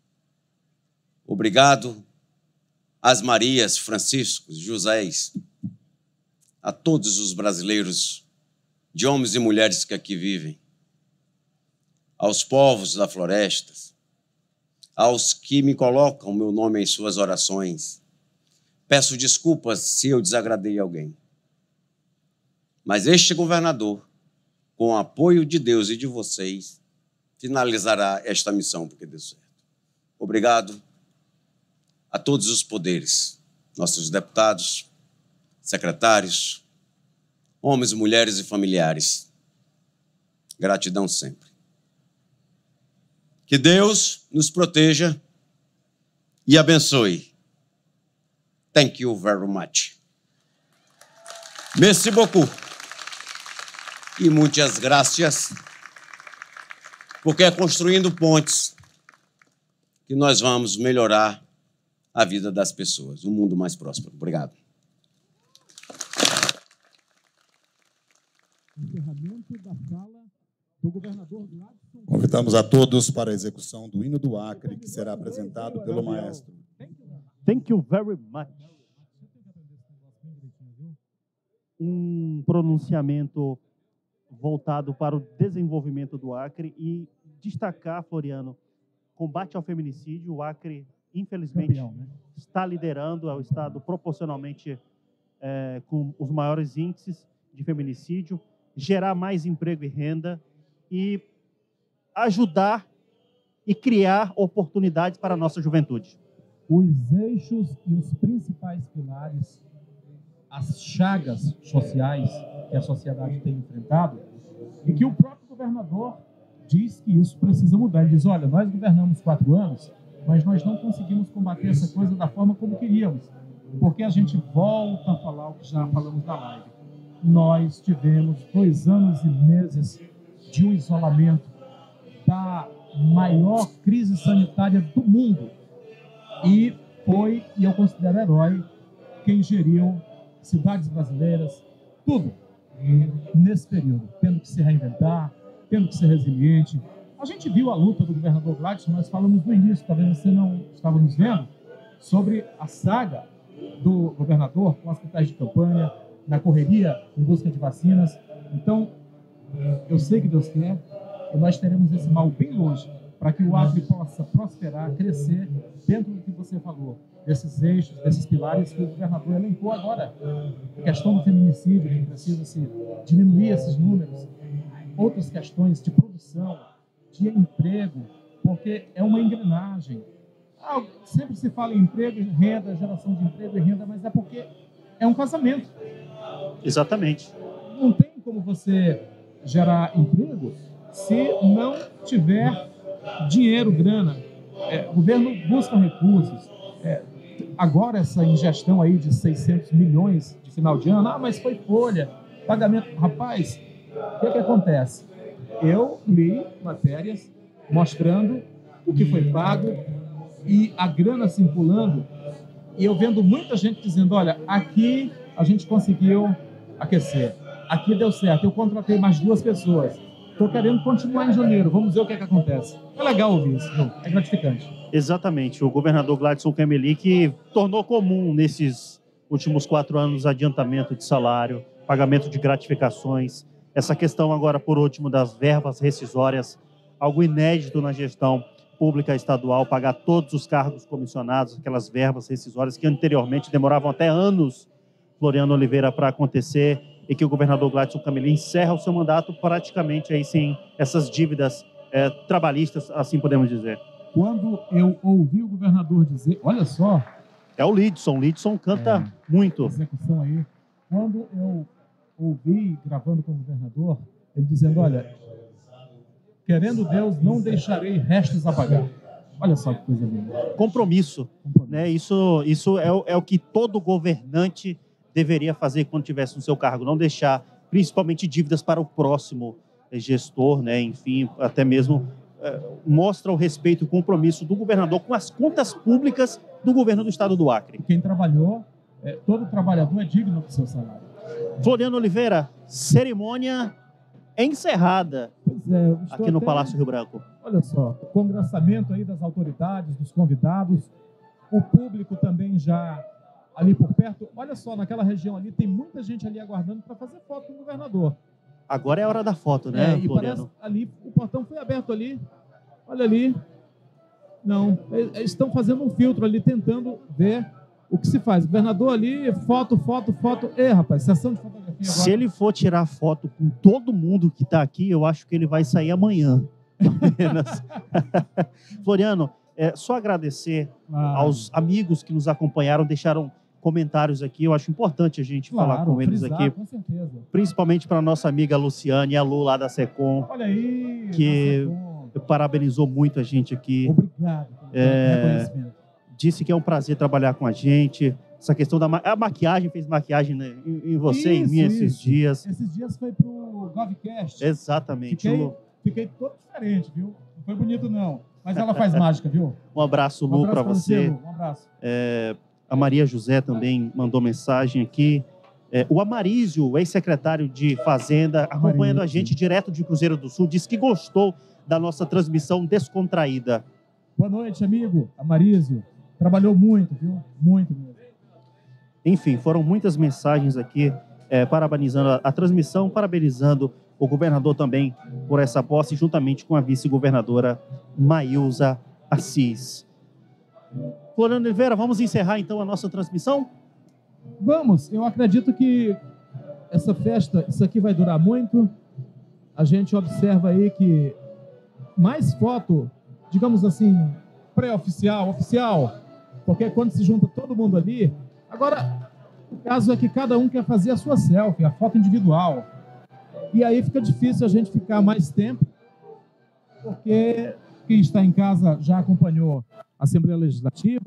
Obrigado às Marias, Franciscos, Josés, a todos os brasileiros, de homens e mulheres que aqui vivem, aos povos da floresta, aos que me colocam meu nome em suas orações. Peço desculpas se eu desagradei alguém. Mas este governador, com o apoio de Deus e de vocês, finalizará esta missão, porque deu certo. Obrigado a todos os poderes, nossos deputados, secretários, homens, mulheres e familiares. Gratidão sempre. Que Deus nos proteja e abençoe. Thank you very much. Merci beaucoup. E muitas gracias, porque é construindo pontes que nós vamos melhorar a vida das pessoas, um mundo mais próspero. Obrigado. Encerramento da fala do governador Gladson. Convidamos a todos para a execução do hino do Acre, que será apresentado pelo maestro. Thank you very much. Um pronunciamento voltado para o desenvolvimento do Acre e destacar, Floriano, combate ao feminicídio. O Acre, infelizmente, Campeão, né? está liderando, é o estado proporcionalmente é, com os maiores índices de feminicídio, gerar mais emprego e renda e ajudar e criar oportunidades para a nossa juventude. Os eixos e os principais pilares, as chagas sociais que a sociedade tem enfrentado, e que o próprio governador diz que isso precisa mudar. Ele diz, olha, nós governamos quatro anos, mas nós não conseguimos combater essa coisa da forma como queríamos, porque a gente volta a falar o que já falamos na live. Nós tivemos dois anos e meses de um isolamento da maior crise sanitária do mundo, e foi, e eu considero herói, quem geriu cidades brasileiras, tudo, nesse período, tendo que se reinventar, tendo que ser resiliente. A gente viu a luta do governador Gladson, nós falamos no início, talvez você não estava nos vendo, sobre a saga do governador com hospitais de campanha, na correria em busca de vacinas. Então, eu sei que Deus quer, e nós teremos esse mal bem longe, para que o Acre possa prosperar, crescer, dentro do que você falou, desses eixos, desses pilares que o governador elencou agora. A questão do feminicídio, que precisa se diminuir esses números, outras questões de produção, de emprego, porque é uma engrenagem. Ah, sempre se fala em emprego, renda, geração de emprego e renda, mas é porque é um casamento. Exatamente. Não tem como você gerar emprego se não tiver dinheiro, grana. É, o governo busca recursos. É, agora essa ingestão aí de seiscentos milhões de final de ano, ah, mas foi folha, pagamento. Rapaz, o que é que acontece? Eu li matérias mostrando o que foi pago e a grana circulando, e eu vendo muita gente dizendo, olha, aqui a gente conseguiu aquecer, aqui deu certo, eu contratei mais duas pessoas, estou querendo continuar em janeiro, vamos ver o que é que acontece. É legal ouvir isso, não? É gratificante. Exatamente, o governador Gladson Cameli, que tornou comum nesses últimos quatro anos adiantamento de salário, pagamento de gratificações, essa questão agora, por último, das verbas rescisórias, algo inédito na gestão pública estadual pagar todos os cargos comissionados, aquelas verbas rescisórias que anteriormente demoravam até anos, Floriano Oliveira, para acontecer, e que o governador Gladson Camelim encerra o seu mandato praticamente aí sem essas dívidas é, trabalhistas, assim podemos dizer. Quando eu ouvi o governador dizer, olha só... É o Lidson, o Lidson canta é, muito. Execução aí. Quando eu ouvi, gravando com o governador, ele dizendo, olha, querendo Deus, não deixarei restos a pagar. Olha só que coisa linda. Compromisso. Compromisso. Né? Isso, isso é, o, é o que todo governante deveria fazer quando tivesse no seu cargo. Não deixar, principalmente, dívidas para o próximo gestor, né? Enfim, até mesmo é, mostra o respeito e o compromisso do governador com as contas públicas do governo do estado do Acre. Quem trabalhou, é, todo trabalhador é digno do seu salário. Floriano Oliveira, cerimônia encerrada é, aqui no até, Palácio Rio Branco. Olha só, congraçamento aí das autoridades, dos convidados, o público também já ali por perto. Olha só, naquela região ali tem muita gente ali aguardando para fazer foto com o governador. Agora é a hora da foto, né, é, e Floriano? Ali, o portão foi aberto ali, olha ali. Não, eles estão fazendo um filtro ali, tentando ver o que se faz. Governador ali, foto, foto, foto. Ê, rapaz, sessão de fotografia agora. Se ele for tirar foto com todo mundo que está aqui, eu acho que ele vai sair amanhã. Floriano, é, só agradecer ah. aos amigos que nos acompanharam, deixaram comentários aqui. Eu acho importante a gente claro, falar com eles frisar, aqui. Com certeza. Principalmente para a nossa amiga Luciane, a Lu lá da Secom. Olha aí, que parabenizou muito a gente aqui. Obrigado. É, disse que é um prazer trabalhar com a gente. Essa questão da ma a maquiagem, fez maquiagem, né, em, em você e em mim esses isso. dias. Esses dias foi pro Govcast. Exatamente. Fiquei, fiquei todo diferente, viu? Não foi bonito, não. Mas ela faz mágica, viu? Um abraço, Lu, um para você. Um abraço. É, a Maria José também mandou mensagem aqui. É, o Amarísio, ex-secretário de Fazenda, acompanhando a gente direto de Cruzeiro do Sul, disse que gostou da nossa transmissão descontraída. Boa noite, amigo. Amarísio. Trabalhou muito, viu? Muito mesmo. Enfim, foram muitas mensagens aqui, é, parabenizando a, a transmissão, parabenizando o governador também por essa posse, juntamente com a vice-governadora Maílza Assis. Floriano Oliveira, vamos encerrar então a nossa transmissão? Vamos. Eu acredito que essa festa, isso aqui vai durar muito. A gente observa aí que mais foto, digamos assim, pré-oficial, oficial, porque quando se junta todo mundo ali, agora o caso é que cada um quer fazer a sua selfie, a foto individual. E aí fica difícil a gente ficar mais tempo, porque quem está em casa já acompanhou a Assembleia Legislativa.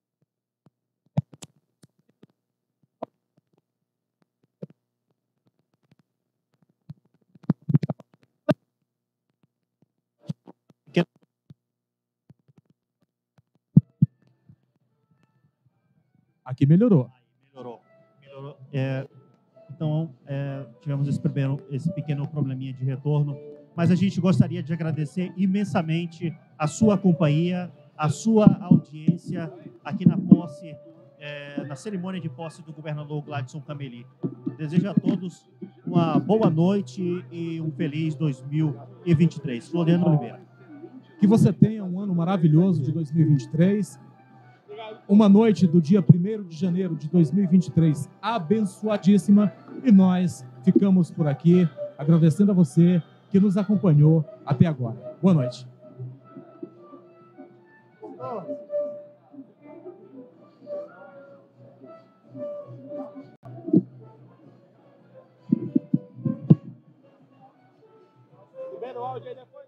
Aqui melhorou. Melhorou. Melhorou. É, então, é, tivemos esse, primeiro, esse pequeno probleminha de retorno, mas a gente gostaria de agradecer imensamente a sua companhia, a sua audiência aqui na posse, é, na cerimônia de posse do governador Gladson Camelim. Desejo a todos uma boa noite e um feliz dois mil e vinte e três. Floriano Oliveira. Que você tenha um ano maravilhoso de dois mil e vinte e três. Uma noite do dia primeiro de janeiro de dois mil e vinte e três abençoadíssima, e nós ficamos por aqui agradecendo a você que nos acompanhou até agora. Boa noite. Libera o áudio aí depois.